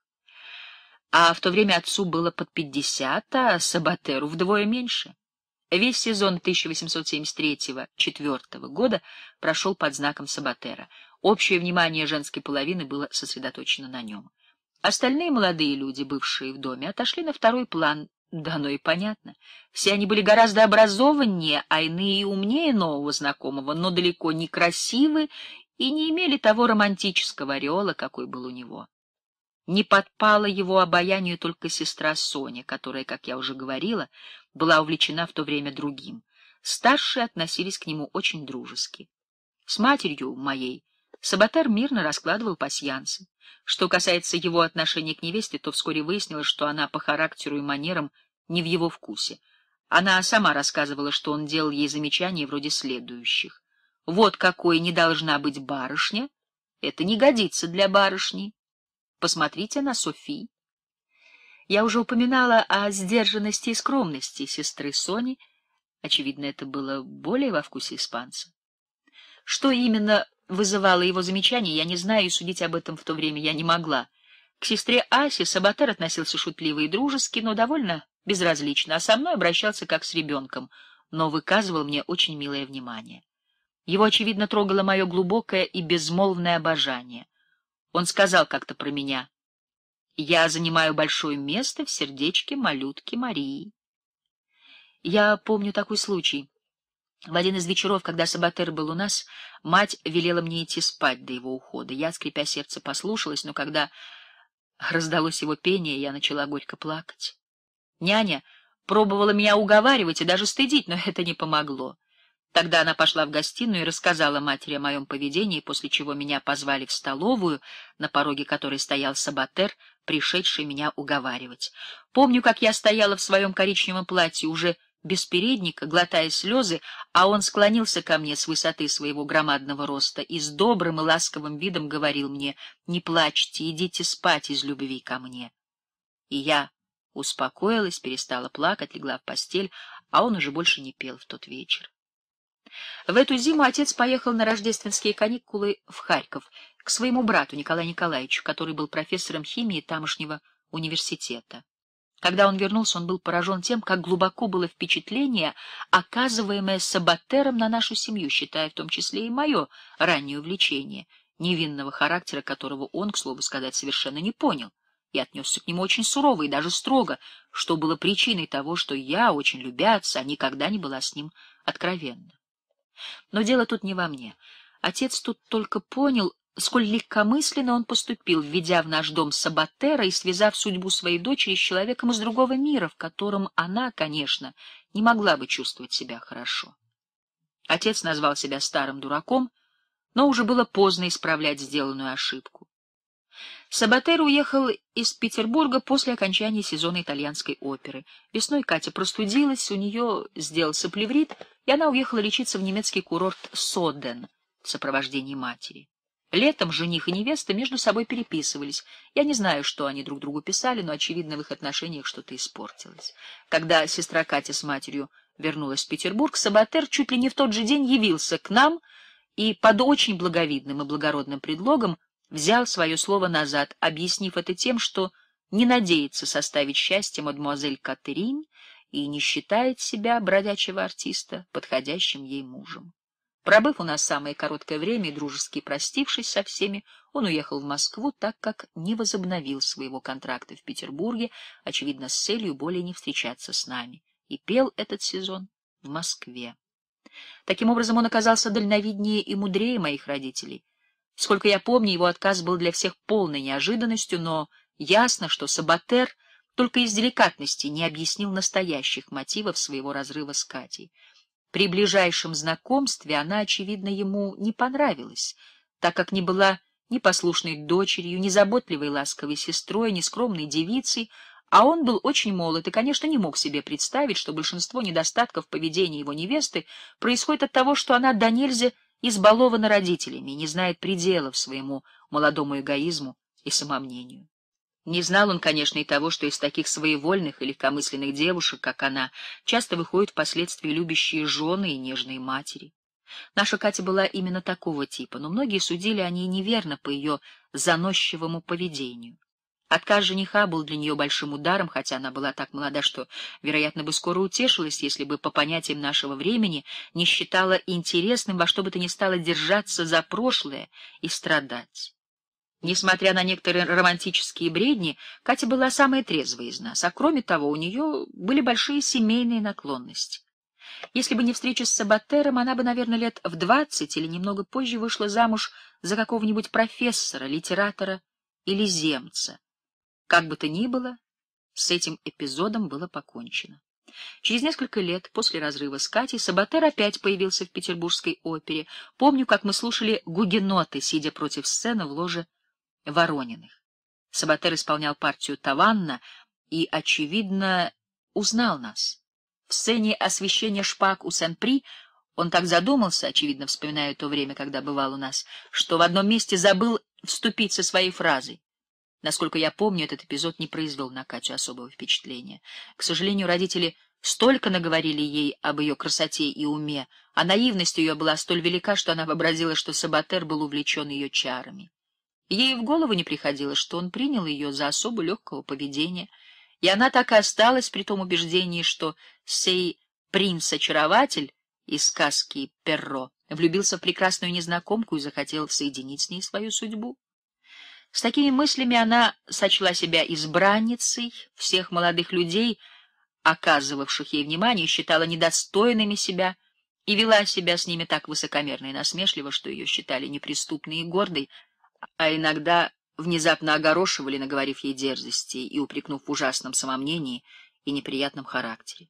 А в то время отцу было под пятьдесят, а Сабатеру вдвое меньше. Весь сезон тысяча восемьсот семьдесят третьего — четвёртого года прошел под знаком Сабатера. Общее внимание женской половины было сосредоточено на нем. Остальные молодые люди, бывшие в доме, отошли на второй план. Да оно и понятно. Все они были гораздо образованнее, а иные и умнее нового знакомого, но далеко не красивы и не имели того романтического ореола, какой был у него. Не подпала его обаянию только сестра Соня, которая, как я уже говорила, была увлечена в то время другим. Старшие относились к нему очень дружески. С матерью моей Сабатер мирно раскладывал пасьянсы. Что касается его отношения к невесте, то вскоре выяснилось, что она по характеру и манерам не в его вкусе. Она сама рассказывала, что он делал ей замечания вроде следующих: «Вот какой не должна быть барышня, это не годится для барышни. Посмотрите на Софи». Я уже упоминала о сдержанности и скромности сестры Сони. Очевидно, это было более во вкусе испанца. Что именно вызывало его замечания, я не знаю, и судить об этом в то время я не могла. К сестре Асе Сабатер относился шутливо и дружески, но довольно безразлично, а со мной обращался как с ребенком, но выказывал мне очень милое внимание. Его, очевидно, трогало мое глубокое и безмолвное обожание. Он сказал как-то про меня: «Я занимаю большое место в сердечке малютки Марии». Я помню такой случай. В один из вечеров, когда Сабатер был у нас, мать велела мне идти спать до его ухода. Я, скрипя сердце, послушалась, но когда раздалось его пение, я начала горько плакать. Няня пробовала меня уговаривать и даже стыдить, но это не помогло. Тогда она пошла в гостиную и рассказала матери о моем поведении, после чего меня позвали в столовую, на пороге которой стоял Сабатер, пришедший меня уговаривать. Помню, как я стояла в своем коричневом платье, уже без передника, глотая слезы, а он склонился ко мне с высоты своего громадного роста и с добрым и ласковым видом говорил мне: «Не плачьте, идите спать из любви ко мне». И я успокоилась, перестала плакать, легла в постель, а он уже больше не пел в тот вечер. В эту зиму отец поехал на рождественские каникулы в Харьков к своему брату Николаю Николаевичу, который был профессором химии тамошнего университета. Когда он вернулся, он был поражен тем, как глубоко было впечатление, оказываемое Сабатером на нашу семью, считая в том числе и мое раннее увлечение, невинного характера которого он, к слову сказать, совершенно не понял, и отнесся к нему очень сурово и даже строго, что было причиной того, что я, очень любя отца, никогда не была с ним откровенна. Но дело тут не во мне. Отец тут только понял, сколь легкомысленно он поступил, введя в наш дом Сабатера и связав судьбу своей дочери с человеком из другого мира, в котором она, конечно, не могла бы чувствовать себя хорошо. Отец назвал себя старым дураком, но уже было поздно исправлять сделанную ошибку. Сабатер уехал из Петербурга после окончания сезона итальянской оперы. Весной Катя простудилась, у нее сделался плеврит, и она уехала лечиться в немецкий курорт Соден в сопровождении матери. Летом жених и невеста между собой переписывались. Я не знаю, что они друг другу писали, но, очевидно, в их отношениях что-то испортилось. Когда сестра Катя с матерью вернулась в Петербург, Сабатер чуть ли не в тот же день явился к нам и под очень благовидным и благородным предлогом взял свое слово назад, объяснив это тем, что не надеется составить счастье мадемуазель Катерин и не считает себя, бродячего артиста, подходящим ей мужем. Пробыв у нас самое короткое время и дружески простившись со всеми, он уехал в Москву, так как не возобновил своего контракта в Петербурге, очевидно, с целью более не встречаться с нами, и пел этот сезон в Москве. Таким образом, он оказался дальновиднее и мудрее моих родителей. Сколько я помню, его отказ был для всех полной неожиданностью, но ясно, что Сабатер только из деликатности не объяснил настоящих мотивов своего разрыва с Катей. При ближайшем знакомстве она, очевидно, ему не понравилась, так как не была ни послушной дочерью, ни заботливой ласковой сестрой, ни скромной девицей, а он был очень молод и, конечно, не мог себе представить, что большинство недостатков поведения его невесты происходит от того, что она до нельзя избалована родителями и не знает пределов своему молодому эгоизму и самомнению. Не знал он, конечно, и того, что из таких своевольных и легкомысленных девушек, как она, часто выходят впоследствии любящие жены и нежные матери. Наша Катя была именно такого типа, но многие судили о ней неверно по ее заносчивому поведению. Отказ жениха был для нее большим ударом, хотя она была так молода, что, вероятно, бы скоро утешилась, если бы, по понятиям нашего времени, не считала интересным во что бы то ни стало держаться за прошлое и страдать. Несмотря на некоторые романтические бредни, Катя была самая трезвая из нас, а кроме того, у нее были большие семейные наклонности. Если бы не встреча с Сабатером, она бы, наверное, лет в двадцать или немного позже вышла замуж за какого-нибудь профессора, литератора или земца. Как бы то ни было, с этим эпизодом было покончено. Через несколько лет после разрыва с Катей Сабатер опять появился в Петербургской опере. Помню, как мы слушали гугеноты, сидя против сцены в ложе Ворониных. Сабатер исполнял партию Таванна и, очевидно, узнал нас. В сцене освещения шпаг у Сен-При он так задумался, очевидно, вспоминая то время, когда бывал у нас, что в одном месте забыл вступить со своей фразой. Насколько я помню, этот эпизод не произвел на Катю особого впечатления. К сожалению, родители столько наговорили ей об ее красоте и уме, а наивность ее была столь велика, что она вообразила, что Сабатер был увлечен ее чарами. Ей в голову не приходило, что он принял ее за особу легкого поведения, и она так и осталась при том убеждении, что сей принц-очарователь из сказки Перро влюбился в прекрасную незнакомку и захотел соединить с ней свою судьбу. С такими мыслями она сочла себя избранницей всех молодых людей, оказывавших ей внимание, считала недостойными себя и вела себя с ними так высокомерно и насмешливо, что ее считали неприступной и гордой, а иногда внезапно огорошивали, наговорив ей дерзостей и упрекнув в ужасном самомнении и неприятном характере.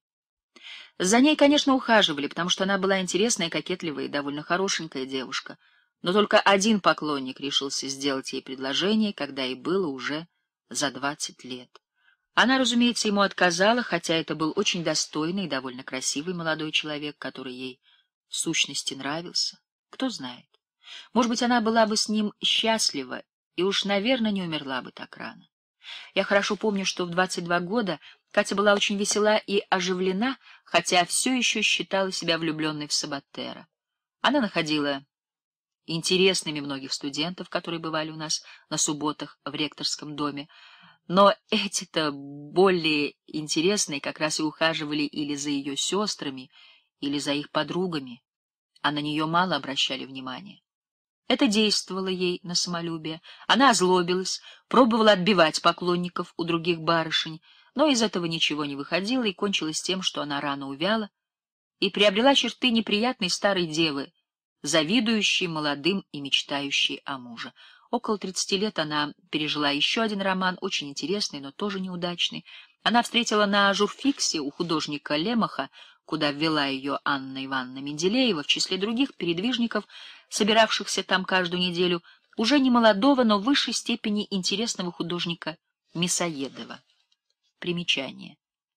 За ней, конечно, ухаживали, потому что она была интересная, кокетливая и довольно хорошенькая девушка, но только один поклонник решился сделать ей предложение, когда ей было уже за двадцать лет. Она, разумеется, ему отказала, хотя это был очень достойный и довольно красивый молодой человек, который ей в сущности нравился. Кто знает, может быть, она была бы с ним счастлива и уж, наверное, не умерла бы так рано. Я хорошо помню, что в двадцать два года Катя была очень весела и оживлена, хотя все еще считала себя влюбленной в Сабатера. Она находила интересными многих студентов, которые бывали у нас на субботах в ректорском доме, но эти-то более интересные как раз и ухаживали или за ее сестрами, или за их подругами, а на нее мало обращали внимания. Это действовало ей на самолюбие. Она озлобилась, пробовала отбивать поклонников у других барышень, но из этого ничего не выходило, и кончилось тем, что она рано увяла и приобрела черты неприятной старой девы, завидующей молодым и мечтающей о муже. Около тридцати лет она пережила еще один роман, очень интересный, но тоже неудачный. Она встретила на журфиксе у художника Лемаха, куда ввела ее Анна Ивановна Менделеева, в числе других передвижников, собиравшихся там каждую неделю, уже не молодого, но в высшей степени интересного художника Мясоедова. Примечание.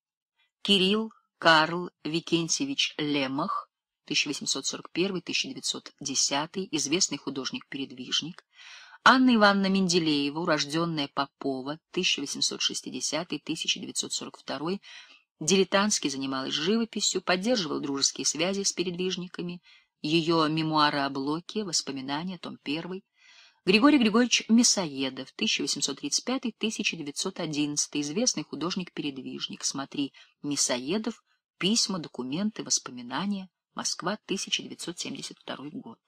Кирилл Карл Викентьевич Лемах, тысяча восемьсот сорок первый — тысяча девятьсот десятый, известный художник-передвижник. Анна Ивановна Менделеева, урожденная Попова, тысяча восемьсот шестидесятый — тысяча девятьсот сорок второй, дилетантски занималась живописью, поддерживала дружеские связи с передвижниками. Ее мемуары о Блоке, воспоминания, том первый. Григорий Григорьевич Мясоедов, тысяча восемьсот тридцать пятый — тысяча девятьсот одиннадцатый, известный художник-передвижник. Смотри Мясоедов, письма, документы, воспоминания. Москва, тысяча девятьсот семьдесят второй год.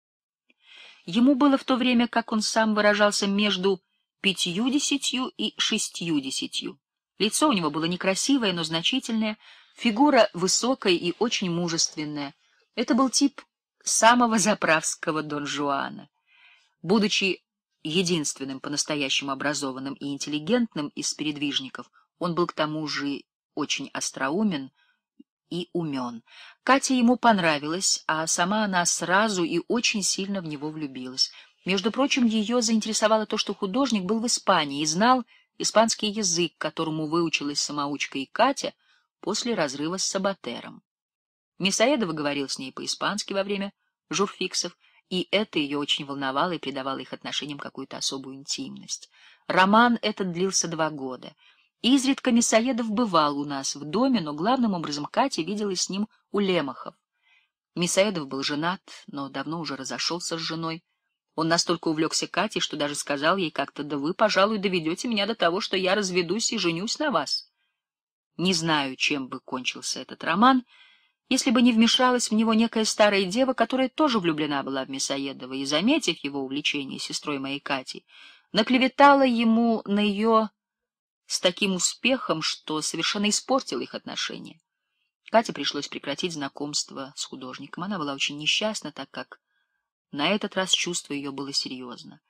Ему было в то время, как он сам выражался, между пятьюдесятью и шестьюдесятью. Лицо у него было некрасивое, но значительное, фигура высокая и очень мужественная. Это был тип самого заправского Дон Жуана. Будучи единственным по-настоящему образованным и интеллигентным из передвижников, он был к тому же очень остроумен и умен. Катя ему понравилась, а сама она сразу и очень сильно в него влюбилась. Между прочим, ее заинтересовало то, что художник был в Испании и знал испанский язык, которому выучилась самоучка и Катя после разрыва с Сабатером. Мясоедов говорил с ней по-испански во время журфиксов, и это ее очень волновало и придавало их отношениям какую-то особую интимность. Роман этот длился два года. Изредка Мясоедов бывал у нас в доме, но главным образом Катя виделась с ним у Лемахов. Мясоедов был женат, но давно уже разошелся с женой. Он настолько увлекся Катей, что даже сказал ей как-то: «Да вы, пожалуй, доведете меня до того, что я разведусь и женюсь на вас». Не знаю, чем бы кончился этот роман, если бы не вмешалась в него некая старая дева, которая тоже влюблена была в Мясоедова и, заметив его увлечение сестрой моей Катей, наклеветала ему на ее с таким успехом, что совершенно испортила их отношения. Кате пришлось прекратить знакомство с художником. Она была очень несчастна, так как на этот раз чувство ее было серьезно.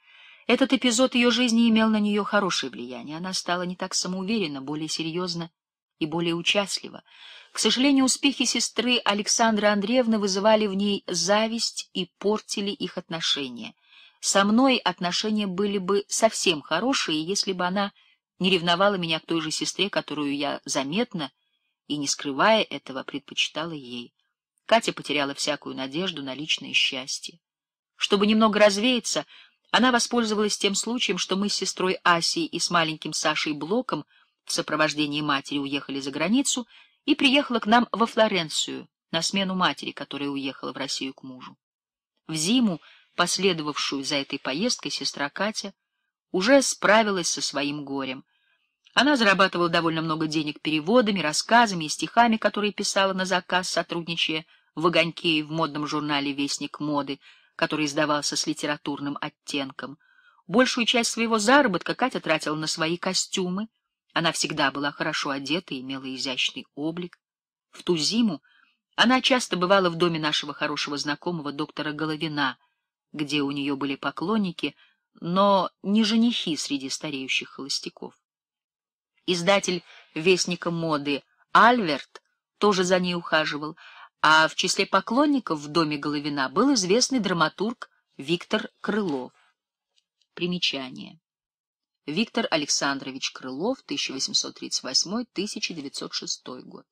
Этот эпизод ее жизни имел на нее хорошее влияние. Она стала не так самоуверенна, более серьезна и более участлива. К сожалению, успехи сестры Александры Андреевны вызывали в ней зависть и портили их отношения. Со мной отношения были бы совсем хорошие, если бы она не ревновала меня к той же сестре, которую я заметно и, не скрывая этого, предпочитала ей. Катя потеряла всякую надежду на личное счастье. Чтобы немного развеяться, она воспользовалась тем случаем, что мы с сестрой Асей и с маленьким Сашей Блоком в сопровождении матери уехали за границу, и приехала к нам во Флоренцию на смену матери, которая уехала в Россию к мужу. В зиму, последовавшую за этой поездкой, сестра Катя уже справилась со своим горем. Она зарабатывала довольно много денег переводами, рассказами и стихами, которые писала на заказ, сотрудничая в «Огоньке» и в модном журнале «Вестник моды», который издавался с литературным оттенком. Большую часть своего заработка Катя тратила на свои костюмы. Она всегда была хорошо одета и имела изящный облик. В ту зиму она часто бывала в доме нашего хорошего знакомого доктора Головина, где у нее были поклонники, но не женихи среди стареющих холостяков. Издатель «Вестника моды» Альверт тоже за ней ухаживал, а в числе поклонников в доме Головина был известный драматург Виктор Крылов. Примечание. Виктор Александрович Крылов, тысяча восемьсот тридцать восьмой — тысяча девятьсот шестой год.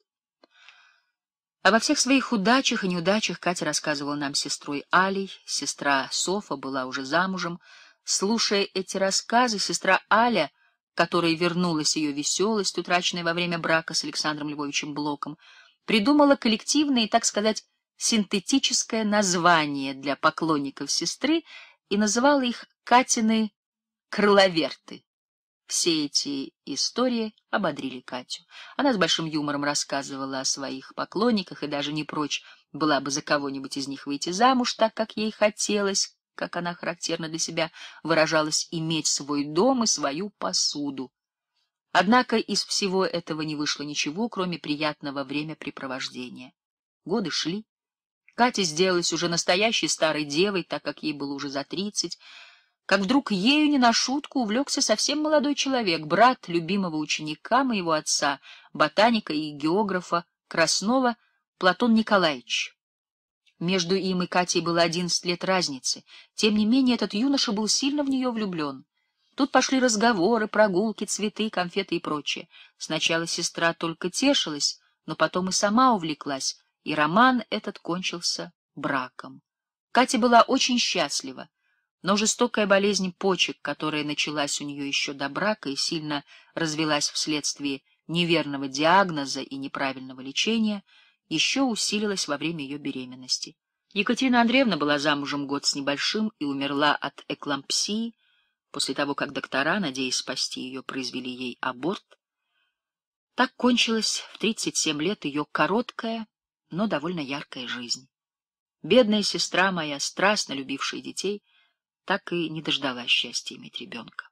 Обо всех своих удачах и неудачах Катя рассказывала нам с сестрой Алей. Сестра Софа была уже замужем. Слушая эти рассказы, сестра Аля, которой вернулась ее веселость, утраченная во время брака с Александром Львовичем Блоком, придумала коллективное и, так сказать, синтетическое название для поклонников сестры и называла их Катины крыловерты. Все эти истории ободрили Катю. Она с большим юмором рассказывала о своих поклонниках и даже не прочь была бы за кого-нибудь из них выйти замуж, так как ей хотелось, как она характерно для себя выражалась, иметь свой дом и свою посуду. Однако из всего этого не вышло ничего, кроме приятного времяпрепровождения. Годы шли. Катя сделалась уже настоящей старой девой, так как ей было уже за тридцать, как вдруг ею не на шутку увлекся совсем молодой человек, брат любимого ученика моего отца, ботаника и географа Краснова, Платон Николаевич. Между им и Катей было одиннадцать лет разницы. Тем не менее, этот юноша был сильно в нее влюблен. Тут пошли разговоры, прогулки, цветы, конфеты и прочее. Сначала сестра только тешилась, но потом и сама увлеклась, и роман этот кончился браком. Катя была очень счастлива. Но жестокая болезнь почек, которая началась у нее еще до брака и сильно развилась вследствие неверного диагноза и неправильного лечения, еще усилилась во время ее беременности. Екатерина Андреевна была замужем год с небольшим и умерла от эклампсии после того, как доктора, надеясь спасти ее, произвели ей аборт. Так кончилась в тридцать семь лет ее короткая, но довольно яркая жизнь. Бедная сестра моя, страстно любившая детей, так и не дождалась счастья иметь ребенка.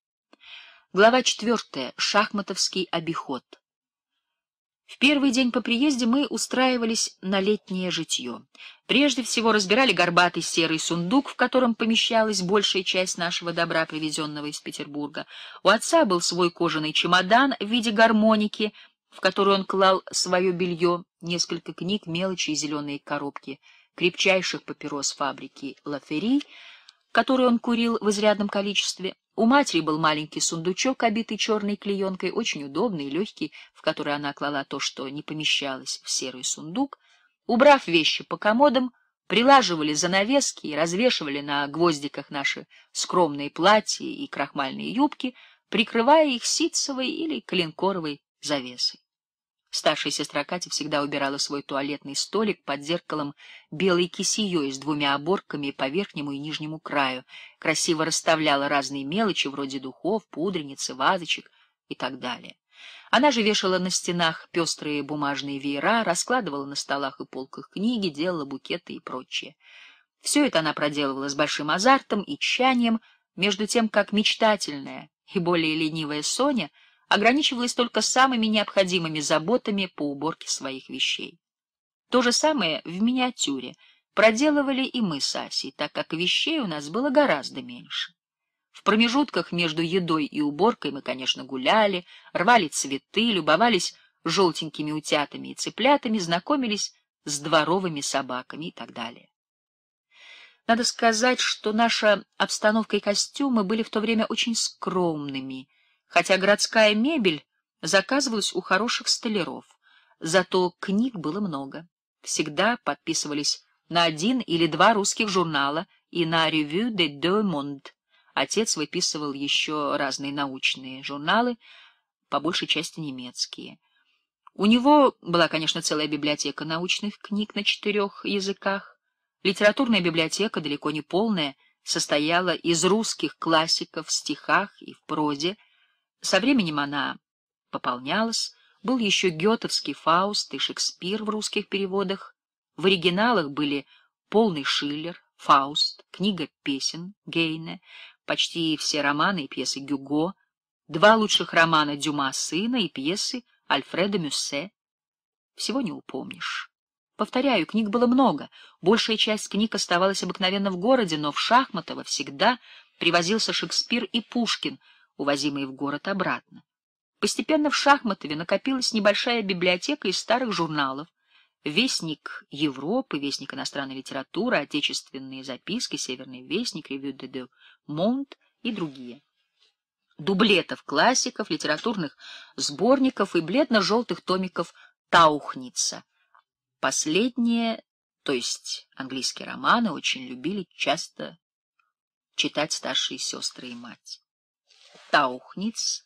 Глава четвертая. Шахматовский обиход. В первый день по приезде мы устраивались на летнее житье. Прежде всего разбирали горбатый серый сундук, в котором помещалась большая часть нашего добра, привезенного из Петербурга. У отца был свой кожаный чемодан в виде гармоники, в который он клал свое белье, несколько книг, мелочи и зеленые коробки крепчайших папирос фабрики Лафери, который он курил в изрядном количестве. У матери был маленький сундучок, обитый черной клеенкой, очень удобный и легкий, в который она клала то, что не помещалось в серый сундук. Убрав вещи по комодам, прилаживали занавески и развешивали на гвоздиках наши скромные платья и крахмальные юбки, прикрывая их ситцевой или коленкоровой завесой. Старшая сестра Катя всегда убирала свой туалетный столик под зеркалом белой кисеей с двумя оборками по верхнему и нижнему краю, красиво расставляла разные мелочи вроде духов, пудреницы, вазочек и так далее. Она же вешала на стенах пестрые бумажные веера, раскладывала на столах и полках книги, делала букеты и прочее. Все это она проделывала с большим азартом и тщанием, между тем как мечтательная и более ленивая Соня ограничивалась только самыми необходимыми заботами по уборке своих вещей. То же самое в миниатюре проделывали и мы с Асей, так как вещей у нас было гораздо меньше. В промежутках между едой и уборкой мы, конечно, гуляли, рвали цветы, любовались желтенькими утятами и цыплятами, знакомились с дворовыми собаками и так далее. Надо сказать, что наша обстановка и костюмы были в то время очень скромными, хотя городская мебель заказывалась у хороших столяров. Зато книг было много. Всегда подписывались на один или два русских журнала и на «Revue des Deux Mondes». Отец выписывал еще разные научные журналы, по большей части немецкие. У него была, конечно, целая библиотека научных книг на четырех языках. Литературная библиотека, далеко не полная, состояла из русских классиков в стихах и в прозе. Со временем она пополнялась. Был еще гётовский Фауст и Шекспир в русских переводах. В оригиналах были полный Шиллер, Фауст, книга песен Гейне, почти все романы и пьесы Гюго, два лучших романа Дюма сына и пьесы Альфреда Мюссе. Всего не упомнишь. Повторяю, книг было много. Большая часть книг оставалась обыкновенно в городе, но в Шахматово всегда привозился Шекспир и Пушкин, увозимые в город обратно. Постепенно в Шахматове накопилась небольшая библиотека из старых журналов: Вестник Европы, Вестник иностранной литературы, Отечественные записки, Северный вестник, Revue des Deux Mondes и другие. Дублетов классиков, литературных сборников и бледно-желтых томиков Таухница. Последние, то есть английские романы, очень любили часто читать старшие сестры и мать. Таухниц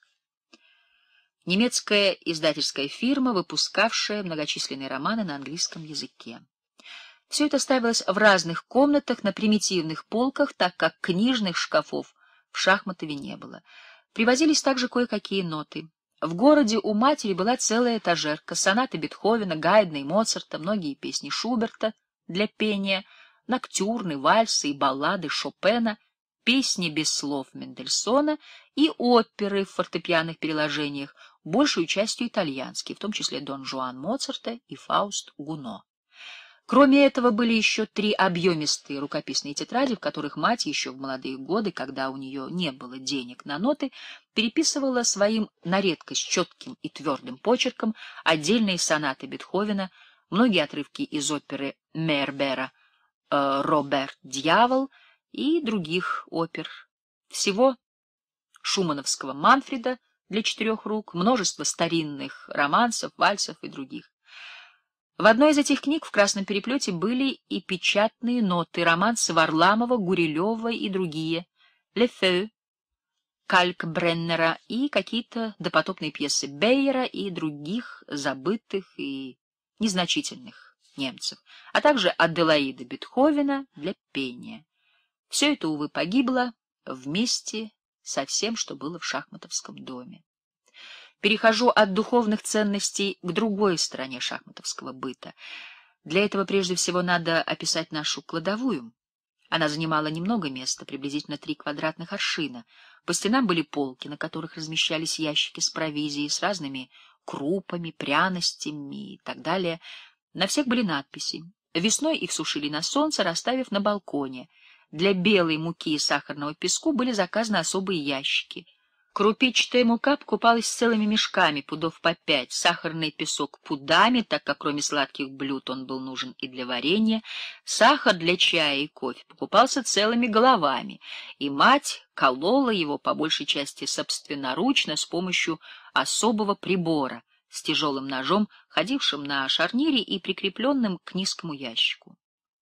— немецкая издательская фирма, выпускавшая многочисленные романы на английском языке. Все это ставилось в разных комнатах на примитивных полках, так как книжных шкафов в Шахматове не было. Привозились также кое-какие ноты. В городе у матери была целая этажерка: сонаты Бетховена, Гайдна и Моцарта, многие песни Шуберта для пения, ноктюрны, вальсы и баллады Шопена, песни без слов Мендельсона и оперы в фортепианных переложениях, большую частью итальянские, в том числе Дон Жуан Моцарта и Фауст Гуно. Кроме этого были еще три объемистые рукописные тетради, в которых мать еще в молодые годы, когда у нее не было денег на ноты, переписывала своим на редкость четким и твердым почерком отдельные сонаты Бетховена, многие отрывки из оперы Мейербера э, «Роберт Дьявол» и других опер. Всего шумановского Манфреда для четырех рук, множество старинных романсов, вальсов и других. В одной из этих книг в красном переплете были и печатные ноты, романсы Варламова, Гурилева и другие, Лефeu, Калькбреннера и какие-то допотопные пьесы Бейера и других забытых и незначительных немцев, а также Аделаида Бетховена для пения. Все это, увы, погибло вместе со всем, что было в шахматовском доме. Перехожу от духовных ценностей к другой стороне шахматовского быта. Для этого прежде всего надо описать нашу кладовую. Она занимала немного места, приблизительно три квадратных аршина. По стенам были полки, на которых размещались ящики с провизией, с разными крупами, пряностями и так далее. На всех были надписи. Весной их сушили на солнце, расставив на балконе. Для белой муки и сахарного песку были заказаны особые ящики. Крупичатая мука покупалась целыми мешками, пудов по пять, сахарный песок пудами, так как кроме сладких блюд он был нужен и для варенья, сахар для чая и кофе покупался целыми головами, и мать колола его по большей части собственноручно с помощью особого прибора с тяжелым ножом, ходившим на шарнире и прикрепленным к низкому ящику.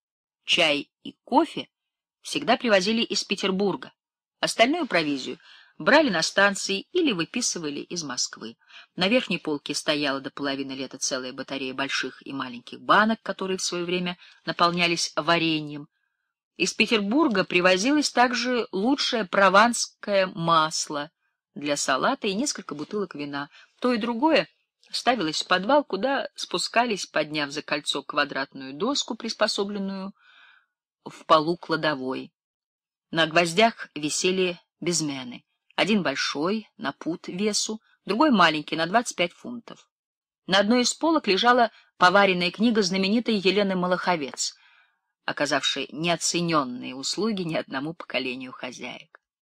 Чай и кофе всегда привозили из Петербурга, остальную провизию брали на станции или выписывали из Москвы. На верхней полке стояла до половины лета целая батарея больших и маленьких банок, которые в свое время наполнялись вареньем. Из Петербурга привозилось также лучшее прованское масло для салата и несколько бутылок вина. То и другое ставилось в подвал, куда спускались, подняв за кольцо квадратную доску, приспособленную в полу кладовой. На гвоздях висели безмены. Один большой, на пуд весу, другой маленький, на двадцать пять фунтов. На одной из полок лежала поваренная книга знаменитой Елены Малаховец, оказавшей неоцененные услуги ни одному поколению хозяек.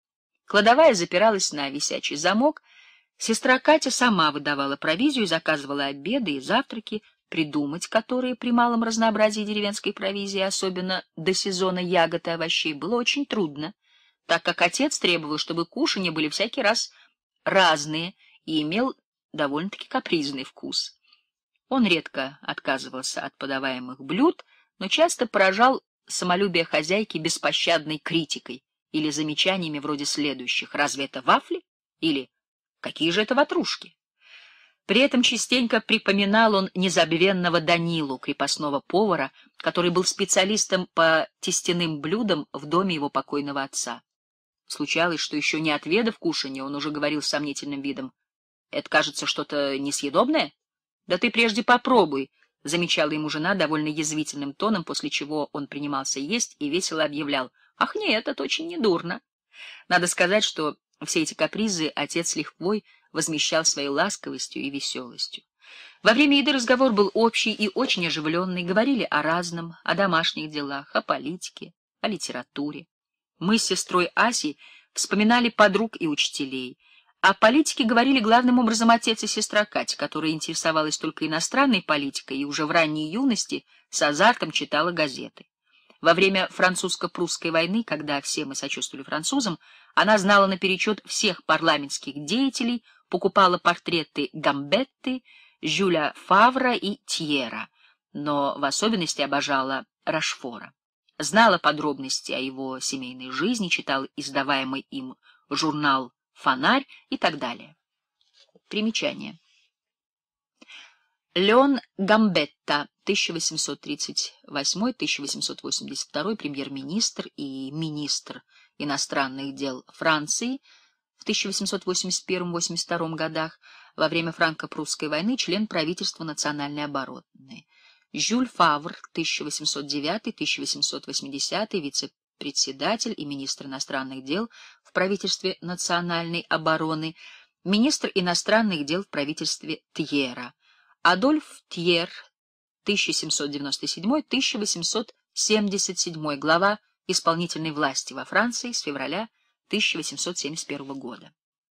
Кладовая запиралась на висячий замок. Сестра Катя сама выдавала провизию и заказывала обеды и завтраки, придумать которые при малом разнообразии деревенской провизии, особенно до сезона ягод и овощей, было очень трудно, так как отец требовал, чтобы кушанья были всякий раз разные и имел довольно-таки капризный вкус. Он редко отказывался от подаваемых блюд, но часто поражал самолюбие хозяйки беспощадной критикой или замечаниями вроде следующих: «Разве это вафли?» или «Какие же это ватрушки?». При этом частенько припоминал он незабвенного Данилу, крепостного повара, который был специалистом по тестяным блюдам в доме его покойного отца. Случалось, что еще не отведав кушанья, он уже говорил с сомнительным видом: «Это, кажется, что-то несъедобное? Да ты прежде попробуй», — замечала ему жена довольно язвительным тоном, после чего он принимался есть и весело объявлял: «Ах нет, это очень недурно». Надо сказать, что все эти капризы отец с лихвой возмещал своей ласковостью и веселостью. Во время еды разговор был общий и очень оживленный, говорили о разном, о домашних делах, о политике, о литературе. Мы с сестрой Асей вспоминали подруг и учителей. О политике говорили главным образом отец и сестра Катя, которая интересовалась только иностранной политикой и уже в ранней юности с азартом читала газеты. Во время французско-прусской войны, когда все мы сочувствовали французам, она знала наперечет всех парламентских деятелей, покупала портреты Гамбетты, Жюля Фавра и Тьера, но в особенности обожала Рашфора. Знала подробности о его семейной жизни, читала издаваемый им журнал «Фонарь» и так далее. Примечание. Леон Гамбетта, тысяча восемьсот тридцать восьмой — тысяча восемьсот восемьдесят второй, премьер-министр и министр иностранных дел Франции в тысяча восемьсот восемьдесят первом — восемьдесят втором годах, во время франко-прусской войны член правительства национальной обороны. Жюль Фавр, тысяча восемьсот девятый — тысяча восемьсот восьмидесятый, вице-председатель и министр иностранных дел в правительстве национальной обороны, министр иностранных дел в правительстве Тьера. Адольф Тьер, тысяча семьсот девяносто седьмой — тысяча восемьсот семьдесят седьмой, глава исполнительной власти во Франции с февраля тысяча восемьсот семьдесят первого года.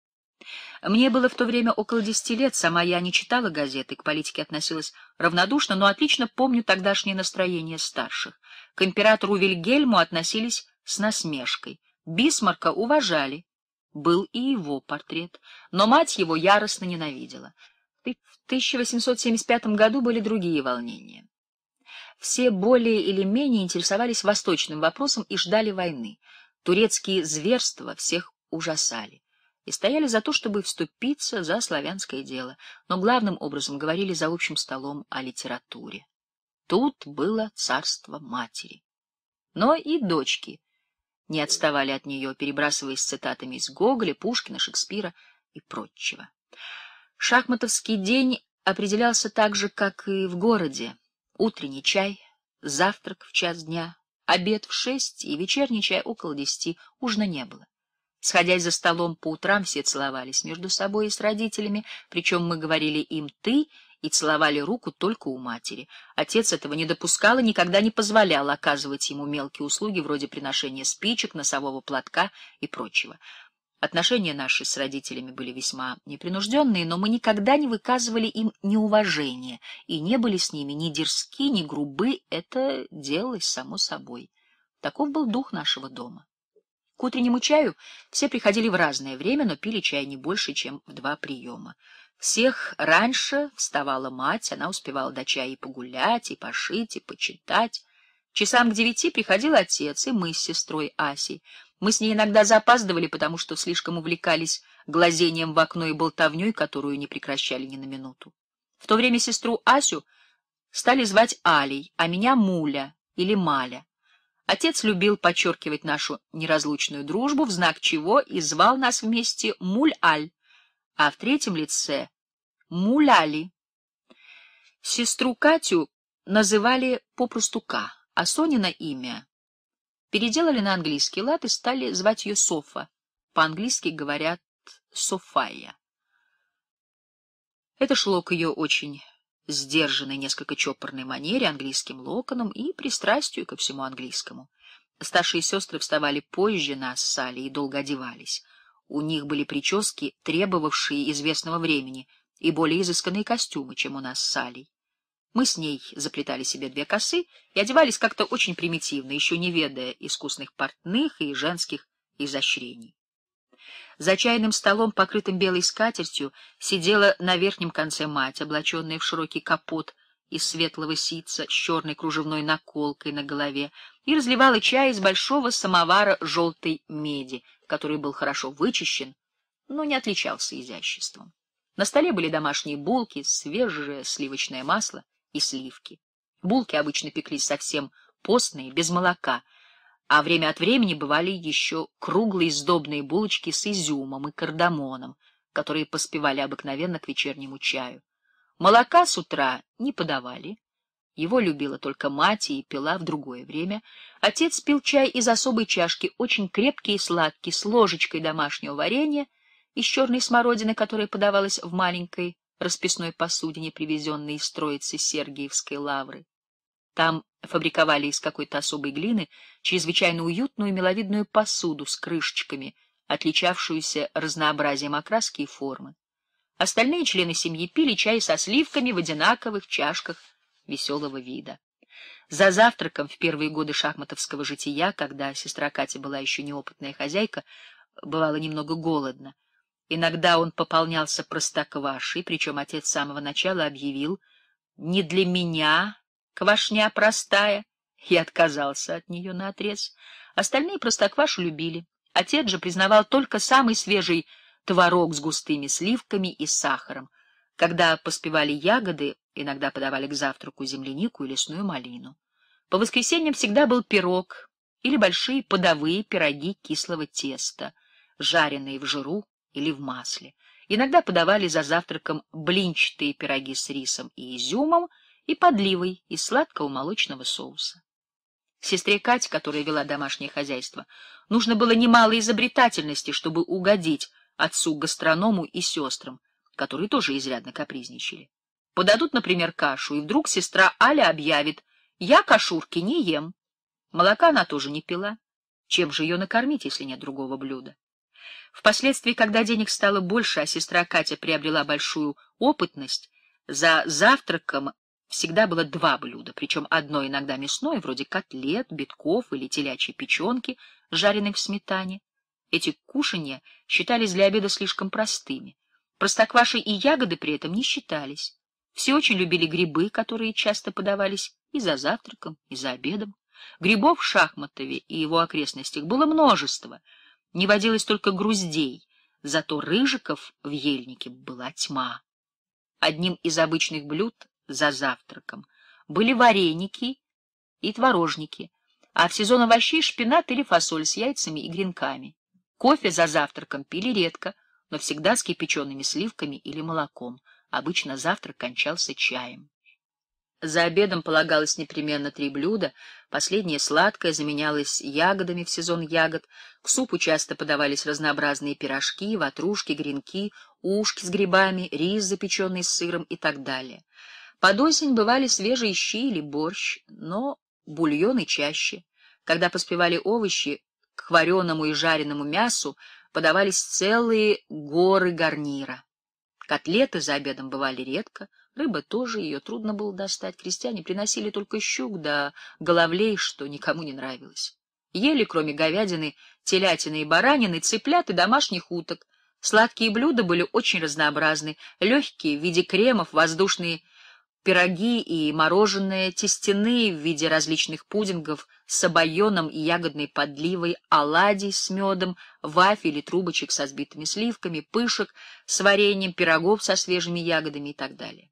Мне было в то время около десяти лет, сама я не читала газеты, к политике относилась равнодушно, но отлично помню тогдашнее настроение старших. К императору Вильгельму относились с насмешкой, Бисмарка уважали, был и его портрет, но мать его яростно ненавидела. В тысяча восемьсот семьдесят пятом году были другие волнения. Все более или менее интересовались восточным вопросом и ждали войны. Турецкие зверства всех ужасали и стояли за то, чтобы вступиться за славянское дело, но главным образом говорили за общим столом о литературе. Тут было царство матери. Но и дочки не отставали от нее, перебрасываясь цитатами из Гоголя, Пушкина, Шекспира и прочего. Шахматовский день определялся так же, как и в городе. Утренний чай, завтрак в час дня, обед в шесть и вечерний чай около десяти, ужина не было. Сходясь за столом по утрам, все целовались между собой и с родителями, причем мы говорили им «ты» и целовали руку только у матери. Отец этого не допускал и никогда не позволял оказывать ему мелкие услуги вроде приношения спичек, носового платка и прочего. Отношения наши с родителями были весьма непринужденные, но мы никогда не выказывали им неуважения и не были с ними ни дерзки, ни грубы, это делалось само собой. Таков был дух нашего дома. К утреннему чаю все приходили в разное время, но пили чай не больше, чем в два приема. Всех раньше вставала мать, она успевала до чая и погулять, и пошить, и почитать. Часам к девяти приходил отец, и мы с сестрой Асей. Мы с ней иногда запаздывали, потому что слишком увлекались глазением в окно и болтовней, которую не прекращали ни на минуту. В то время сестру Асю стали звать Алей, а меня Муля или Маля. Отец любил подчеркивать нашу неразлучную дружбу, в знак чего и звал нас вместе Муль-Аль, а в третьем лице Муляли. Сестру Катю называли попросту Ка, а Сонина имя переделали на английский лад и стали звать ее Софа. По-английски говорят Софая. Это шло к ее очень сдержанной, несколько чопорной манере, английским локонам и пристрастию ко всему английскому. Старшие сестры вставали позже нас с Салей и долго одевались. У них были прически, требовавшие известного времени, и более изысканные костюмы, чем у нас с Салей. Мы с ней заплетали себе две косы и одевались как-то очень примитивно, еще не ведая искусных портных и женских изощрений. За чайным столом, покрытым белой скатертью, сидела на верхнем конце мать, облаченная в широкий капот из светлого ситца с черной кружевной наколкой на голове, и разливала чай из большого самовара желтой меди, который был хорошо вычищен, но не отличался изяществом. На столе были домашние булки, свежее сливочное масло и сливки. Булки обычно пеклись совсем постные, без молока, а время от времени бывали еще круглые сдобные булочки с изюмом и кардамоном, которые поспевали обыкновенно к вечернему чаю. Молока с утра не подавали. Его любила только мать и пила в другое время. Отец пил чай из особой чашки, очень крепкий и сладкий, с ложечкой домашнего варенья из черной смородины, которая подавалась в маленькой расписной посудине, привезенной из Троицы Сергиевской лавры. Там фабриковали из какой-то особой глины чрезвычайно уютную миловидную посуду с крышечками, отличавшуюся разнообразием окраски и формы. Остальные члены семьи пили чай со сливками в одинаковых чашках веселого вида. За завтраком в первые годы шахматовского жития, когда сестра Катя была еще неопытная хозяйка, бывало немного голодно. Иногда он пополнялся простоквашей, причем отец с самого начала объявил: «Не для меня квашня простая», и отказался от нее наотрез. Остальные простоквашу любили. Отец же признавал только самый свежий творог с густыми сливками и сахаром. Когда поспевали ягоды, иногда подавали к завтраку землянику и лесную малину. По воскресеньям всегда был пирог или большие подовые пироги кислого теста, жареные в жиру или в масле. Иногда подавали за завтраком блинчатые пироги с рисом и изюмом и подливой из сладкого молочного соуса. Сестре Кате, которая вела домашнее хозяйство, нужно было немало изобретательности, чтобы угодить отцу-гастроному и сестрам, которые тоже изрядно капризничали. Подадут, например, кашу, и вдруг сестра Аля объявит: «Я кашурки не ем». Молока она тоже не пила. Чем же ее накормить, если нет другого блюда? Впоследствии, когда денег стало больше, а сестра Катя приобрела большую опытность, за завтраком всегда было два блюда, причем одно иногда мясное, вроде котлет, битков или телячьей печенки, жареных в сметане. Эти кушанья считались для обеда слишком простыми. Простокваши и ягоды при этом не считались. Все очень любили грибы, которые часто подавались и за завтраком, и за обедом. Грибов в Шахматове и его окрестностях было множество. Не водилось только груздей, зато рыжиков в ельнике была тьма. Одним из обычных блюд за завтраком были вареники и творожники, а в сезон овощей — шпинат или фасоль с яйцами и гренками. Кофе за завтраком пили редко, но всегда с кипячеными сливками или молоком. Обычно завтрак кончался чаем. За обедом полагалось непременно три блюда. Последнее сладкое заменялось ягодами в сезон ягод. К супу часто подавались разнообразные пирожки, ватрушки, гренки, ушки с грибами, рис, запеченный с сыром и так далее. Под осень бывали свежие щи или борщ, но бульоны чаще. Когда поспевали овощи, к вареному и жареному мясу подавались целые горы гарнира. Котлеты за обедом бывали редко, рыба тоже, ее трудно было достать. Крестьяне приносили только щук да головлей, что никому не нравилось. Ели, кроме говядины, телятины и баранины, цыплят и домашних уток. Сладкие блюда были очень разнообразны, легкие в виде кремов, воздушные пироги и мороженое, тестяные в виде различных пудингов с обойоном и ягодной подливой, оладий с медом, вафель и трубочек со сбитыми сливками, пышек с вареньем, пирогов со свежими ягодами и так далее.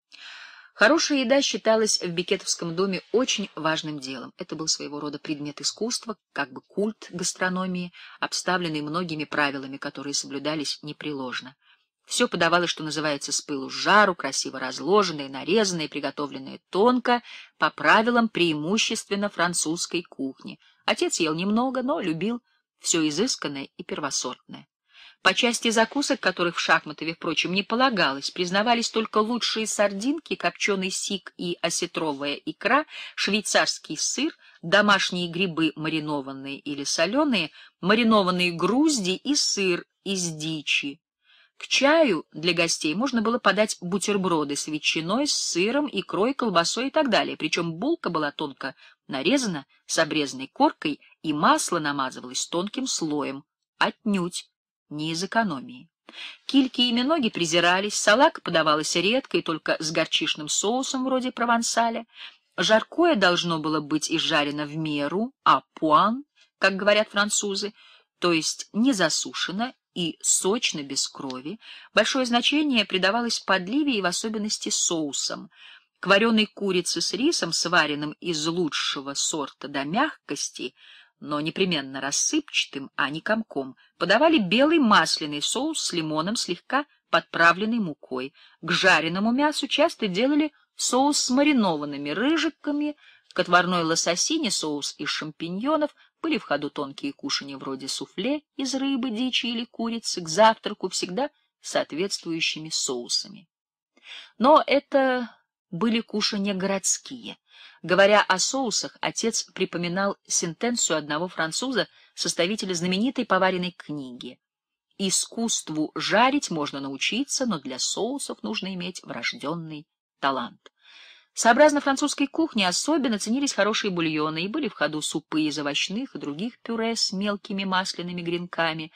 Хорошая еда считалась в Бекетовском доме очень важным делом. Это был своего рода предмет искусства, как бы культ гастрономии, обставленный многими правилами, которые соблюдались непреложно. Все подавалось, что называется, с пылу с жару, красиво разложенное, нарезанное, приготовленное тонко, по правилам преимущественно французской кухни. Отец ел немного, но любил все изысканное и первосортное. По части закусок, которых в Шахматове, впрочем, не полагалось, признавались только лучшие сардинки, копченый сик и осетровая икра, швейцарский сыр, домашние грибы маринованные или соленые, маринованные грузди и сыр из дичи. К чаю для гостей можно было подать бутерброды с ветчиной, с сыром, икрой, колбасой и так далее, причем булка была тонко нарезана с обрезанной коркой, и масло намазывалось тонким слоем, отнюдь не из экономии. Кильки и миноги презирались, салака подавалась редко и только с горчичным соусом вроде провансаля. Жаркое должно было быть изжарено в меру, а пуан, как говорят французы, то есть не засушено и сочно, без крови. Большое значение придавалось подливе и в особенности соусам. К вареной курице с рисом, сваренным из лучшего сорта до мягкости, но непременно рассыпчатым, а не комком, подавали белый масляный соус с лимоном, слегка подправленный мукой. К жареному мясу часто делали соус с маринованными рыжиками, к отварной лососине соус из шампиньонов, были в ходу тонкие кушанья вроде суфле из рыбы, дичи или курицы, к завтраку всегда соответствующими соусами. Но это были кушанья городские. Говоря о соусах, отец припоминал сентенцию одного француза, составителя знаменитой поваренной книги: «Искусству жарить можно научиться, но для соусов нужно иметь врожденный талант». Сообразно французской кухне особенно ценились хорошие бульоны, и были в ходу супы из овощных и других пюре с мелкими масляными гренками.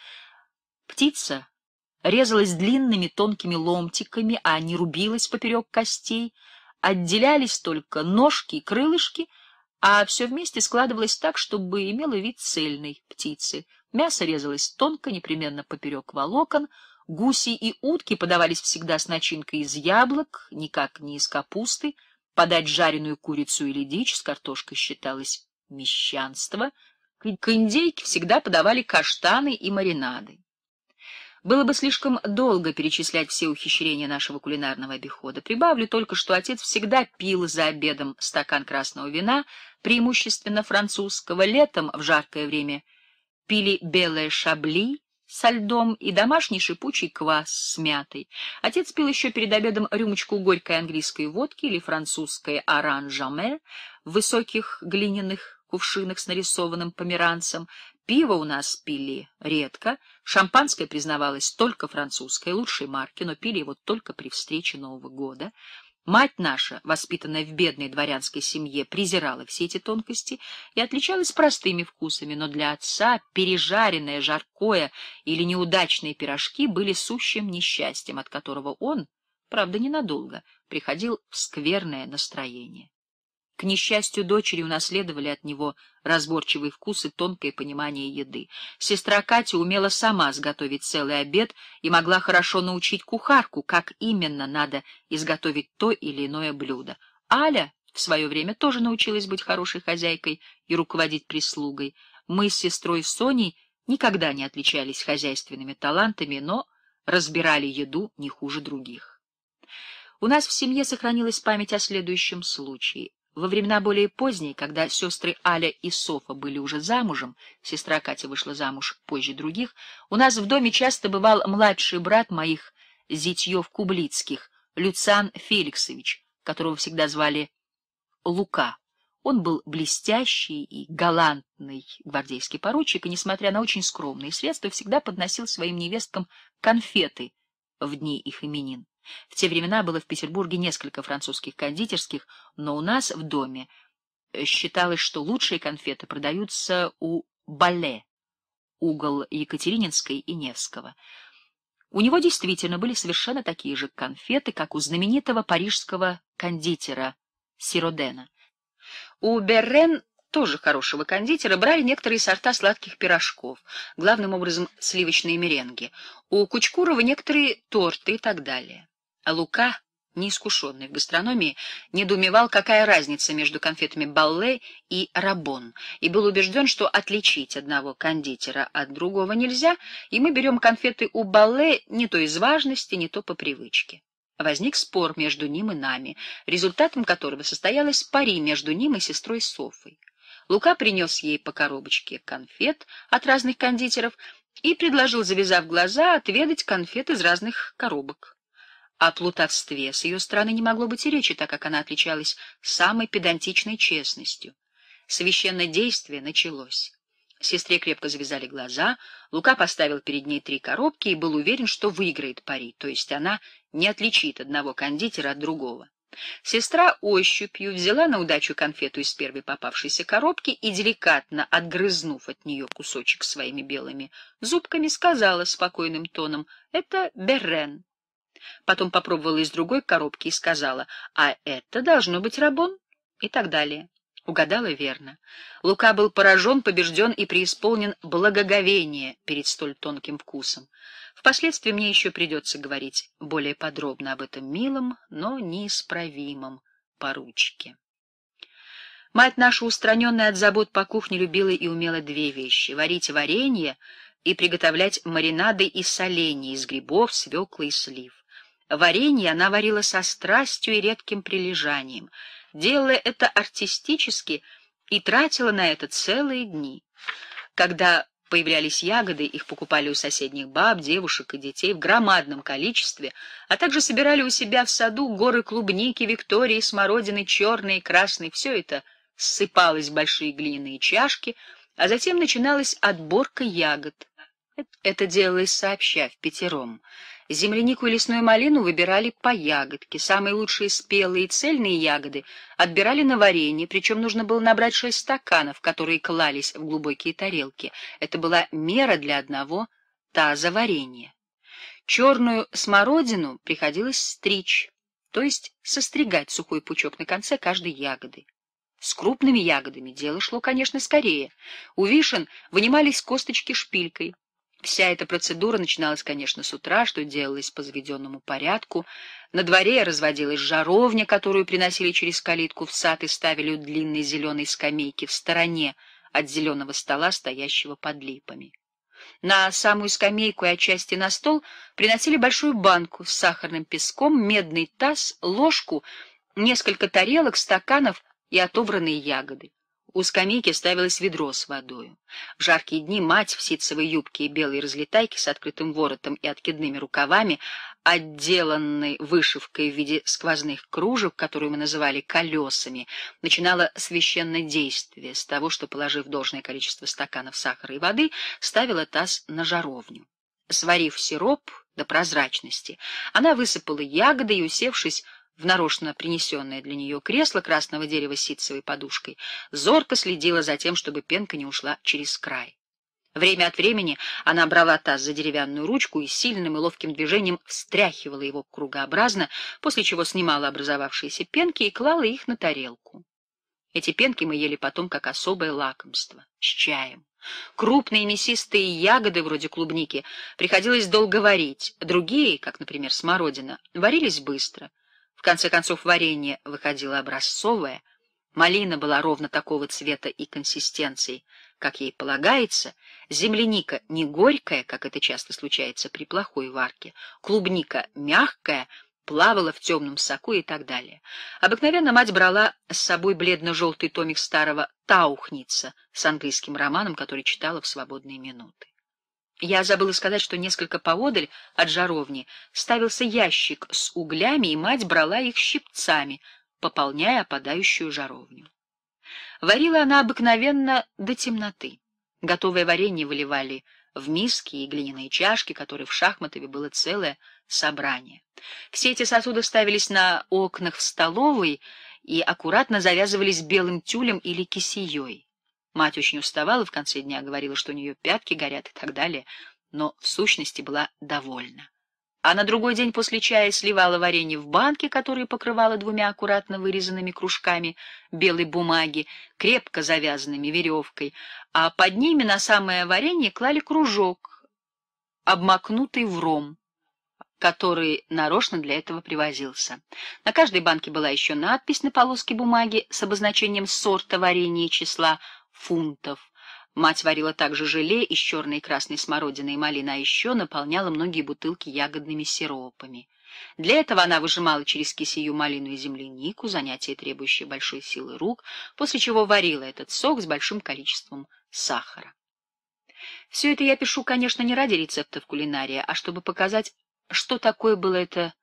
Птица резалась длинными тонкими ломтиками, а не рубилась поперек костей. Отделялись только ножки и крылышки, а все вместе складывалось так, чтобы имело вид цельной птицы. Мясо резалось тонко, непременно поперек волокон. Гуси и утки подавались всегда с начинкой из яблок, никак не из капусты. Подать жареную курицу или дичь с картошкой считалось мещанство. К индейке всегда подавали каштаны и маринады. Было бы слишком долго перечислять все ухищрения нашего кулинарного обихода. Прибавлю только, что отец всегда пил за обедом стакан красного вина, преимущественно французского. Летом, в жаркое время, пили белое шабли со льдом и домашний шипучий квас с мятой. Отец пил еще перед обедом рюмочку горькой английской водки или французской оранж-жаме в высоких глиняных кувшинах с нарисованным померанцем. Пиво у нас пили редко, шампанское признавалось только французское, лучшей марки, но пили его только при встрече Нового года. Мать наша, воспитанная в бедной дворянской семье, презирала все эти тонкости и отличалась простыми вкусами, но для отца пережаренное жаркое или неудачные пирожки были сущим несчастьем, от которого он, правда ненадолго, приходил в скверное настроение. К несчастью, дочери унаследовали от него разборчивый вкус и тонкое понимание еды. Сестра Катя умела сама сготовить целый обед и могла хорошо научить кухарку, как именно надо изготовить то или иное блюдо. Аля в свое время тоже научилась быть хорошей хозяйкой и руководить прислугой. Мы с сестрой Соней никогда не отличались хозяйственными талантами, но разбирали еду не хуже других. У нас в семье сохранилась память о следующем случае. Во времена более поздние, когда сестры Аля и Софа были уже замужем, сестра Катя вышла замуж позже других, у нас в доме часто бывал младший брат моих зятьев-кублицких, Люциан Феликсович, которого всегда звали Лука. Он был блестящий и галантный гвардейский поручик, и, несмотря на очень скромные средства, всегда подносил своим невесткам конфеты в дни их именин. В те времена было в Петербурге несколько французских кондитерских, но у нас в доме считалось, что лучшие конфеты продаются у Балле, угол Екатерининской и Невского. У него действительно были совершенно такие же конфеты, как у знаменитого парижского кондитера Сиродена. У Беррен, тоже хорошего кондитера, брали некоторые сорта сладких пирожков, главным образом сливочные меренги, у Кучкурова некоторые торты и так далее. А Лука, неискушенный в гастрономии, недоумевал, какая разница между конфетами Балле и Рабон, и был убежден, что отличить одного кондитера от другого нельзя, и мы берем конфеты у Балле не то из важности, не то по привычке. Возник спор между ним и нами, результатом которого состоялось пари между ним и сестрой Софой. Лука принес ей по коробочке конфет от разных кондитеров и предложил, завязав глаза, отведать конфет из разных коробок. О плутовстве с ее стороны не могло быть и речи, так как она отличалась самой педантичной честностью. Священное действие началось. Сестре крепко завязали глаза, Лука поставил перед ней три коробки и был уверен, что выиграет пари, то есть она не отличит одного кондитера от другого. Сестра ощупью взяла на удачу конфету из первой попавшейся коробки и, деликатно отгрызнув от нее кусочек своими белыми зубками, сказала спокойным тоном: «Это Беррен». Потом попробовала из другой коробки и сказала: «А это должно быть Рабон», и так далее. Угадала верно. Лука был поражен, побежден и преисполнен благоговения перед столь тонким вкусом. Впоследствии мне еще придется говорить более подробно об этом милом, но неисправимом поручике. Мать наша, устраненная от забот по кухне, любила и умела две вещи — варить варенье и приготовлять маринады и соленья из грибов, свеклы и слив. Варенье она варила со страстью и редким прилежанием, делала это артистически и тратила на это целые дни. Когда появлялись ягоды, их покупали у соседних баб, девушек и детей в громадном количестве, а также собирали у себя в саду горы клубники, виктории, смородины, черной и красной. Все это ссыпалось в большие глиняные чашки, а затем начиналась отборка ягод. Это делалось сообща, впятером. Землянику и лесную малину выбирали по ягодке, самые лучшие спелые и цельные ягоды отбирали на варенье, причем нужно было набрать шесть стаканов, которые клались в глубокие тарелки. Это была мера для одного таза варенья. Черную смородину приходилось стричь, то есть состригать сухой пучок на конце каждой ягоды. С крупными ягодами дело шло, конечно, скорее. У вишен вынимались косточки шпилькой. Вся эта процедура начиналась, конечно, с утра, что делалось по заведенному порядку. На дворе разводилась жаровня, которую приносили через калитку в сад и ставили у длинной зеленой скамейки в стороне от зеленого стола, стоящего под липами. На самую скамейку и отчасти на стол приносили большую банку с сахарным песком, медный таз, ложку, несколько тарелок, стаканов и отобранные ягоды. У скамейки ставилось ведро с водою. В жаркие дни мать в ситцевой юбке и белой разлетайке с открытым воротом и откидными рукавами, отделанной вышивкой в виде сквозных кружев, которую мы называли колесами, начинала священное действие с того, что, положив должное количество стаканов сахара и воды, ставила таз на жаровню. Сварив сироп до прозрачности, она высыпала ягоды и, усевшись в нарочно принесенное для нее кресло красного дерева с ситцевой подушкой, зорко следила за тем, чтобы пенка не ушла через край. Время от времени она брала таз за деревянную ручку и сильным и ловким движением встряхивала его кругообразно, после чего снимала образовавшиеся пенки и клала их на тарелку. Эти пенки мы ели потом как особое лакомство, с чаем. Крупные мясистые ягоды, вроде клубники, приходилось долго варить, другие, как, например, смородина, варились быстро. В конце концов, варенье выходило образцовое, малина была ровно такого цвета и консистенции, как ей полагается, земляника не горькая, как это часто случается при плохой варке, клубника мягкая, плавала в темном соку и так далее. Обыкновенно мать брала с собой бледно-желтый томик старого Таухница с английским романом, который читала в свободные минуты. Я забыла сказать, что несколько поодаль от жаровни ставился ящик с углями, и мать брала их щипцами, пополняя опадающую жаровню. Варила она обыкновенно до темноты. Готовое варенье выливали в миски и глиняные чашки, которые в Шахматове было целое собрание. Все эти сосуды ставились на окнах в столовой и аккуратно завязывались белым тюлем или кисеей. Мать очень уставала в конце дня, говорила, что у нее пятки горят и так далее, но в сущности была довольна. А на другой день после чая сливала варенье в банки, которые покрывала двумя аккуратно вырезанными кружками белой бумаги, крепко завязанными веревкой, а под ними на самое варенье клали кружок, обмакнутый в ром, который нарочно для этого привозился. На каждой банке была еще надпись на полоске бумаги с обозначением сорта варенья и числа фунтов. Мать варила также желе из черной и красной смородины и малины, а еще наполняла многие бутылки ягодными сиропами. Для этого она выжимала через кисею малину и землянику, занятие, требующее большой силы рук, после чего варила этот сок с большим количеством сахара. Все это я пишу, конечно, не ради рецептов кулинария, а чтобы показать, что такое было это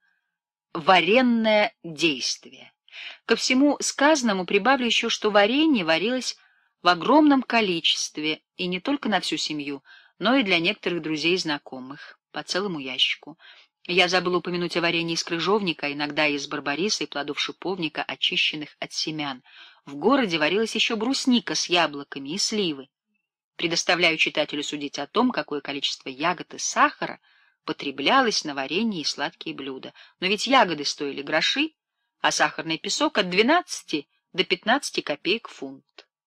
варенное действие. Ко всему сказанному прибавлю еще, что варенье варилось в огромном количестве, и не только на всю семью, но и для некоторых друзей и знакомых, по целому ящику. Я забыл упомянуть о варенье из крыжовника, иногда из барбариса и плодов шиповника, очищенных от семян. В городе варилась еще брусника с яблоками и сливы. Предоставляю читателю судить о том, какое количество ягод и сахара потреблялось на варенье и сладкие блюда. Но ведь ягоды стоили гроши, а сахарный песок от двенадцати до пятнадцати копеек фунт.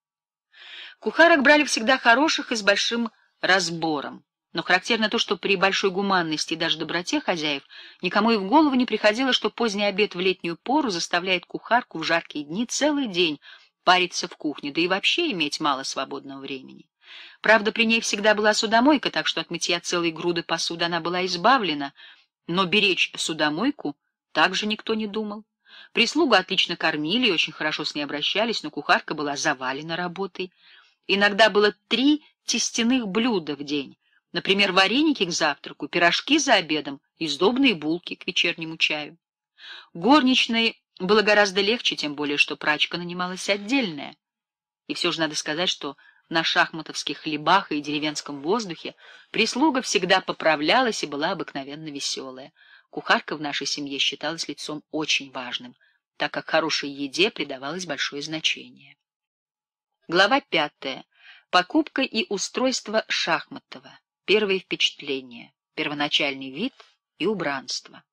Кухарок брали всегда хороших и с большим разбором. Но характерно то, что при большой гуманности и даже доброте хозяев никому и в голову не приходило, что поздний обед в летнюю пору заставляет кухарку в жаркие дни целый день париться в кухне, да и вообще иметь мало свободного времени. Правда, при ней всегда была судомойка, так что от мытья целой груды посуды она была избавлена, но беречь судомойку также никто не думал. Прислугу отлично кормили и очень хорошо с ней обращались, но кухарка была завалена работой. Иногда было три тестяных блюда в день. Например, вареники к завтраку, пирожки за обедом и сдобные булки к вечернему чаю. Горничной было гораздо легче, тем более, что прачка нанималась отдельная. И все же надо сказать, что на шахматовских хлебах и деревенском воздухе прислуга всегда поправлялась и была обыкновенно веселая. Кухарка в нашей семье считалась лицом очень важным, так как хорошей еде придавалось большое значение. Глава пятая. Покупка и устройство Шахматова. Первые впечатления, первоначальный вид и убранство.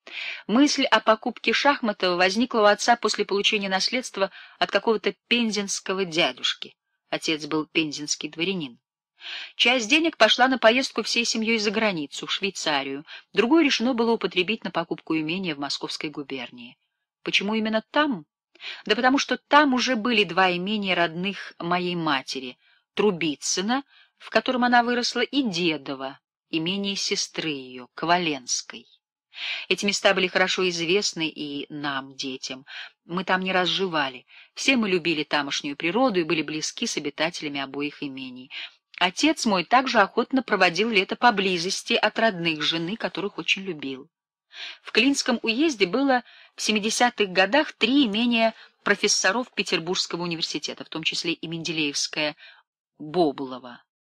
Мысль о покупке Шахматова возникла у отца после получения наследства от какого-то пензенского дядюшки. Отец был пензенский дворянин. Часть денег пошла на поездку всей семьей за границу, в Швейцарию, другую решено было употребить на покупку имения в Московской губернии. Почему именно там? Да потому что там уже были два имения родных моей матери — Трубицына, в котором она выросла, и Дедово, имение сестры ее, Коваленской. Эти места были хорошо известны и нам, детям. Мы там не раз живали. Все мы любили тамошнюю природу и были близки с обитателями обоих имений. Отец мой также охотно проводил лето поблизости от родных жены, которых очень любил. В Клинском уезде было в семидесятых годах три имения профессоров Петербургского университета, в том числе и Менделеевское Бобулово.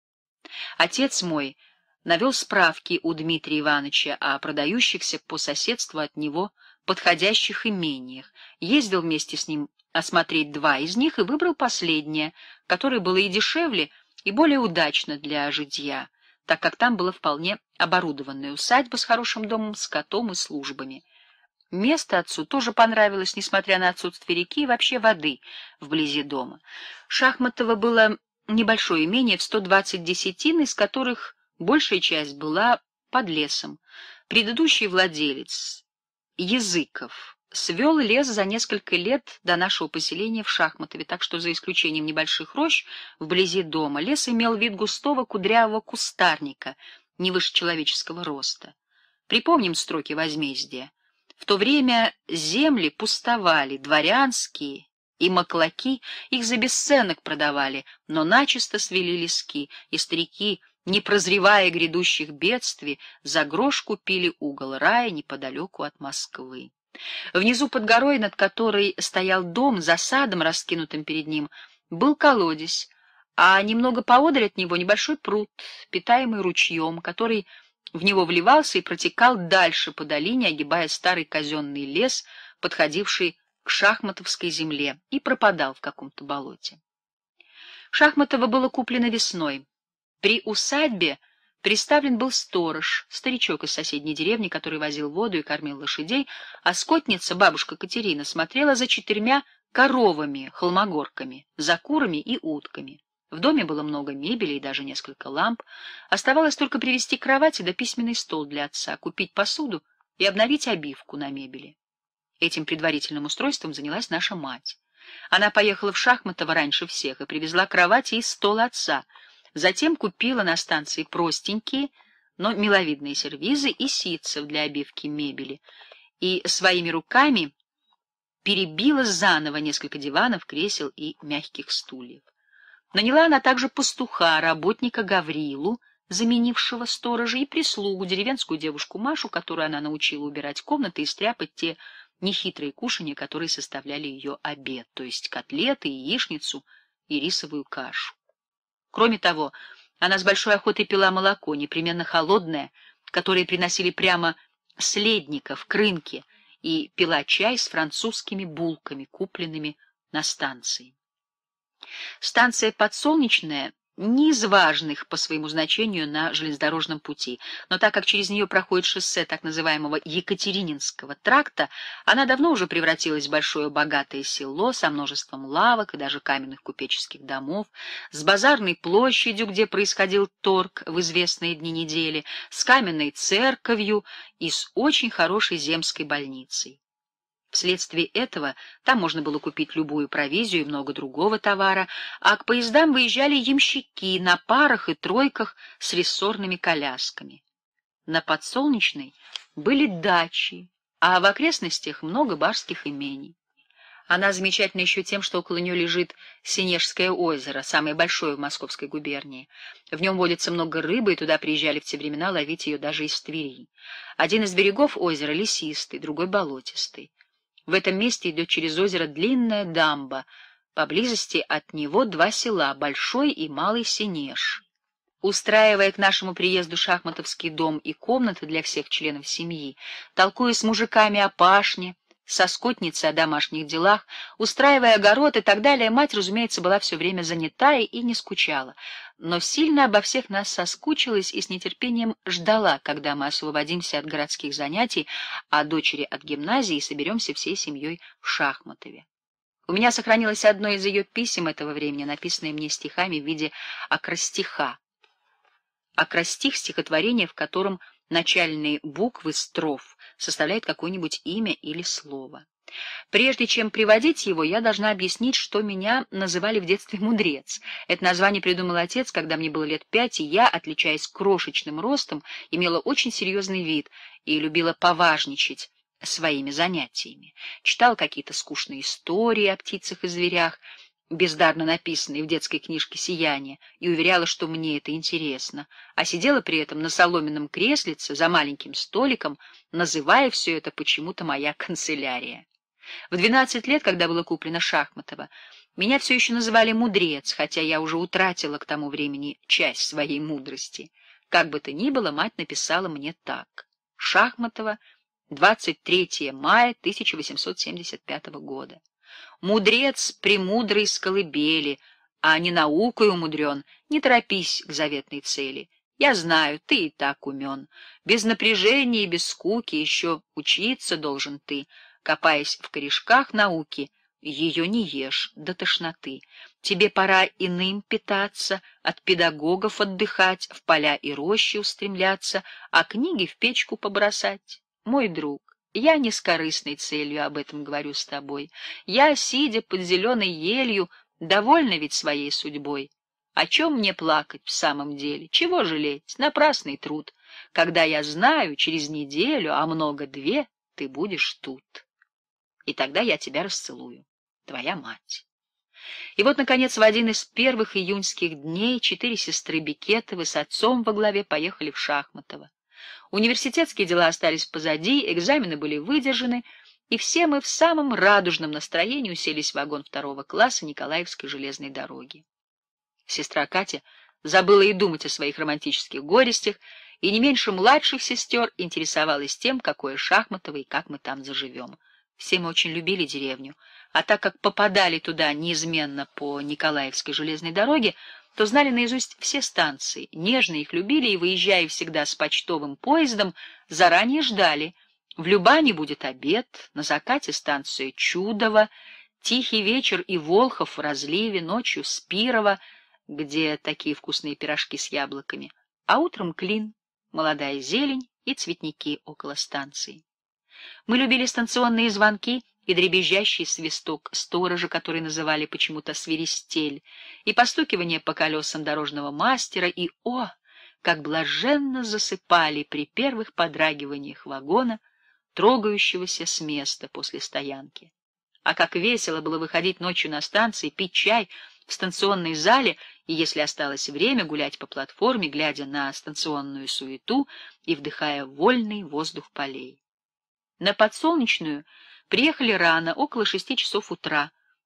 Отец мой навел справки у Дмитрия Ивановича о продающихся по соседству от него подходящих имениях, ездил вместе с ним осмотреть два из них и выбрал последнее, которое было и дешевле, и более удачно для житья, так как там была вполне оборудованная усадьба с хорошим домом, скотом и службами. Место отцу тоже понравилось, несмотря на отсутствие реки и вообще воды вблизи дома. Шахматово было небольшое имение в сто двадцать десятин, из которых большая часть была под лесом. Предыдущий владелец, Языков, свел лес за несколько лет до нашего поселения в Шахматове, так что за исключением небольших рощ вблизи дома лес имел вид густого кудрявого кустарника, не выше человеческого роста. Припомним строки возмездия. В то время земли пустовали, дворянские и маклаки их за бесценок продавали, но начисто свели лески, и старики, не прозревая грядущих бедствий, за грош купили угол рая неподалеку от Москвы. Внизу под горой, над которой стоял дом, за садом, раскинутым перед ним, был колодец, а немного поодаль от него небольшой пруд, питаемый ручьем, который в него вливался и протекал дальше по долине, огибая старый казенный лес, подходивший к Шахматовской земле, и пропадал в каком-то болоте. Шахматово было куплено весной. При усадьбе приставлен был сторож, старичок из соседней деревни, который возил воду и кормил лошадей, а скотница, бабушка Катерина, смотрела за четырьмя коровами, холмогорками, за курами и утками. В доме было много мебели и даже несколько ламп. Оставалось только привезти кровати да письменный стол для отца, купить посуду и обновить обивку на мебели. Этим предварительным устройством занялась наша мать. Она поехала в Шахматово раньше всех и привезла кровати и стол отца. Затем купила на станции простенькие, но миловидные сервизы и ситцев для обивки мебели и своими руками перебила заново несколько диванов, кресел и мягких стульев. Наняла она также пастуха, работника Гаврилу, заменившего сторожа, и прислугу, деревенскую девушку Машу, которую она научила убирать комнаты и стряпать те нехитрые кушанья, которые составляли ее обед, то есть котлеты, яичницу и рисовую кашу. Кроме того, она с большой охотой пила молоко, непременно холодное, которое приносили прямо с ледника в Крынке, и пила чай с французскими булками, купленными на станции. Станция Подсолнечная не из важных по своему значению на железнодорожном пути, но так как через нее проходит шоссе так называемого Екатерининского тракта, она давно уже превратилась в большое богатое село со множеством лавок и даже каменных купеческих домов, с базарной площадью, где происходил торг в известные дни недели, с каменной церковью и с очень хорошей земской больницей. Вследствие этого там можно было купить любую провизию и много другого товара, а к поездам выезжали ямщики на парах и тройках с рессорными колясками. На Подсолнечной были дачи, а в окрестностях много барских имений. Она замечательна еще тем, что около нее лежит Сенежское озеро, самое большое в Московской губернии. В нем водится много рыбы, и туда приезжали в те времена ловить ее даже из Твери. Один из берегов озера лесистый, другой болотистый. В этом месте идет через озеро длинная дамба, поблизости от него два села, Большой и Малый Сенеж. Устраивая к нашему приезду шахматовский дом и комнаты для всех членов семьи, толкуя с мужиками о пашне, со скотницей о домашних делах, устраивая огород и так далее, мать, разумеется, была все время занятая и не скучала, но сильно обо всех нас соскучилась и с нетерпением ждала, когда мы освободимся от городских занятий, а дочери от гимназии, и соберемся всей семьей в Шахматове. У меня сохранилось одно из ее писем этого времени, написанное мне стихами в виде акростиха. Акростих — стихотворение, в котором начальные буквы строф составляют какое-нибудь имя или слово. Прежде чем приводить его, я должна объяснить, что меня называли в детстве мудрец. Это название придумал отец, когда мне было лет пять, и я, отличаясь крошечным ростом, имела очень серьезный вид и любила поважничать своими занятиями. Читала какие-то скучные истории о птицах и зверях, бездарно написанные в детской книжке «Сияние», и уверяла, что мне это интересно, а сидела при этом на соломенном креслице за маленьким столиком, называя все это почему-то моя канцелярия. В двенадцать лет, когда было куплено Шахматово, меня все еще называли мудрец, хотя я уже утратила к тому времени часть своей мудрости. Как бы то ни было, мать написала мне так: Шахматово, двадцать третьего мая тысяча восемьсот семьдесят пятого года. Мудрец премудрый с колыбели, а не наукой умудрен, не торопись к заветной цели. Я знаю, ты и так умен. Без напряжения и без скуки еще учиться должен ты. Копаясь в корешках науки, ее не ешь до тошноты. Тебе пора иным питаться, от педагогов отдыхать, в поля и рощи устремляться, а книги в печку побросать. Мой друг, я не с корыстной целью об этом говорю с тобой. Я, сидя под зеленой елью, довольна ведь своей судьбой. О чем мне плакать в самом деле? Чего жалеть? Напрасный труд. Когда я знаю, через неделю, а много две, ты будешь тут. И тогда я тебя расцелую. Твоя мать. И вот, наконец, в один из первых июньских дней четыре сестры Бекетовы с отцом во главе поехали в Шахматово. Университетские дела остались позади, экзамены были выдержаны, и все мы в самом радужном настроении уселись в вагон второго класса Николаевской железной дороги. Сестра Катя забыла и думать о своих романтических горестях, и не меньше младших сестер интересовалась тем, какое Шахматово и как мы там заживем. Все мы очень любили деревню, а так как попадали туда неизменно по Николаевской железной дороге, то знали наизусть все станции, нежно их любили и, выезжая всегда с почтовым поездом, заранее ждали. В Любани будет обед, на закате станция Чудово, тихий вечер и Волхов в разливе, ночью Спирово, где такие вкусные пирожки с яблоками, а утром Клин, молодая зелень и цветники около станции. Мы любили станционные звонки и дребезжащий свисток сторожа, который называли почему-то свиристель, и постукивание по колесам дорожного мастера, и, о, как блаженно засыпали при первых подрагиваниях вагона, трогающегося с места после стоянки. А как весело было выходить ночью на станции, пить чай в станционной зале и, если осталось время, гулять по платформе, глядя на станционную суету и вдыхая вольный воздух полей. На Подсолнечную приехали рано, около шести часов утра,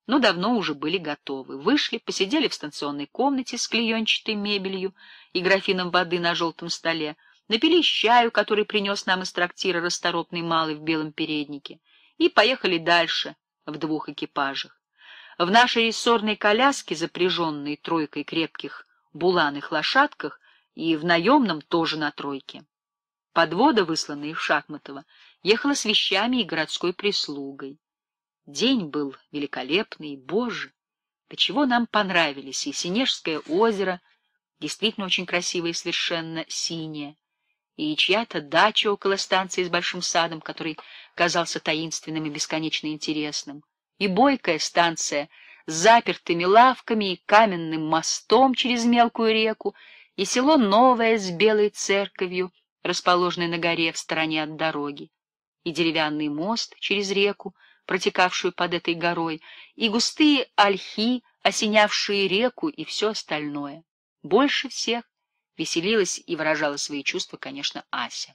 но давно уже были готовы. Вышли, посидели в станционной комнате с клеенчатой мебелью и графином воды на желтом столе, напились чаю, который принес нам из трактира расторопный малый в белом переднике, и поехали дальше в двух экипажах. В нашей рессорной коляске, запряженной тройкой крепких буланых лошадках, и в наемном тоже на тройке. Подвода, высланная в Шахматово, ехала с вещами и городской прислугой. День был великолепный, боже, до чего нам понравились и Сенежское озеро, действительно очень красивое и совершенно синее, и чья-то дача около станции с большим садом, который казался таинственным и бесконечно интересным, и бойкая станция с запертыми лавками и каменным мостом через мелкую реку, и село Новое с белой церковью, расположенной на горе в стороне от дороги, и деревянный мост через реку, протекавшую под этой горой, и густые ольхи, осенявшие реку, и все остальное. Больше всех веселилась и выражала свои чувства, конечно, Ася.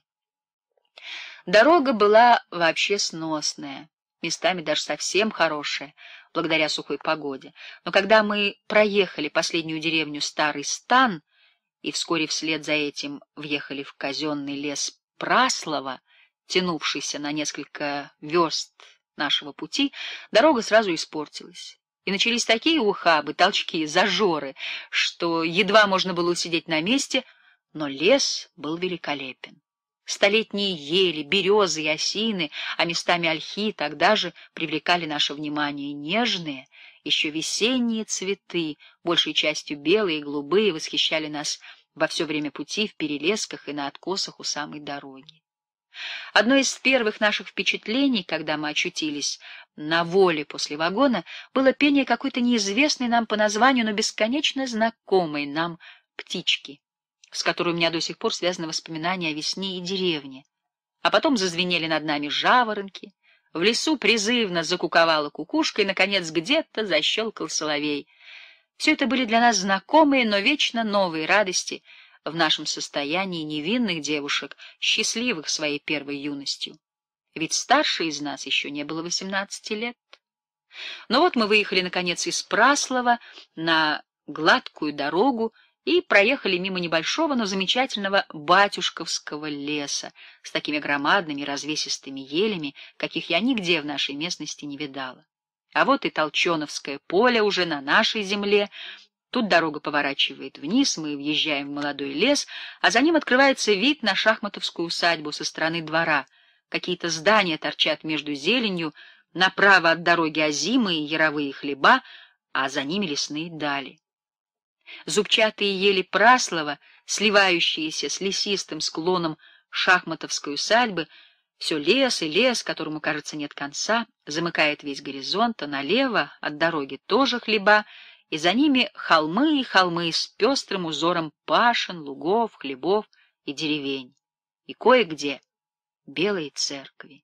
Дорога была вообще сносная, местами даже совсем хорошая, благодаря сухой погоде. Но когда мы проехали последнюю деревню Старый Стан и вскоре вслед за этим въехали в казенный лес Праслова, тянувшийся на несколько верст нашего пути, дорога сразу испортилась. И начались такие ухабы, толчки, зажоры, что едва можно было усидеть на месте, но лес был великолепен. Столетние ели, березы и осины, а местами ольхи тогда же привлекали наше внимание. Нежные, еще весенние цветы, большей частью белые и голубые, восхищали нас во все время пути в перелесках и на откосах у самой дороги. Одно из первых наших впечатлений, когда мы очутились на воле после вагона, было пение какой-то неизвестной нам по названию, но бесконечно знакомой нам птички, с которой у меня до сих пор связано воспоминание о весне и деревне. А потом зазвенели над нами жаворонки, в лесу призывно закуковала кукушка, и, наконец, где-то защелкал соловей. Все это были для нас знакомые, но вечно новые радости в нашем состоянии невинных девушек, счастливых своей первой юностью. Ведь старшей из нас еще не было восемнадцати лет. Но вот мы выехали, наконец, из Праслова на гладкую дорогу и проехали мимо небольшого, но замечательного батюшковского леса с такими громадными развесистыми елями, каких я нигде в нашей местности не видала. А вот и Толченовское поле уже на нашей земле. Тут дорога поворачивает вниз, мы въезжаем в молодой лес, а за ним открывается вид на шахматовскую усадьбу со стороны двора. Какие-то здания торчат между зеленью, направо от дороги озимы и яровые хлеба, а за ними лесные дали. Зубчатые ели Праслова, сливающиеся с лесистым склоном шахматовской усадьбы, все лес и лес, которому, кажется, нет конца, замыкает весь горизонт, а налево от дороги тоже хлеба, и за ними холмы и холмы с пестрым узором пашен, лугов, хлебов и деревень, и кое-где белые церкви.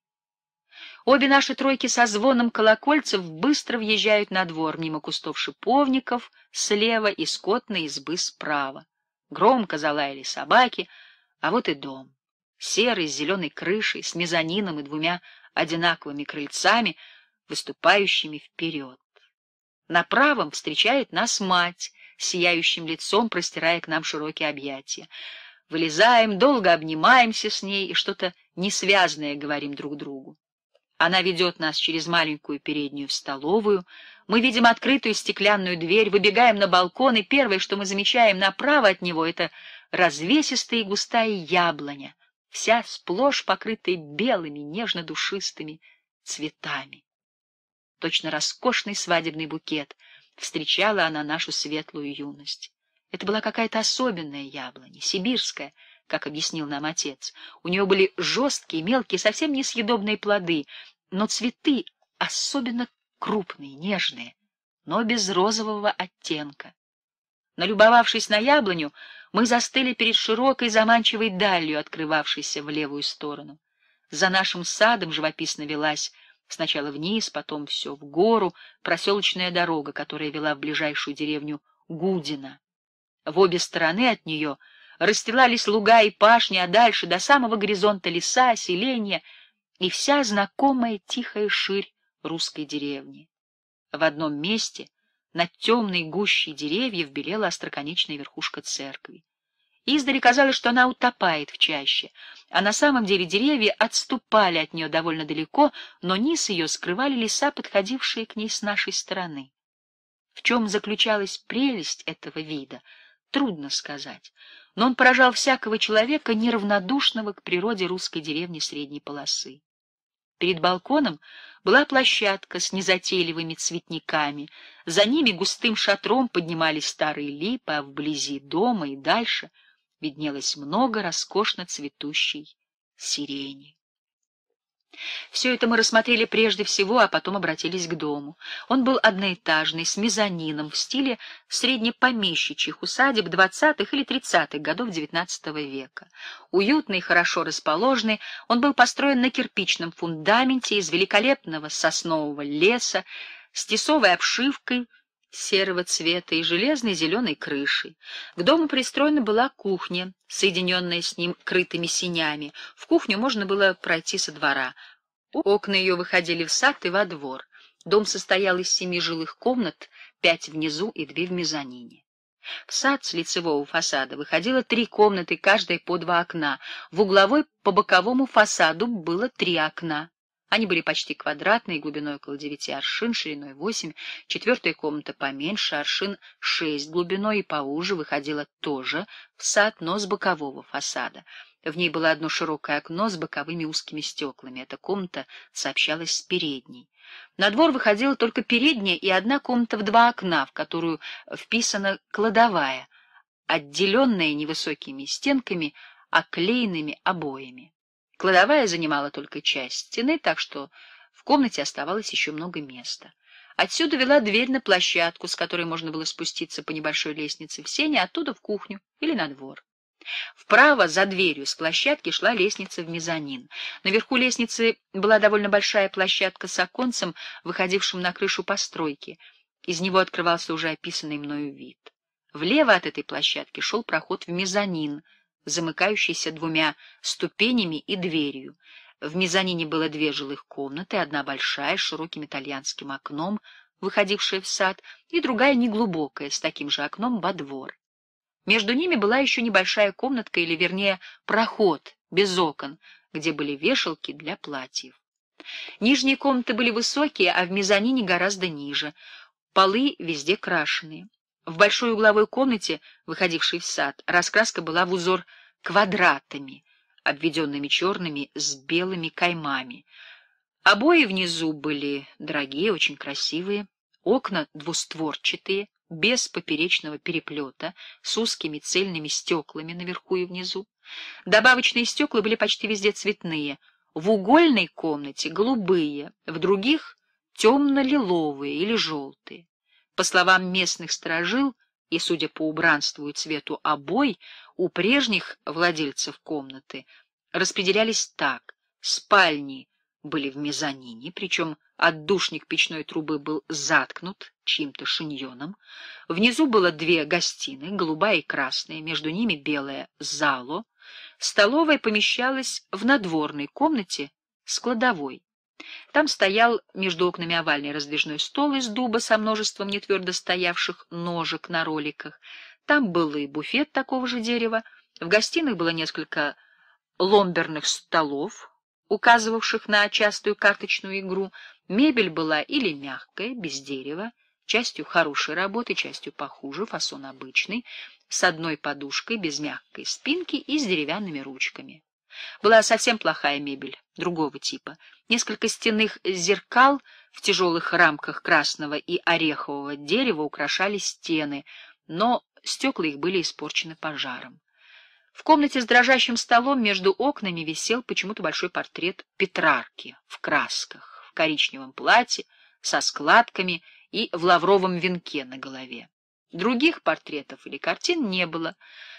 Обе наши тройки со звоном колокольцев быстро въезжают на двор, мимо кустов шиповников слева и скотной избы справа. Громко залаяли собаки, а вот и дом, серый, с зеленой крышей, с мезонином и двумя одинаковыми крыльцами, выступающими вперед. На правом встречает нас мать, сияющим лицом простирая к нам широкие объятия. Вылезаем, долго обнимаемся с ней и что-то несвязное говорим друг другу. Она ведет нас через маленькую переднюю в столовую. Мы видим открытую стеклянную дверь, выбегаем на балкон, и первое, что мы замечаем направо от него, — это развесистая и густая яблоня, вся сплошь покрытая белыми, нежно-душистыми цветами. Точно роскошный свадебный букет встречала она нашу светлую юность. Это была какая-то особенная яблоня, сибирская, как объяснил нам отец. У нее были жесткие, мелкие, совсем несъедобные плоды, но цветы особенно крупные, нежные, но без розового оттенка. Налюбовавшись на яблоню, мы застыли перед широкой заманчивой далью, открывавшейся в левую сторону. За нашим садом живописно велась сначала вниз, потом все в гору проселочная дорога, которая вела в ближайшую деревню Гудино. В обе стороны от нее расстилались луга и пашни, а дальше до самого горизонта леса, селения и вся знакомая тихая ширь русской деревни. В одном месте над темной гущей деревьев белела остроконечная верхушка церкви. Издали казалось, что она утопает в чаще, а на самом деле деревья отступали от нее довольно далеко, но низ ее скрывали леса, подходившие к ней с нашей стороны. В чем заключалась прелесть этого вида, трудно сказать, но он поражал всякого человека, неравнодушного к природе русской деревни средней полосы. Перед балконом была площадка с незатейливыми цветниками, за ними густым шатром поднимались старые липы, а вблизи дома и дальше виднелось много роскошно цветущей сирени. Все это мы рассмотрели прежде всего, а потом обратились к дому. Он был одноэтажный, с мезонином, в стиле среднепомещичьих усадеб двадцатых или тридцатых годов девятнадцатого века. Уютный и хорошо расположенный, он был построен на кирпичном фундаменте из великолепного соснового леса, с тесовой обшивкой серого цвета и железной зеленой крышей. К дому пристроена была кухня, соединенная с ним крытыми сенями. В кухню можно было пройти со двора. Окна ее выходили в сад и во двор. Дом состоял из семи жилых комнат, пять внизу и две в мезонине. В сад с лицевого фасада выходило три комнаты, каждая по два окна. В угловой по боковому фасаду было три окна. Они были почти квадратные, глубиной около девяти аршин, шириной восемь. Четвертая комната поменьше, аршин шесть глубиной и поуже, выходила тоже в сад, но с бокового фасада. В ней было одно широкое окно с боковыми узкими стеклами. Эта комната сообщалась с передней. На двор выходила только передняя и одна комната в два окна, в которую вписана кладовая, отделенная невысокими стенками, оклеенными обоями. Кладовая занимала только часть стены, так что в комнате оставалось еще много места. Отсюда вела дверь на площадку, с которой можно было спуститься по небольшой лестнице в сени, оттуда в кухню или на двор. Вправо, за дверью с площадки, шла лестница в мезонин. Наверху лестницы была довольно большая площадка с оконцем, выходившим на крышу постройки. Из него открывался уже описанный мною вид. Влево от этой площадки шел проход в мезонин, замыкающийся двумя ступенями и дверью. В мезонине было две жилых комнаты, одна большая, с широким итальянским окном, выходившая в сад, и другая неглубокая, с таким же окном во двор. Между ними была еще небольшая комнатка, или, вернее, проход, без окон, где были вешалки для платьев. Нижние комнаты были высокие, а в мезонине гораздо ниже, полы везде крашеные. В большой угловой комнате, выходившей в сад, раскраска была в узор квадратами, обведенными черными с белыми каймами. Обои внизу были дорогие, очень красивые, окна двустворчатые, без поперечного переплета, с узкими цельными стеклами наверху и внизу. Добавочные стекла были почти везде цветные, в угольной комнате голубые, в других темно-лиловые или желтые. По словам местных сторожил, и, судя по убранству и цвету обой, у прежних владельцев комнаты распределялись так: спальни были в мезонине, причем отдушник печной трубы был заткнут чьим-то шиньоном. Внизу было две гостиные, голубая и красная, между ними белое зало. Столовая помещалась в надворной комнате с кладовой. Там стоял между окнами овальный раздвижной стол из дуба со множеством нетвердо стоявших ножек на роликах. Там был и буфет такого же дерева. В гостиных было несколько ломберных столов, указывавших на частую карточную игру. Мебель была или мягкая, без дерева, частью хорошей работы, частью похуже, фасон обычный, с одной подушкой, без мягкой спинки и с деревянными ручками. Была совсем плохая мебель, другого типа. Несколько стенных зеркал в тяжелых рамках красного и орехового дерева украшали стены, но стекла их были испорчены пожаром. В комнате с дрожащим столом между окнами висел почему-то большой портрет Петрарки в красках, в коричневом платье, со складками и в лавровом венке на голове. Других портретов или картин не было.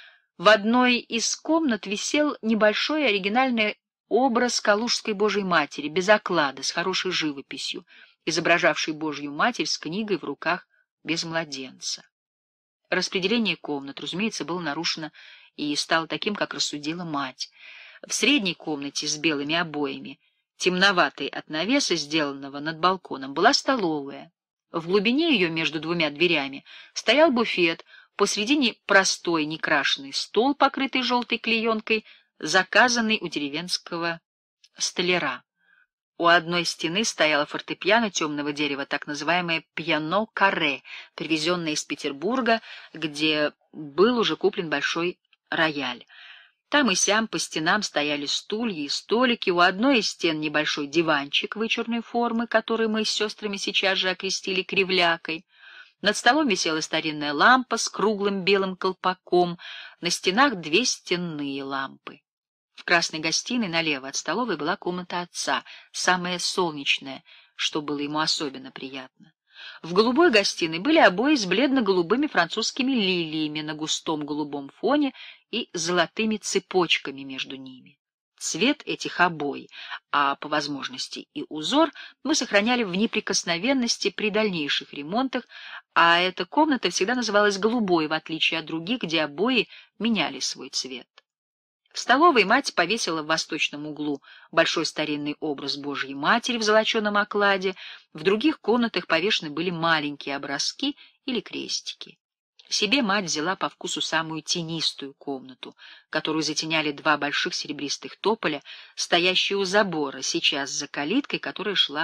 В одной из комнат висел небольшой оригинальный образ Калужской Божией Матери, без оклада, с хорошей живописью, изображавший Божью Матерь с книгой в руках без младенца. Распределение комнат, разумеется, было нарушено и стало таким, как рассудила мать. В средней комнате с белыми обоями, темноватой от навеса, сделанного над балконом, была столовая. В глубине ее, между двумя дверями, стоял буфет, посредине простой некрашенный стол, покрытый желтой клеенкой, заказанный у деревенского столяра. У одной стены стояло фортепиано темного дерева, так называемое пьяно-карре, привезенное из Петербурга, где был уже куплен большой рояль. Там и сям по стенам стояли стулья и столики, у одной из стен небольшой диванчик вычурной формы, который мы с сестрами сейчас же окрестили кривлякой. Над столом висела старинная лампа с круглым белым колпаком, на стенах две стенные лампы. В красной гостиной налево от столовой была комната отца, самая солнечная, что было ему особенно приятно. В голубой гостиной были обои с бледно-голубыми французскими лилиями на густом голубом фоне и золотыми цепочками между ними. Цвет этих обои, а по возможности и узор, мы сохраняли в неприкосновенности при дальнейших ремонтах, а эта комната всегда называлась голубой, в отличие от других, где обои меняли свой цвет. В столовой мать повесила в восточном углу большой старинный образ Божьей Матери в золоченом окладе, в других комнатах повешены были маленькие образки или крестики. Себе мать взяла по вкусу самую тенистую комнату, которую затеняли два больших серебристых тополя, стоящие у забора, сейчас за калиткой, которая шла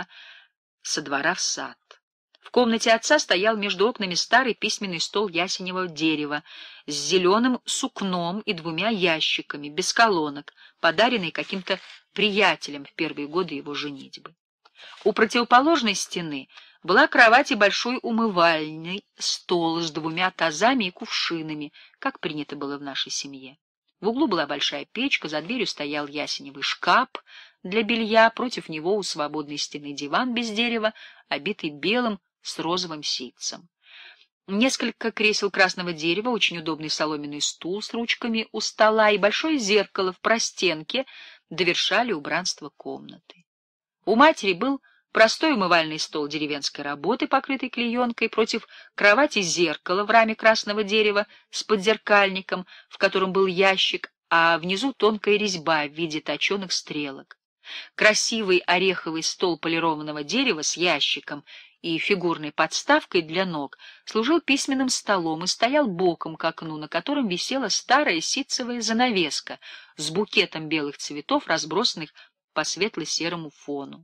со двора в сад. В комнате отца стоял между окнами старый письменный стол ясеневого дерева с зеленым сукном и двумя ящиками, без колонок, подаренный каким-то приятелем в первые годы его женитьбы. У противоположной стены была кровать и большой умывальный стол с двумя тазами и кувшинами, как принято было в нашей семье. В углу была большая печка, за дверью стоял ясеневый шкаф для белья, против него у свободной стены диван без дерева, обитый белым с розовым ситцем. Несколько кресел красного дерева, очень удобный соломенный стул с ручками у стола и большое зеркало в простенке довершали убранство комнаты. У матери был простой умывальный стол деревенской работы, покрытый клеенкой, против кровати зеркало в раме красного дерева с подзеркальником, в котором был ящик, а внизу тонкая резьба в виде точеных стрелок. Красивый ореховый стол полированного дерева с ящиком и фигурной подставкой для ног служил письменным столом и стоял боком к окну, на котором висела старая ситцевая занавеска с букетом белых цветов, разбросанных по светло-серому фону.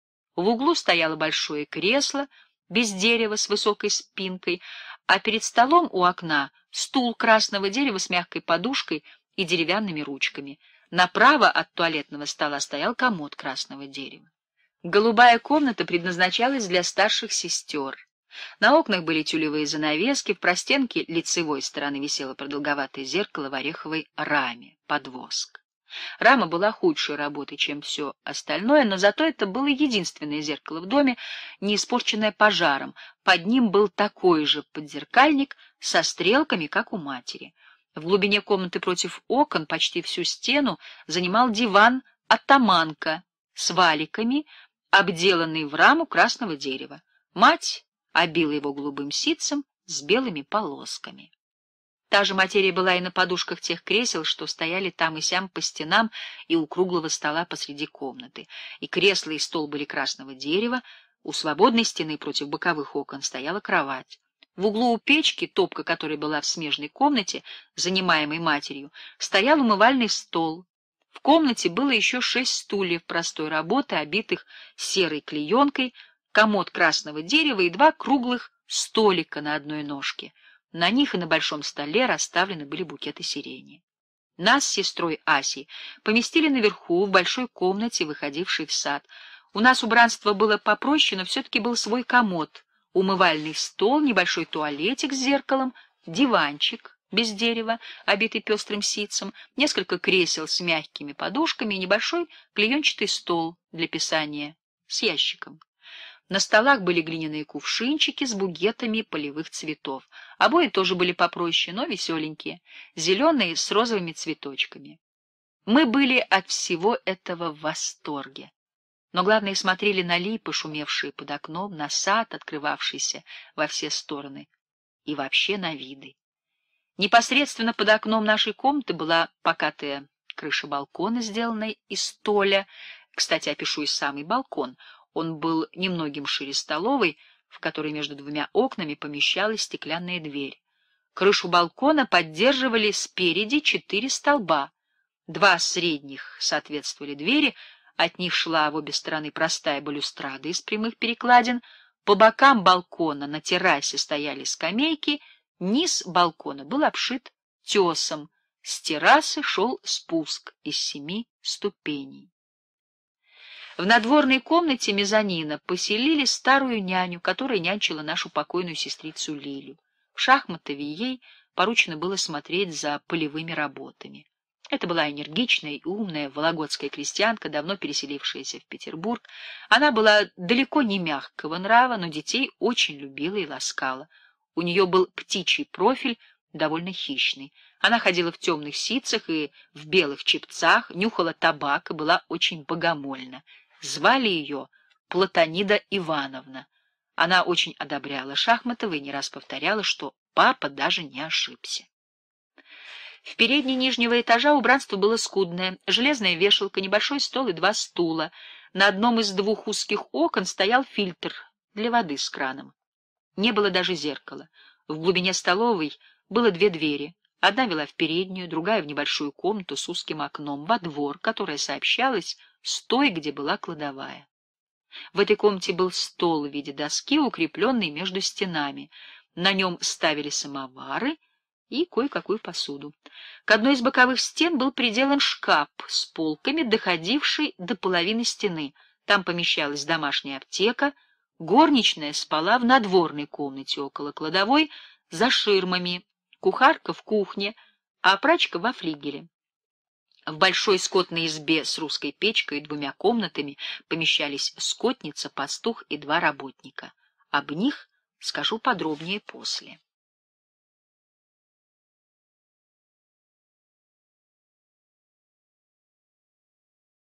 В углу стояло большое кресло без дерева с высокой спинкой, а перед столом у окна стул красного дерева с мягкой подушкой и деревянными ручками. Направо от туалетного стола стоял комод красного дерева. Голубая комната предназначалась для старших сестер. На окнах были тюлевые занавески, в простенке лицевой стороны висело продолговатое зеркало в ореховой раме под воск. Рама была худшей работы, чем все остальное, но зато это было единственное зеркало в доме, не испорченное пожаром. Под ним был такой же подзеркальник со стрелками, как у матери. В глубине комнаты против окон почти всю стену занимал диван-атаманка с валиками, обделанный в раму красного дерева. Мать обила его голубым ситцем с белыми полосками. Та же материя была и на подушках тех кресел, что стояли там и сям по стенам и у круглого стола посреди комнаты. И кресла, и стол были красного дерева, у свободной стены против боковых окон стояла кровать. В углу у печки, топка которой была в смежной комнате, занимаемой матерью, стоял умывальный стол. В комнате было еще шесть стульев простой работы, обитых серой клеенкой, комод красного дерева и два круглых столика на одной ножке. На них и на большом столе расставлены были букеты сирени. Нас с сестрой Асей поместили наверху, в большой комнате, выходившей в сад. У нас убранство было попроще, но все-таки был свой комод, умывальный стол, небольшой туалетик с зеркалом, диванчик без дерева, обитый пестрым ситцем, несколько кресел с мягкими подушками и небольшой клеенчатый стол для писания с ящиком. На столах были глиняные кувшинчики с букетами полевых цветов. Обои тоже были попроще, но веселенькие, зеленые с розовыми цветочками. Мы были от всего этого в восторге. Но главное, смотрели на липы, шумевшие под окном, на сад, открывавшийся во все стороны, и вообще на виды. Непосредственно под окном нашей комнаты была покатая крыша балкона, сделанная из толя. Кстати, опишу и самый балкон. Он был немногим шире столовой, в которой между двумя окнами помещалась стеклянная дверь. Крышу балкона поддерживали спереди четыре столба. Два средних соответствовали двери, от них шла в обе стороны простая балюстрада из прямых перекладин, по бокам балкона на террасе стояли скамейки, низ балкона был обшит тесом, с террасы шел спуск из семи ступеней. В надворной комнате мезонина поселили старую няню, которая нянчила нашу покойную сестрицу Лилю. В Шахматове ей поручено было смотреть за полевыми работами. Это была энергичная и умная вологодская крестьянка, давно переселившаяся в Петербург. Она была далеко не мягкого нрава, но детей очень любила и ласкала. У нее был птичий профиль, довольно хищный. Она ходила в темных ситцах и в белых чепцах, нюхала табак и была очень богомольна. Звали ее Платонида Ивановна. Она очень одобряла Шахматова и не раз повторяла, что папа даже не ошибся. В передней нижнего этажа убранство было скудное. Железная вешалка, небольшой стол и два стула. На одном из двух узких окон стоял фильтр для воды с краном. Не было даже зеркала. В глубине столовой было две двери. Одна вела в переднюю, другая в небольшую комнату с узким окном, во двор, которая сообщалась с той, где была кладовая. В этой комнате был стол в виде доски, укрепленный между стенами. На нем ставили самовары и кое-какую посуду. К одной из боковых стен был приделан шкаф с полками, доходивший до половины стены. Там помещалась домашняя аптека. Горничная спала в надворной комнате около кладовой за ширмами, кухарка в кухне, а прачка во флигеле. В большой скотной избе с русской печкой и двумя комнатами помещались скотница, пастух и два работника. Об них скажу подробнее после.